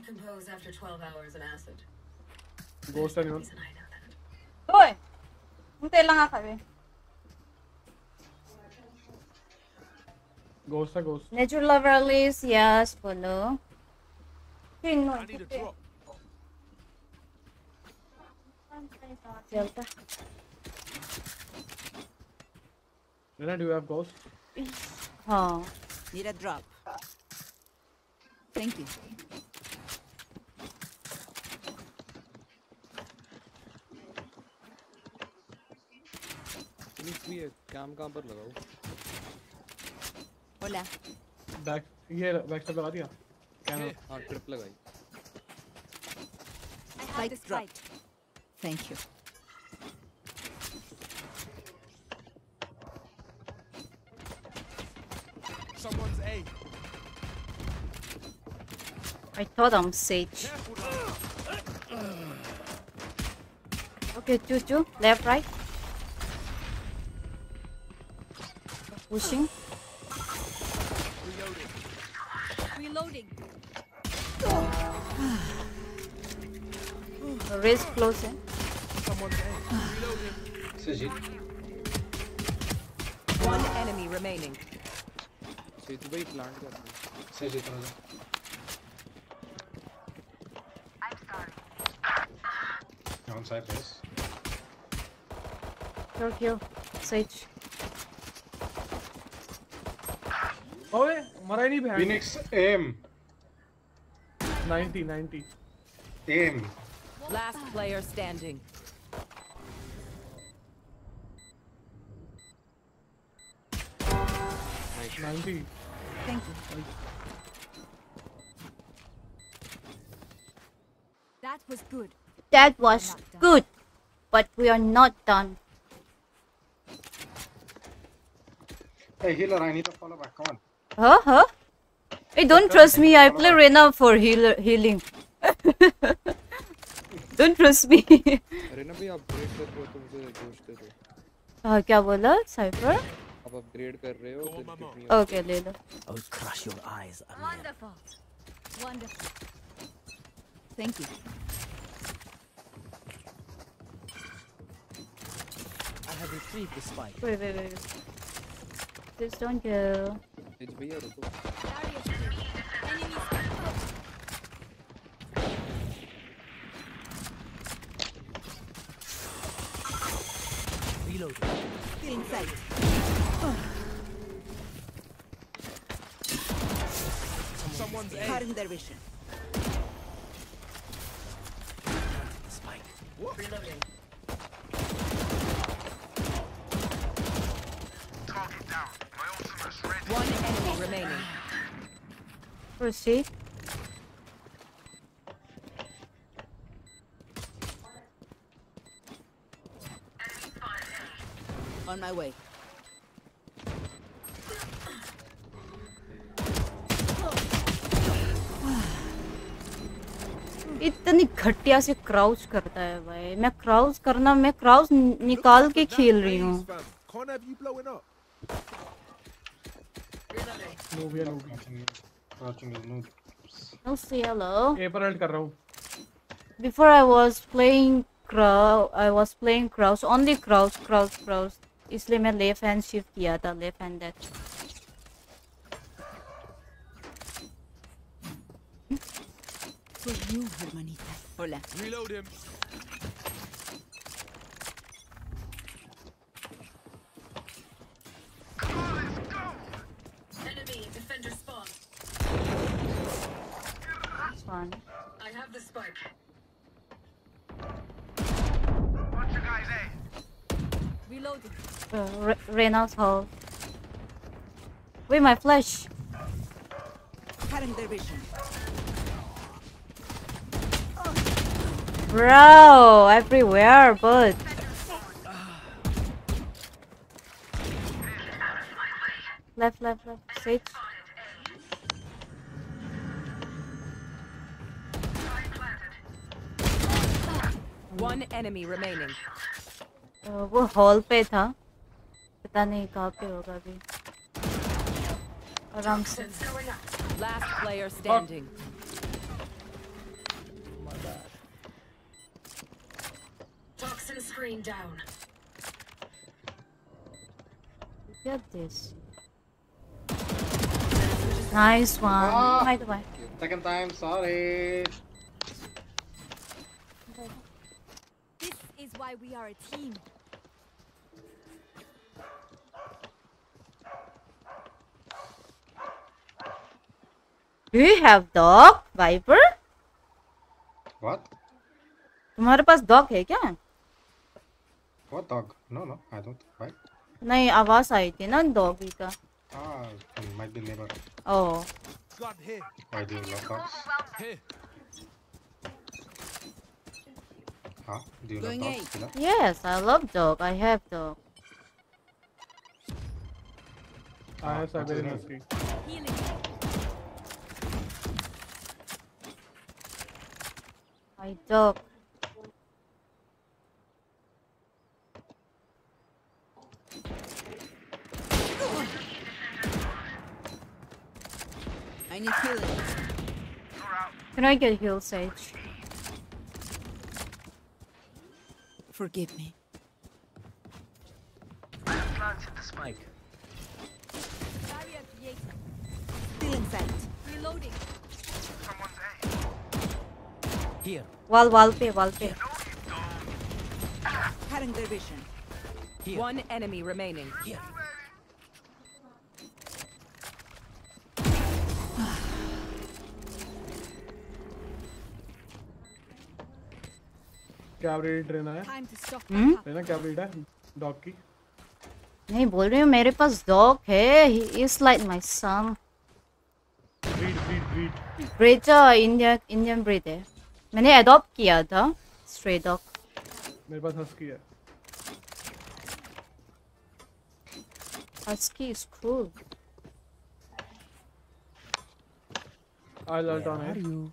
decompose after twelve hours in acid. Ghost anyone? Oi. Unte lang akabe. Ghost है ghost. Nature lover Alice, yes, follow. King no. I need a drop. चलता. Lena, do you have ghost? हाँ. Need a drop. Thank you. भी है काम कहाँ पर लगाओ? Hola. Back ये बैक स्टेप लगा दिया? कैमरा हाँ ट्रिप लगाई. Spike drop. Thank you. Someone's A. I thought I'm Sage. Okay, two, two, left, right. Pushing. Reloading. The race close, eh? Someone's A. Reloading. Sajid. One enemy remaining. सेतु भाई plant कर रहा है. Sajid Raja. On side base. Kill, kill. Sage. ओए मरा ही नहीं बहन. Phoenix aim. ninety ninety. Aim. Last player standing. ninety. Thank you. That was good. That was good, but we are not done. Hey healer, I need to follow back. Come on. Huh? Huh? Hey, don't trust me. I play Reyna for healer healing. Don't trust me. Reyna भी upgrade कर रहे हो तो मुझे जोश दे दो. हाँ क्या बोला Cypher? आप upgrade कर रहे हो तो give me. Okay, ले लो. I will crush your eyes. Wonderful. Wonderful. Thank you. I have retrieved the spike. Wait, wait, wait. Just don't go. Sage भैया रुको. Reload. Still inside. Someone's A. Cutting their vision. The spike. Reloading. One enemy remaining. Proceed. On my way. इतनी घटिया से crouch करता है भाई. मैं crouch करना मैं क्राउच निकाल के खेल रही हूँ. Can't have you blowing up. Noob या noob. Crouching is noob. No, say hello. A पर ult कर रहा हूँ. Before I was playing crouch, I was playing crouch, only crouch, crouch, crouch. इसलिए मैं left hand shift किया था, left handed. For you, hermanita. Hola. Reload him. Enemy defender spawn. That's fun. I have the spike. Reloading. Uh, Re Reyna's hole. Wait, my flash. Cutting their vision. Bro, everywhere, but. Left, left, left. Sage. One enemy remaining. Uh, वो hall पे था. पता नहीं कहाँ पे होगा अभी. आराम से. Last player standing. Screen down. Get this. Nice one. Ah, By the way. second time, sorry. This is why we are a team. Do you have dog, Viper? What? तुम्हारे पास dog है क्या? What dog? No, no, I don't. Why? नहीं, आवाज आई थी ना doggy का. Ah, it might be neighbor. Oh. God here. Why do you love dogs? Here. Huh? Do you Going love dogs? Sheila? Yes, I love dog. I have dog. I have what's his Siberian name? Husky. My dog. I need healing. Can I get heal, Sage? Forgive me. Planted the spike. Barrier created. Still in sight. Reloading. Here. Wall, wall पे, wall पे. Cutting their vision. Here. One enemy remaining. Here. क्या ब्रीड रहना है? Time to stop. Hmm? रहना क्या breed है? Dog की? नहीं बोल रही हूँ मेरे पास dog है. He is like my son. Breed breed breed. Breed India Indian breed है. मैंने adopt किया था. Stray dog. मेरे पास हस्की है. Husky is cool. I'll ult on Where are it. you?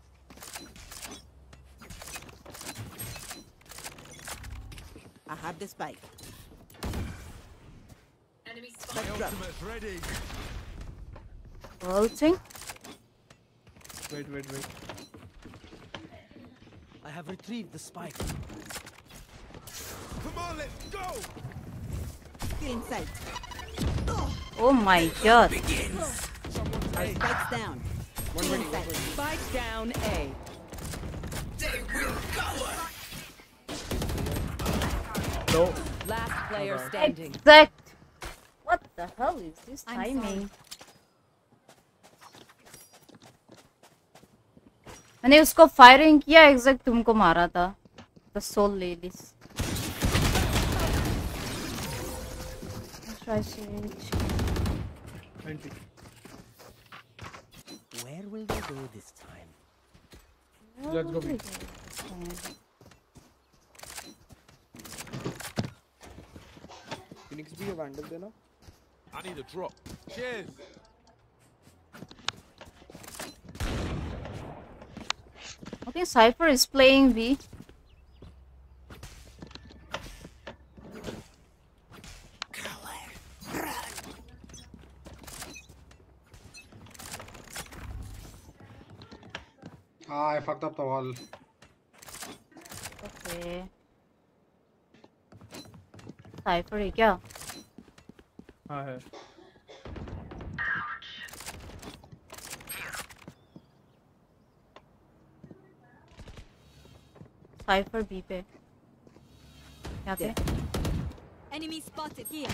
I have the spike. Enemy Spike spotted. drop. Ultimate's ready. Ulting. Wait wait wait. I have retrieved the spike. Come on, let's go. Still in sight. Oh my god. Our spike's down. Still in sight. Spike down A. No. Last player Okay. standing. Exact. What the hell is this I'm timing? मैंने उसको firing किया exact तुमको मारा था. The soul ladies. Try Sage. twenty. Where will they go this time? Let's go B. Phoenix भी है Vandal देना. I need a drop. Cheers. I think Cypher is playing B. Ah, I fucked up the wall. Okay. Cypher है क्या? हाँ है. Cypher B पे. यहाँ पे. Enemy spotted here.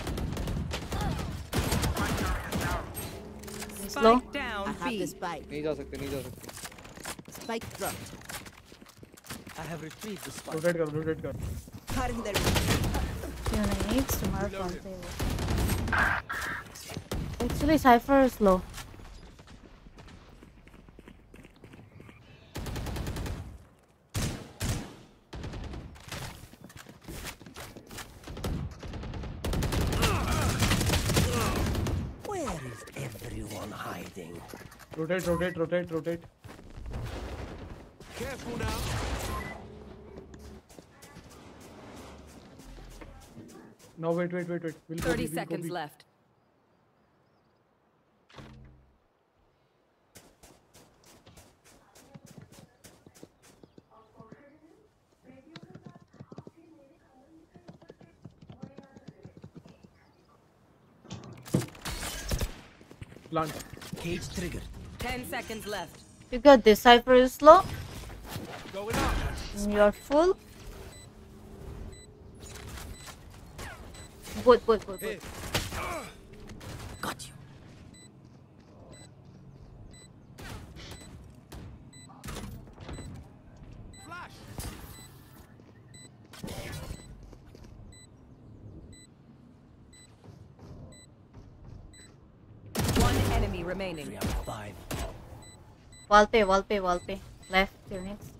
Slow. Spike down I have B. the spike. नहीं जा सकते नहीं जा सकते. Spike dropped. I have retrieved the spike. Rotate कर rotate कर. Cutting their vision. Unix तुम्हारे फोन पे है. Actually Cypher is low. Where is everyone hiding? Rotate rotate rotate rotate. Careful now. No wait wait wait wait. We'll go Thirty B, we'll go seconds B. left. Plant. Cage triggered. Ten seconds left. You got this. Cypher is slow. Going up. You're full. Both, both, both, both. Got you. Flash. One enemy remaining. Three out of five. Wall pay, wall pay, wall pay. Left, till next.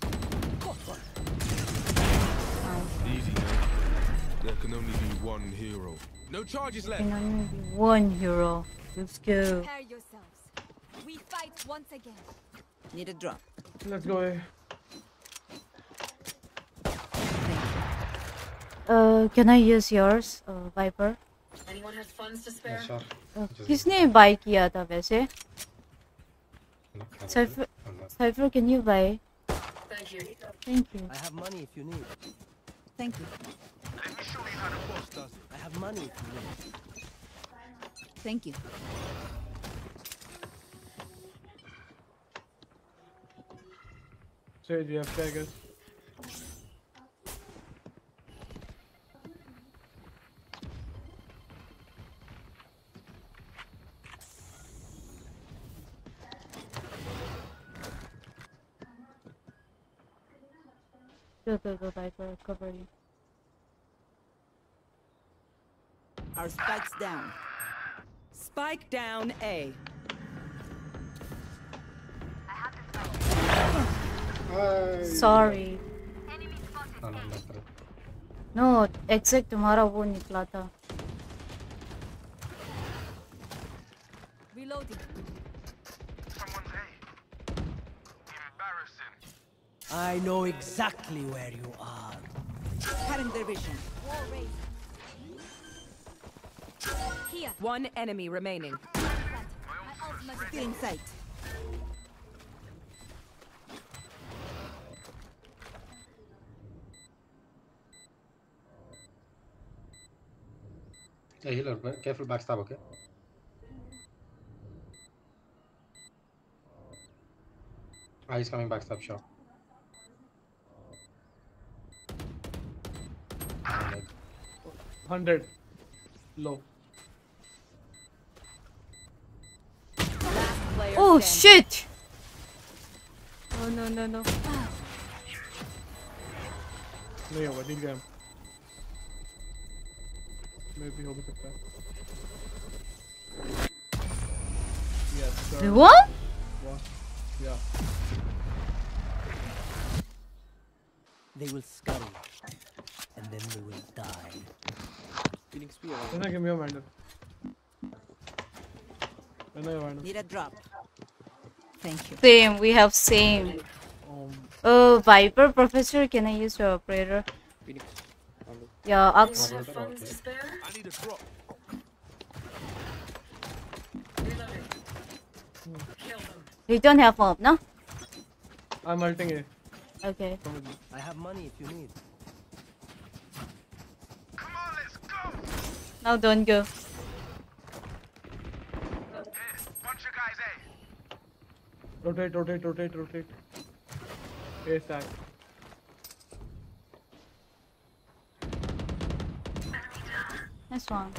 Easy now. There can only be one hero. No charges left. Can only be one hero. Let's go. Prepare yourselves. We fight once again. Need a drop. Let's go. eh. Uh, can I use yours, uh, Viper? Anyone has funds to spare? Yeah, sure. Uh, Just- किसने buy किया था वैसे? No, I don't Cypher, know. I'm not- Cypher, can you buy? Thank you. Thank you. I have money if you need. Thank you. Let me show you how the boss does it. I have money if you need. Thank you. Sage, you have to, I guess. Go, go, go, Viper. Cover you. Our spike's down. Spike down A. Hi. Sorry. No, no, no, correct. No, exact तुम्हारा वो निकला था. Reloading. Someone's A. Embarrassing. I know exactly where you are. Cutting their vision. Wall raised. Here. One enemy remaining. My ultimate is Still in sight. Hey, healer, ba- careful backstab, okay? Ah, he's coming backstab, sure. Hundred. Low. Last player Oh standing. shit! Oh no no no. नहीं होगा, ठीक है. Maybe हो भी सकता है. Yes, sir. What? What? Yeah. They will scurry, and then they will die. Phoenix भी है. Can I give me a vandal? Can I have a vandal? Need a drop. Thank you. Same. We have same. Um, Uh, Viper, Professor. Can I use your operator? Phoenix. Vandal. Yeah, Ox. Anyone have funds to spare? I need a drop. Reloading. Kill them. You don't have up, no? I'm ulting A. Okay. Come with me. I have money if you need. Come on, let's go. Now don't go. Here, bunch of guys A. Rotate, rotate, rotate, rotate. A stack. Nice one.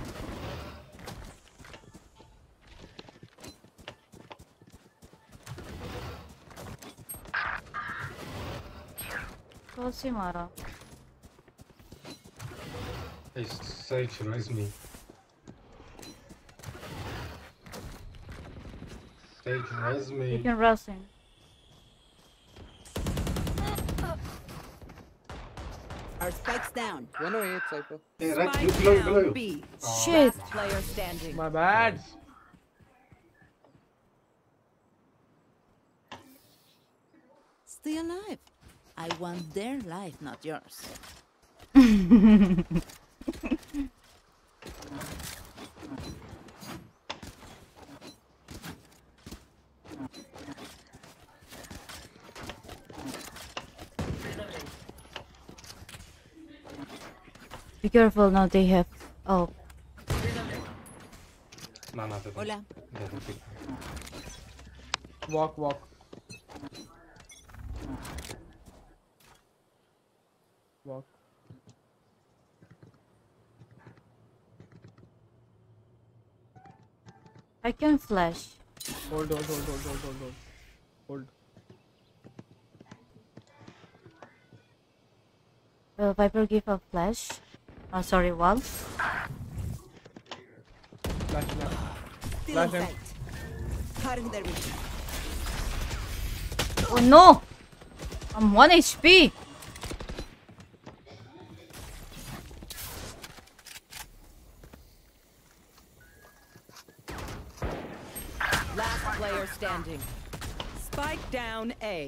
Close मारा. Hey, Sage, raise me. Sage, raise me. You can rush him. Our spike's down. one oh eight Cypher. Hey, right, Spike below, down below you. B. Oh. Shit. Last player standing. My bad. Stay alive. I want their life, not yours. Reloading. Be careful now. They have. Oh. Reloading. ना ना तो Hola. Walk, walk. Walk. I can flash. Hold, hold, hold, hold, hold, hold, hold. Hold. Uh, Viper give a flash. Oh, sorry, wall. Flash, flash. Still Flash in him. sight. Cutting their vision. Oh no! I'm one H P. Last player standing. Spike down A.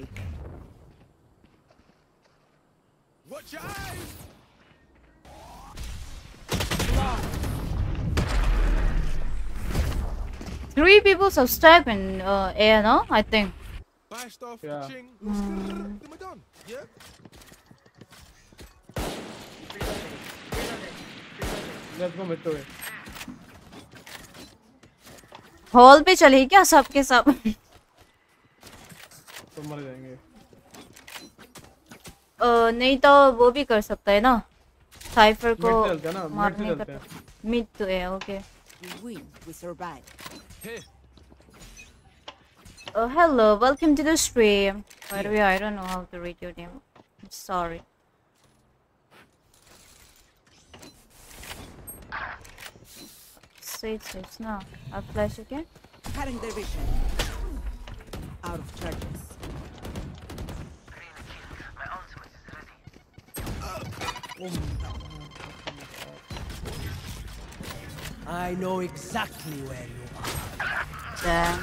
Watch your eyes! Three people subscribe in uh, A, no? I think. Buy stuff, Yeah. ching. Mm. Then we're done. Yeah? Let's go mid to it. Hall पे चले क्या सबके सब? तो मर जाएंगे. अ, नहीं तो वो भी कर सकता है ना साइफर को Mid से चलते हैं ना, mid से मारने चलते का. हैं. मिड तो है okay. We win. We survive. Oh hello, welcome to the stream. By the way, I don't know how to read your name. I'm sorry. Say it, says no. I'll flash again. Cutting their vision. Out of charges. I know exactly where you are. Damn.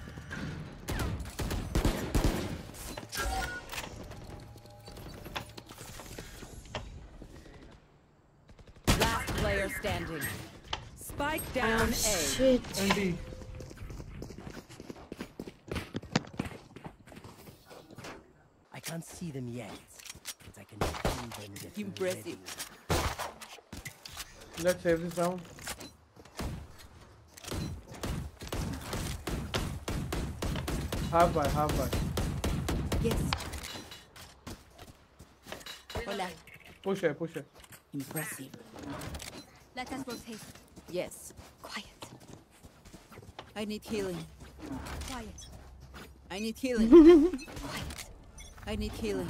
Last player standing. Spike down Oh, A. shit. Andy. I can't see them yet, but I can feel them getting Impressive. ready. Let's save this round. Half by, half by. Yes. Hola. Push it, push it. Impressive. Let us rotate. Yes. Quiet. I need healing. Quiet. I need healing. Quiet. I need healing.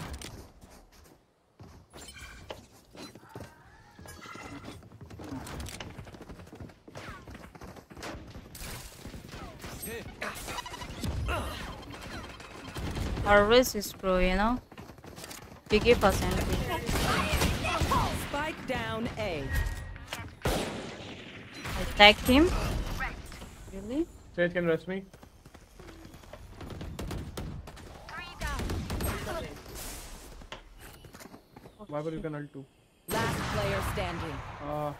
Our race is pro, you know. They give us anything. Spike down A. I tagged him. Really? Sage can rest me. Viper, you can ult too. Last player standing. Uh,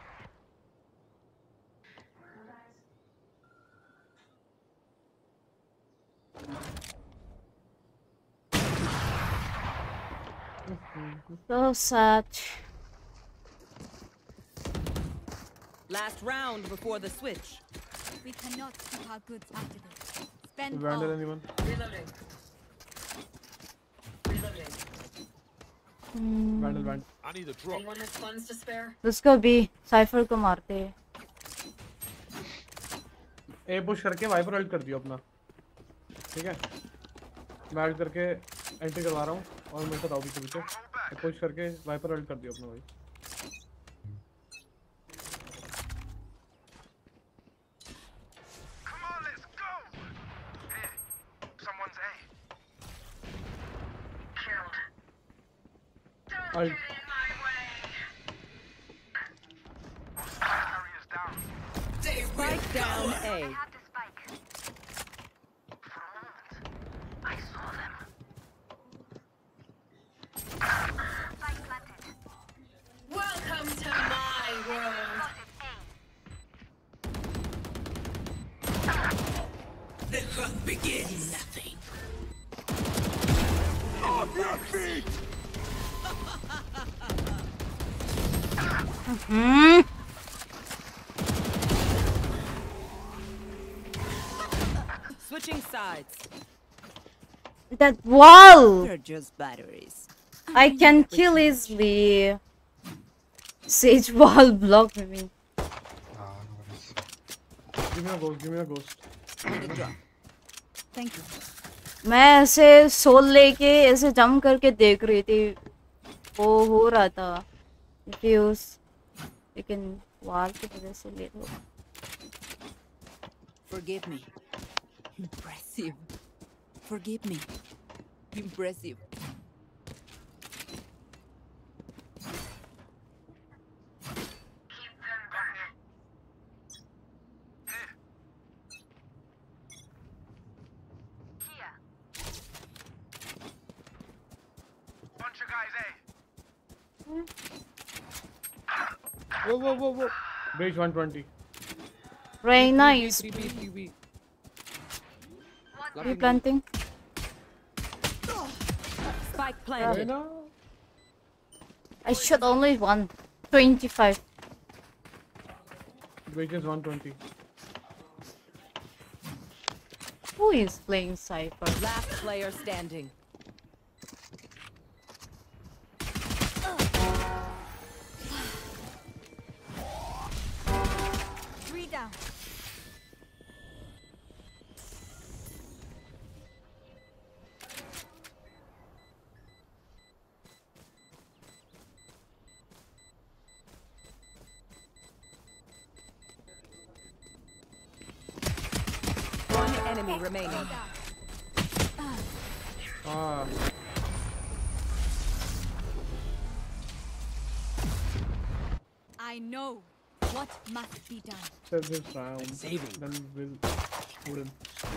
So sad. Last round before the switch. We cannot keep our goods after this. Spend Vandal all. anyone? Reloading. Reloading. Hmm. Vandal, Vandal. I need a drop. Anyone has funds to spare? उसको भी cipher को मारते हैं. A push करके Viper ult कर दियो अपना. ठीक है. मैं अल्ट करके एंट्री करवा रहा हूँ और मेरे साथ आओ पीछे पीछे. पुश करके वाइपर अल्ट कर दियो अपना भाई. I'll... Spike down A. Welcome to my world. The hunt begins. Nothing. Off your feet! Hmm. Switching sides. That wall. They're just batteries. I can kill easily. Sage wall block me. Give me a ghost. Give me a ghost. Thank you. मैं ऐसे soul लेके ऐसे jump करके देख रही थी, वो हो रहा था फ्यूज, लेकिन वार की वजह से लेट हो गया। Forgive me. Impressive. Forgive me. Impressive. Whoa, whoa, whoa, whoa. Bridge one twenty. Very nice. B, B, B, B. Replanting. Spike planted. I shot only one. twenty-five. Bridge is one twenty. Who is playing Cypher? Last player standing. Three down. One enemy remaining. Ah. I know what must be done. Save this round. Saving. Then we'll put him.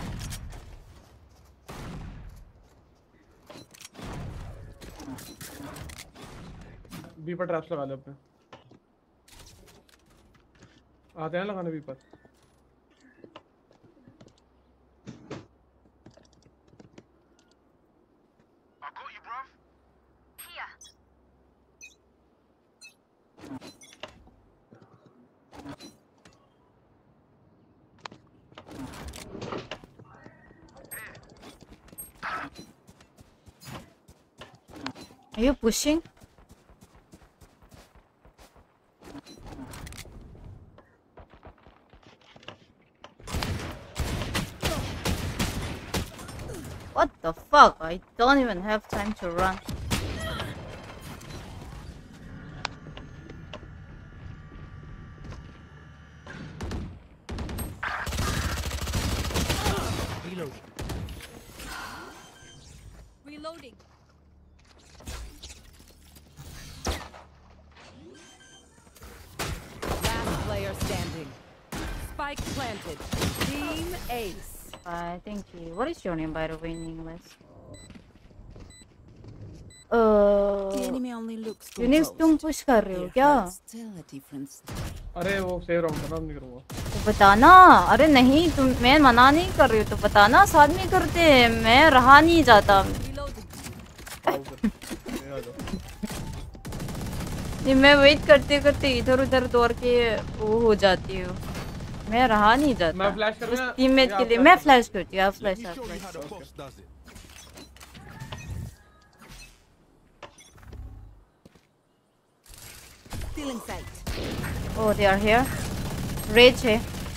B पर traps लगा ले अपने। आते हैं लगाने B पर। Are you pushing? What the fuck? I don't even have time to run. Reload. Reloading. Last player standing. Spike planted. Team Ace. I think he... What is your name, by the way, in English? Uh, The enemy only looks Eunice, तुम push कर रहे हो क्या? Still a difference. अरे वो save round था ना, नहीं करूँगा। तो बताना। अरे नहीं, तुम मैं मना नहीं कर रही हूँ, तो बताना साथ में करते हैं। मैं रहा नहीं जाता। नहीं, मैं वेट करते करते इधर उधर दौड़ के वो हो जाती हूँ। मैं रहा नहीं जाता। मैं फ्लैश करूँ या टीममेट के लिए मैं फ्लैश करती हूँ। आप फ्लैश आप flash. Still in sight. Oh, they are here. Rage है।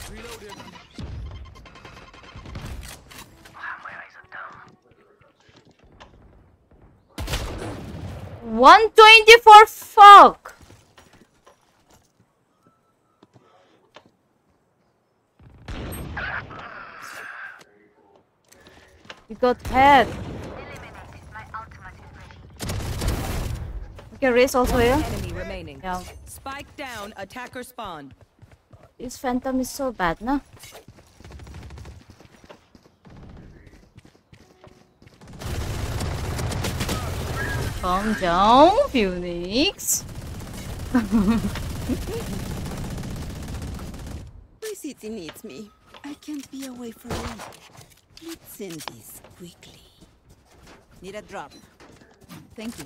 one twenty-four, fuck. You got head. Okay, race also here. Enemy remaining. Yeah. Spike down. Attacker spawn. This Phantom is so bad, na? Calm down, Phoenix. My city needs me. I can't be away for long. Let's send this quickly. Need a drop. Thank you.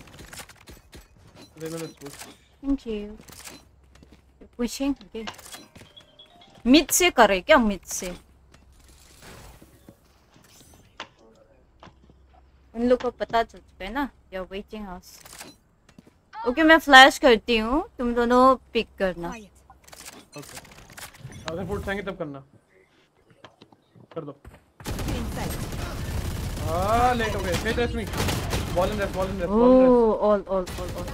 Thank you. Pushing. Okay. Mid से करे क्या? Mid से. उन लोग को पता चल चुका है ना, they are waiting us. Okay मैं फ्लैश करती हूँ, तुम दोनों पिक करना। ओके अगर फुट आएंगे तब करना, कर दो। Ah, late हो गए। Hey, that's me. Ball in there, ball in there, ball in there. Oh, all, all, all, all.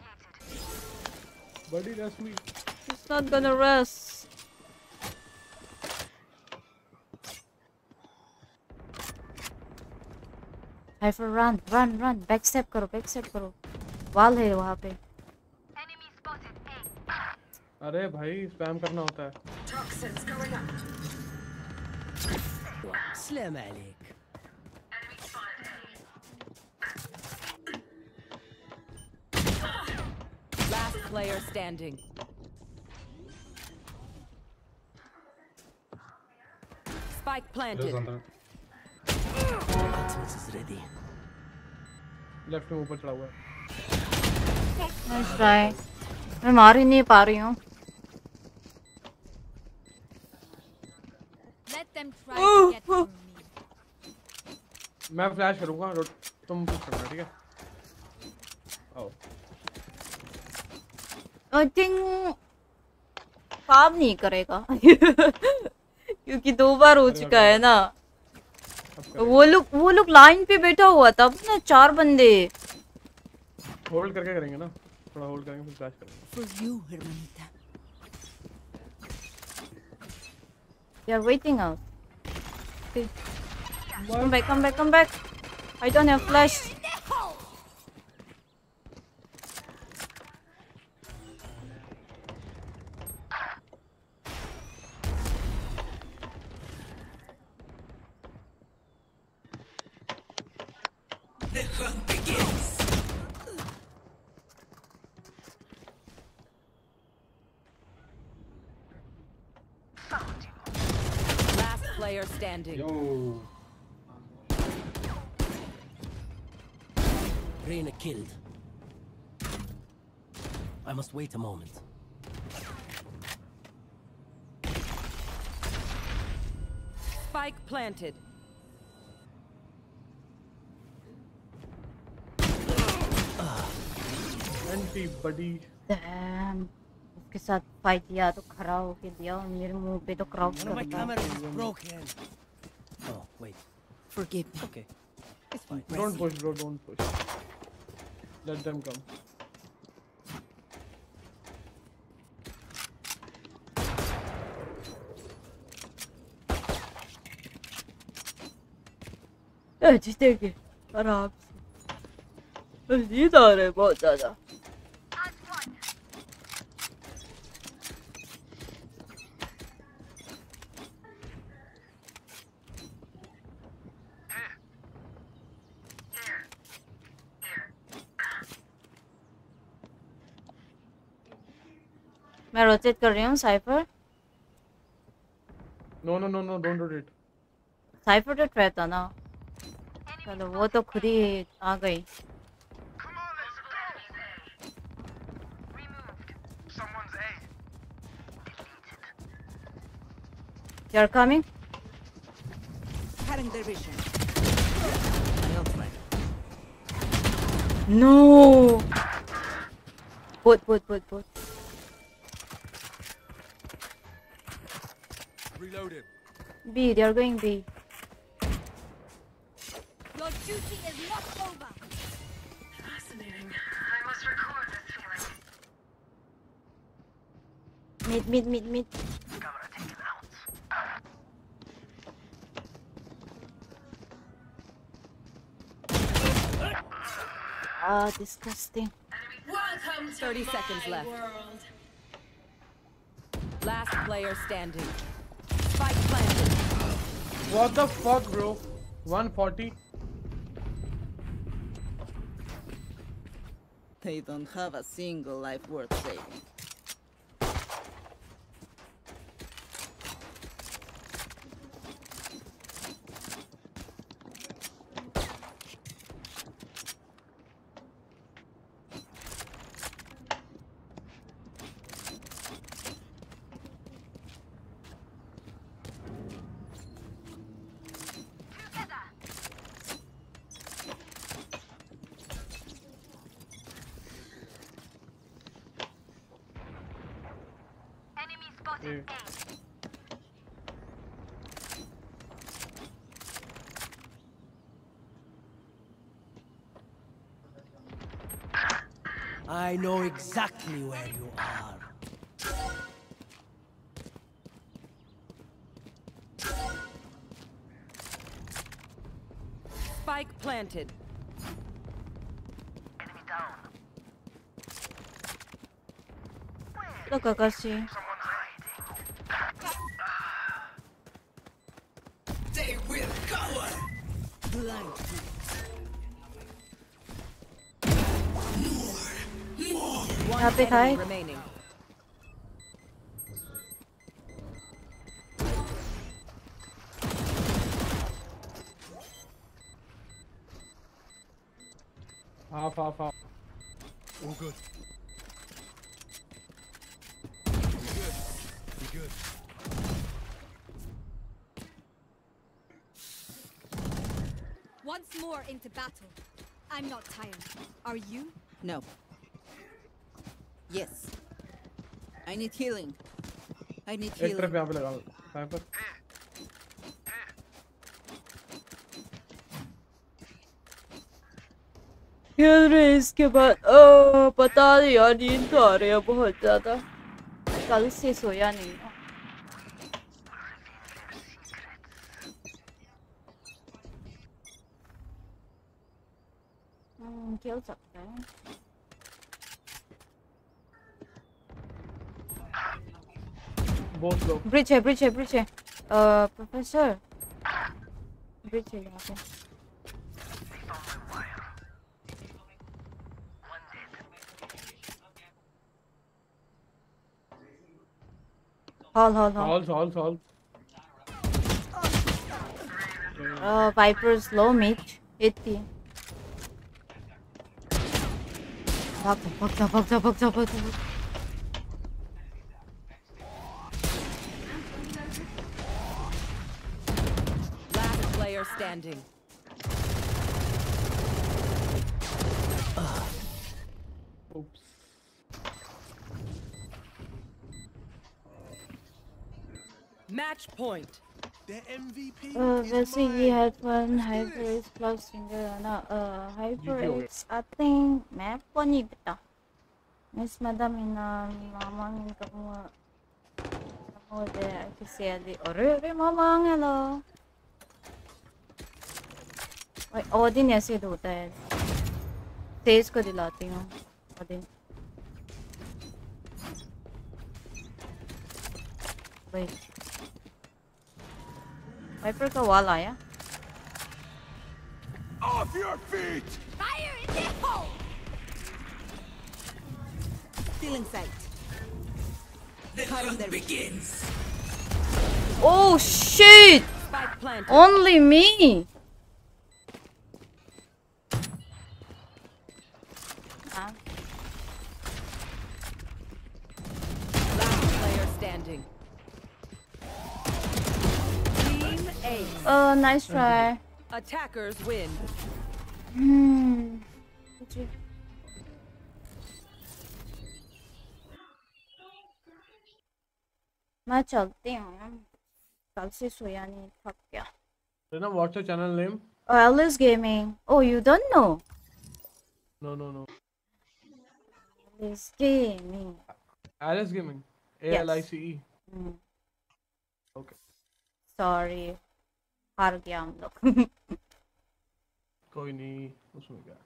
Buddy, that's me. He's not gonna rest. Hyper, run, run, run. Backstep करो, backstep करो. Wall है वहाँ पे. अरे भाई, spam करना होता है. Toxins going up. Slam عليك. Last player standing. Spike planted. Ultimate is ready. Left में ऊपर चढ़ा हुआ है. Nice try. मैं मार ही नहीं पा रही हूँ. Let them try to get from me. मैं फ्लैश करूँगा, तुम पुश करना, ठीक है? आओ. I think काम नहीं करेगा क्योंकि दो बार हो चुका है ना। वो लोग वो लोग लाइन पे बैठा हुआ था ना, चार बंदे। होल्ड करके करेंगे ना, थोड़ा होल्ड करेंगे फिर फ्लैश करेंगे। For you, hermanita. They are waiting out. Okay. Come back, come back, come back. I don't have flash. The hunt begins. Last player standing. Yo. Reyna killed. I must wait a moment. Spike planted. Anti buddy. Damn. उसके साथ fight किया तो खड़ा होके दिया और मेरे मुंह पे तो क्राउच कर My दिया। camera is broken. Oh wait. Forgive me. Okay. It's fine. Don't push, bro. Don't push. Let them come. जीतेंगे आराम से। नींद आ रहा है बहुत ज्यादा। मैं रोटेट कर रही हूँ Cypher. No, no, no, no, don't do it. Cypher तो ट्रैप था ना। चलो वो तो खुद ही आ गई। You're coming? Cutting their vision. No. Both, both, both, both. Reloaded. B, they are going B. Your duty is not over. Fascinating. I must record this feeling. Mid, mid, mid, mid. Camera taken out. Ah, disgusting. Welcome to thirty seconds my left. world. Last player standing. Spike planted. What the fuck, bro? one forty. They don't have a single life worth saving. A I know exactly where you are. Spike planted. Look, Akashi. They will cover. Blind. यहाँ पे था एक। Remaining. Half, half, half. All good. We good. We good. Once more into battle. I'm not tired. Are you? No. Yes. I need healing. I need एक healing. Trap यहाँ पे लगा sniper खेल रहे इसके बाद ओ पता नहीं यार नींद तो आ रही है बहुत ज्यादा कल से सोया नहीं हूँ हम्म, खेल सकते हैं बहुत लो ब्रिज है ब्रिज है ब्रिज है प्रोफेसर ब्रिज है यहाँ पे Hall, hall, hall. Hall, hall, hall. Uh, Viper's low mid. eighty. भाग जा, भाग जा, भाग जा, भाग जा, भाग जा. Last player standing. Oops. Match point. The M V P Uh, is वैसे mine. ये headphone HyperX plus singer है ना uh, HyperX I think मैं को नहीं पता Miss Madam ina mamang kamu kamu deh kasi ali अरे अरे mamang hello ओए ओदिन ऐसे तो होता है तेज को दिलाती हूँ ओदिन भाई वाइपर का वॉल आया Off your feet! Fire in the hole! Still in sight. The hunt begins. Oh shit! Spike planted. Only me! Ah. Last player standing. Team Ace. Oh, nice try. Attackers win. Hmm. मैं चलती हूँ कल से सोया नहीं थक गया Rena, what's your channel name? Oh, Alice Gaming. Oh, you don't know? No, no, no. Alice Gaming. Alice Gaming. A L I C E. Hmm. Okay. Sorry. हार गया हम लोग कोई नहीं उसमें क्या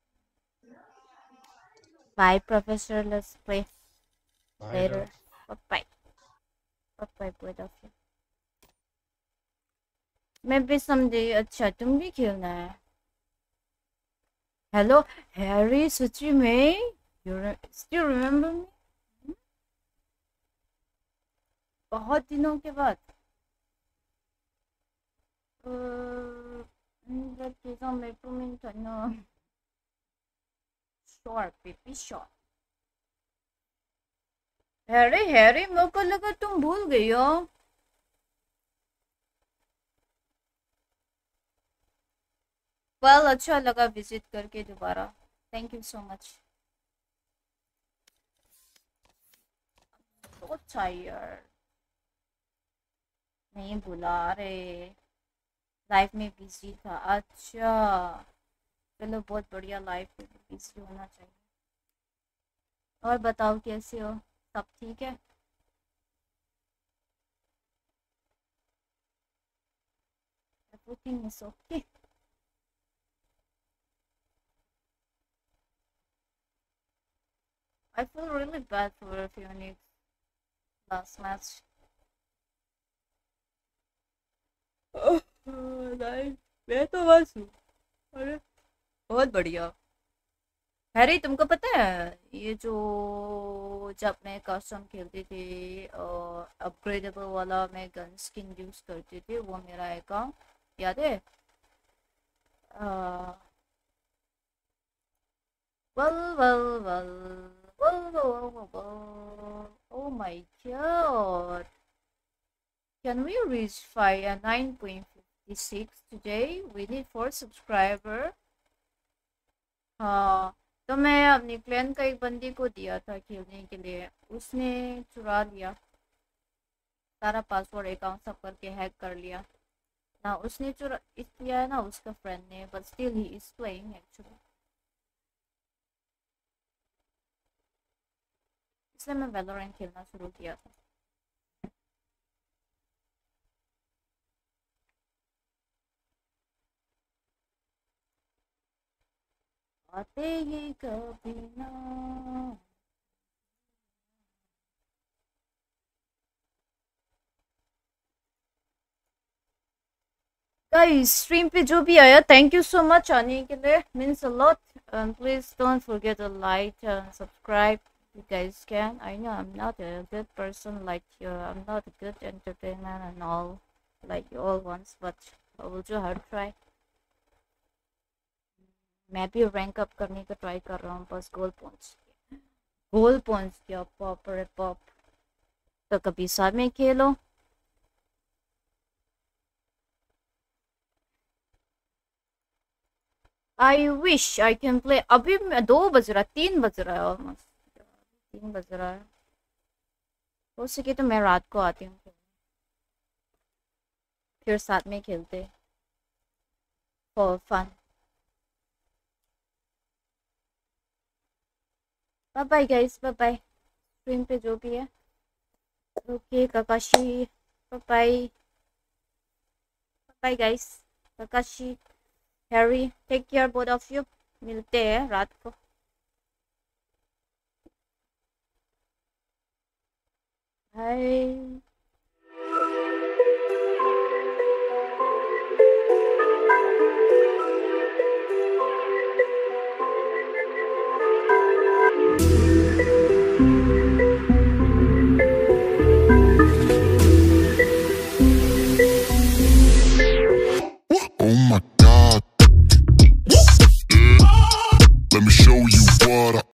Bye, Professor. Let's play Bye, later. Doc. Bye. Bye. Bye. Both of you. मैं भी समझी अच्छा तुम भी खेलना है हेलो हैरी सच्ची में you still remember me बहुत दिनों के बाद अंदर चीज़ों में तुम तो ना short baby short Harry Harry मेरे को लगा तुम भूल गई हो well अच्छा लगा विजिट करके दोबारा thank you so much so tired नहीं बुला रहे, लाइफ में बिजी था। अच्छा चलो बहुत बढ़िया, लाइफ में बिजी होना चाहिए। और बताओ कैसे हो, सब ठीक है? Everything is okay. I feel really bad for Phoenix last match. मैं तो बस हूँ। अरे बहुत बढ़िया। हैरी तुमको पता है ये जो जब मैं कस्टम खेलती थी अपग्रेडेबल वाला मैं गन स्किन यूज करती थी, वो मेरा अकाउंट याद है? well well well well well well well oh my god, can we reach five and nine point five six today? We need four subscriber. हाँ तो मैं अपनी क्लैन का एक बंदी को दिया था खेलने के लिए, उसने चुरा लिया सारा पासवर्ड अकाउंट सब करके हैक कर लिया ना, उसने चुरा इस लिया है ना उसका फ्रेंड ने, but still he is playing actually. इसलिए मैं वैलोरेंट खेलना शुरू किया था। आते ही कभी ना गाइस, स्ट्रीम पे जो भी आया थैंक यू सो मच आने के लिए, means a lot. Please don't forget to like and subscribe you guys can. I know I'm not a good person like you, I'm not a good entertainment and all like you all once, but I will do hard try. मैं भी rank up करने का try कर रहा हूँ, बस गोल पहुँच गया गोल पहुँच गया पॉप रे पॉप। तो कभी साथ में खेलो। I wish I can play. अभी दो बज रहा, तीन बज रहा है ऑलमोस्ट, तीन बज रहा है। हो सके तो मैं रात को आती हूँ, फिर साथ में खेलते for fun. Bye bye guys, bye bye. Screen पे जो भी है okay Kakashi, bye bye bye guys. Kakashi, Harry, take care both of you. मिलते हैं रात को। Bye.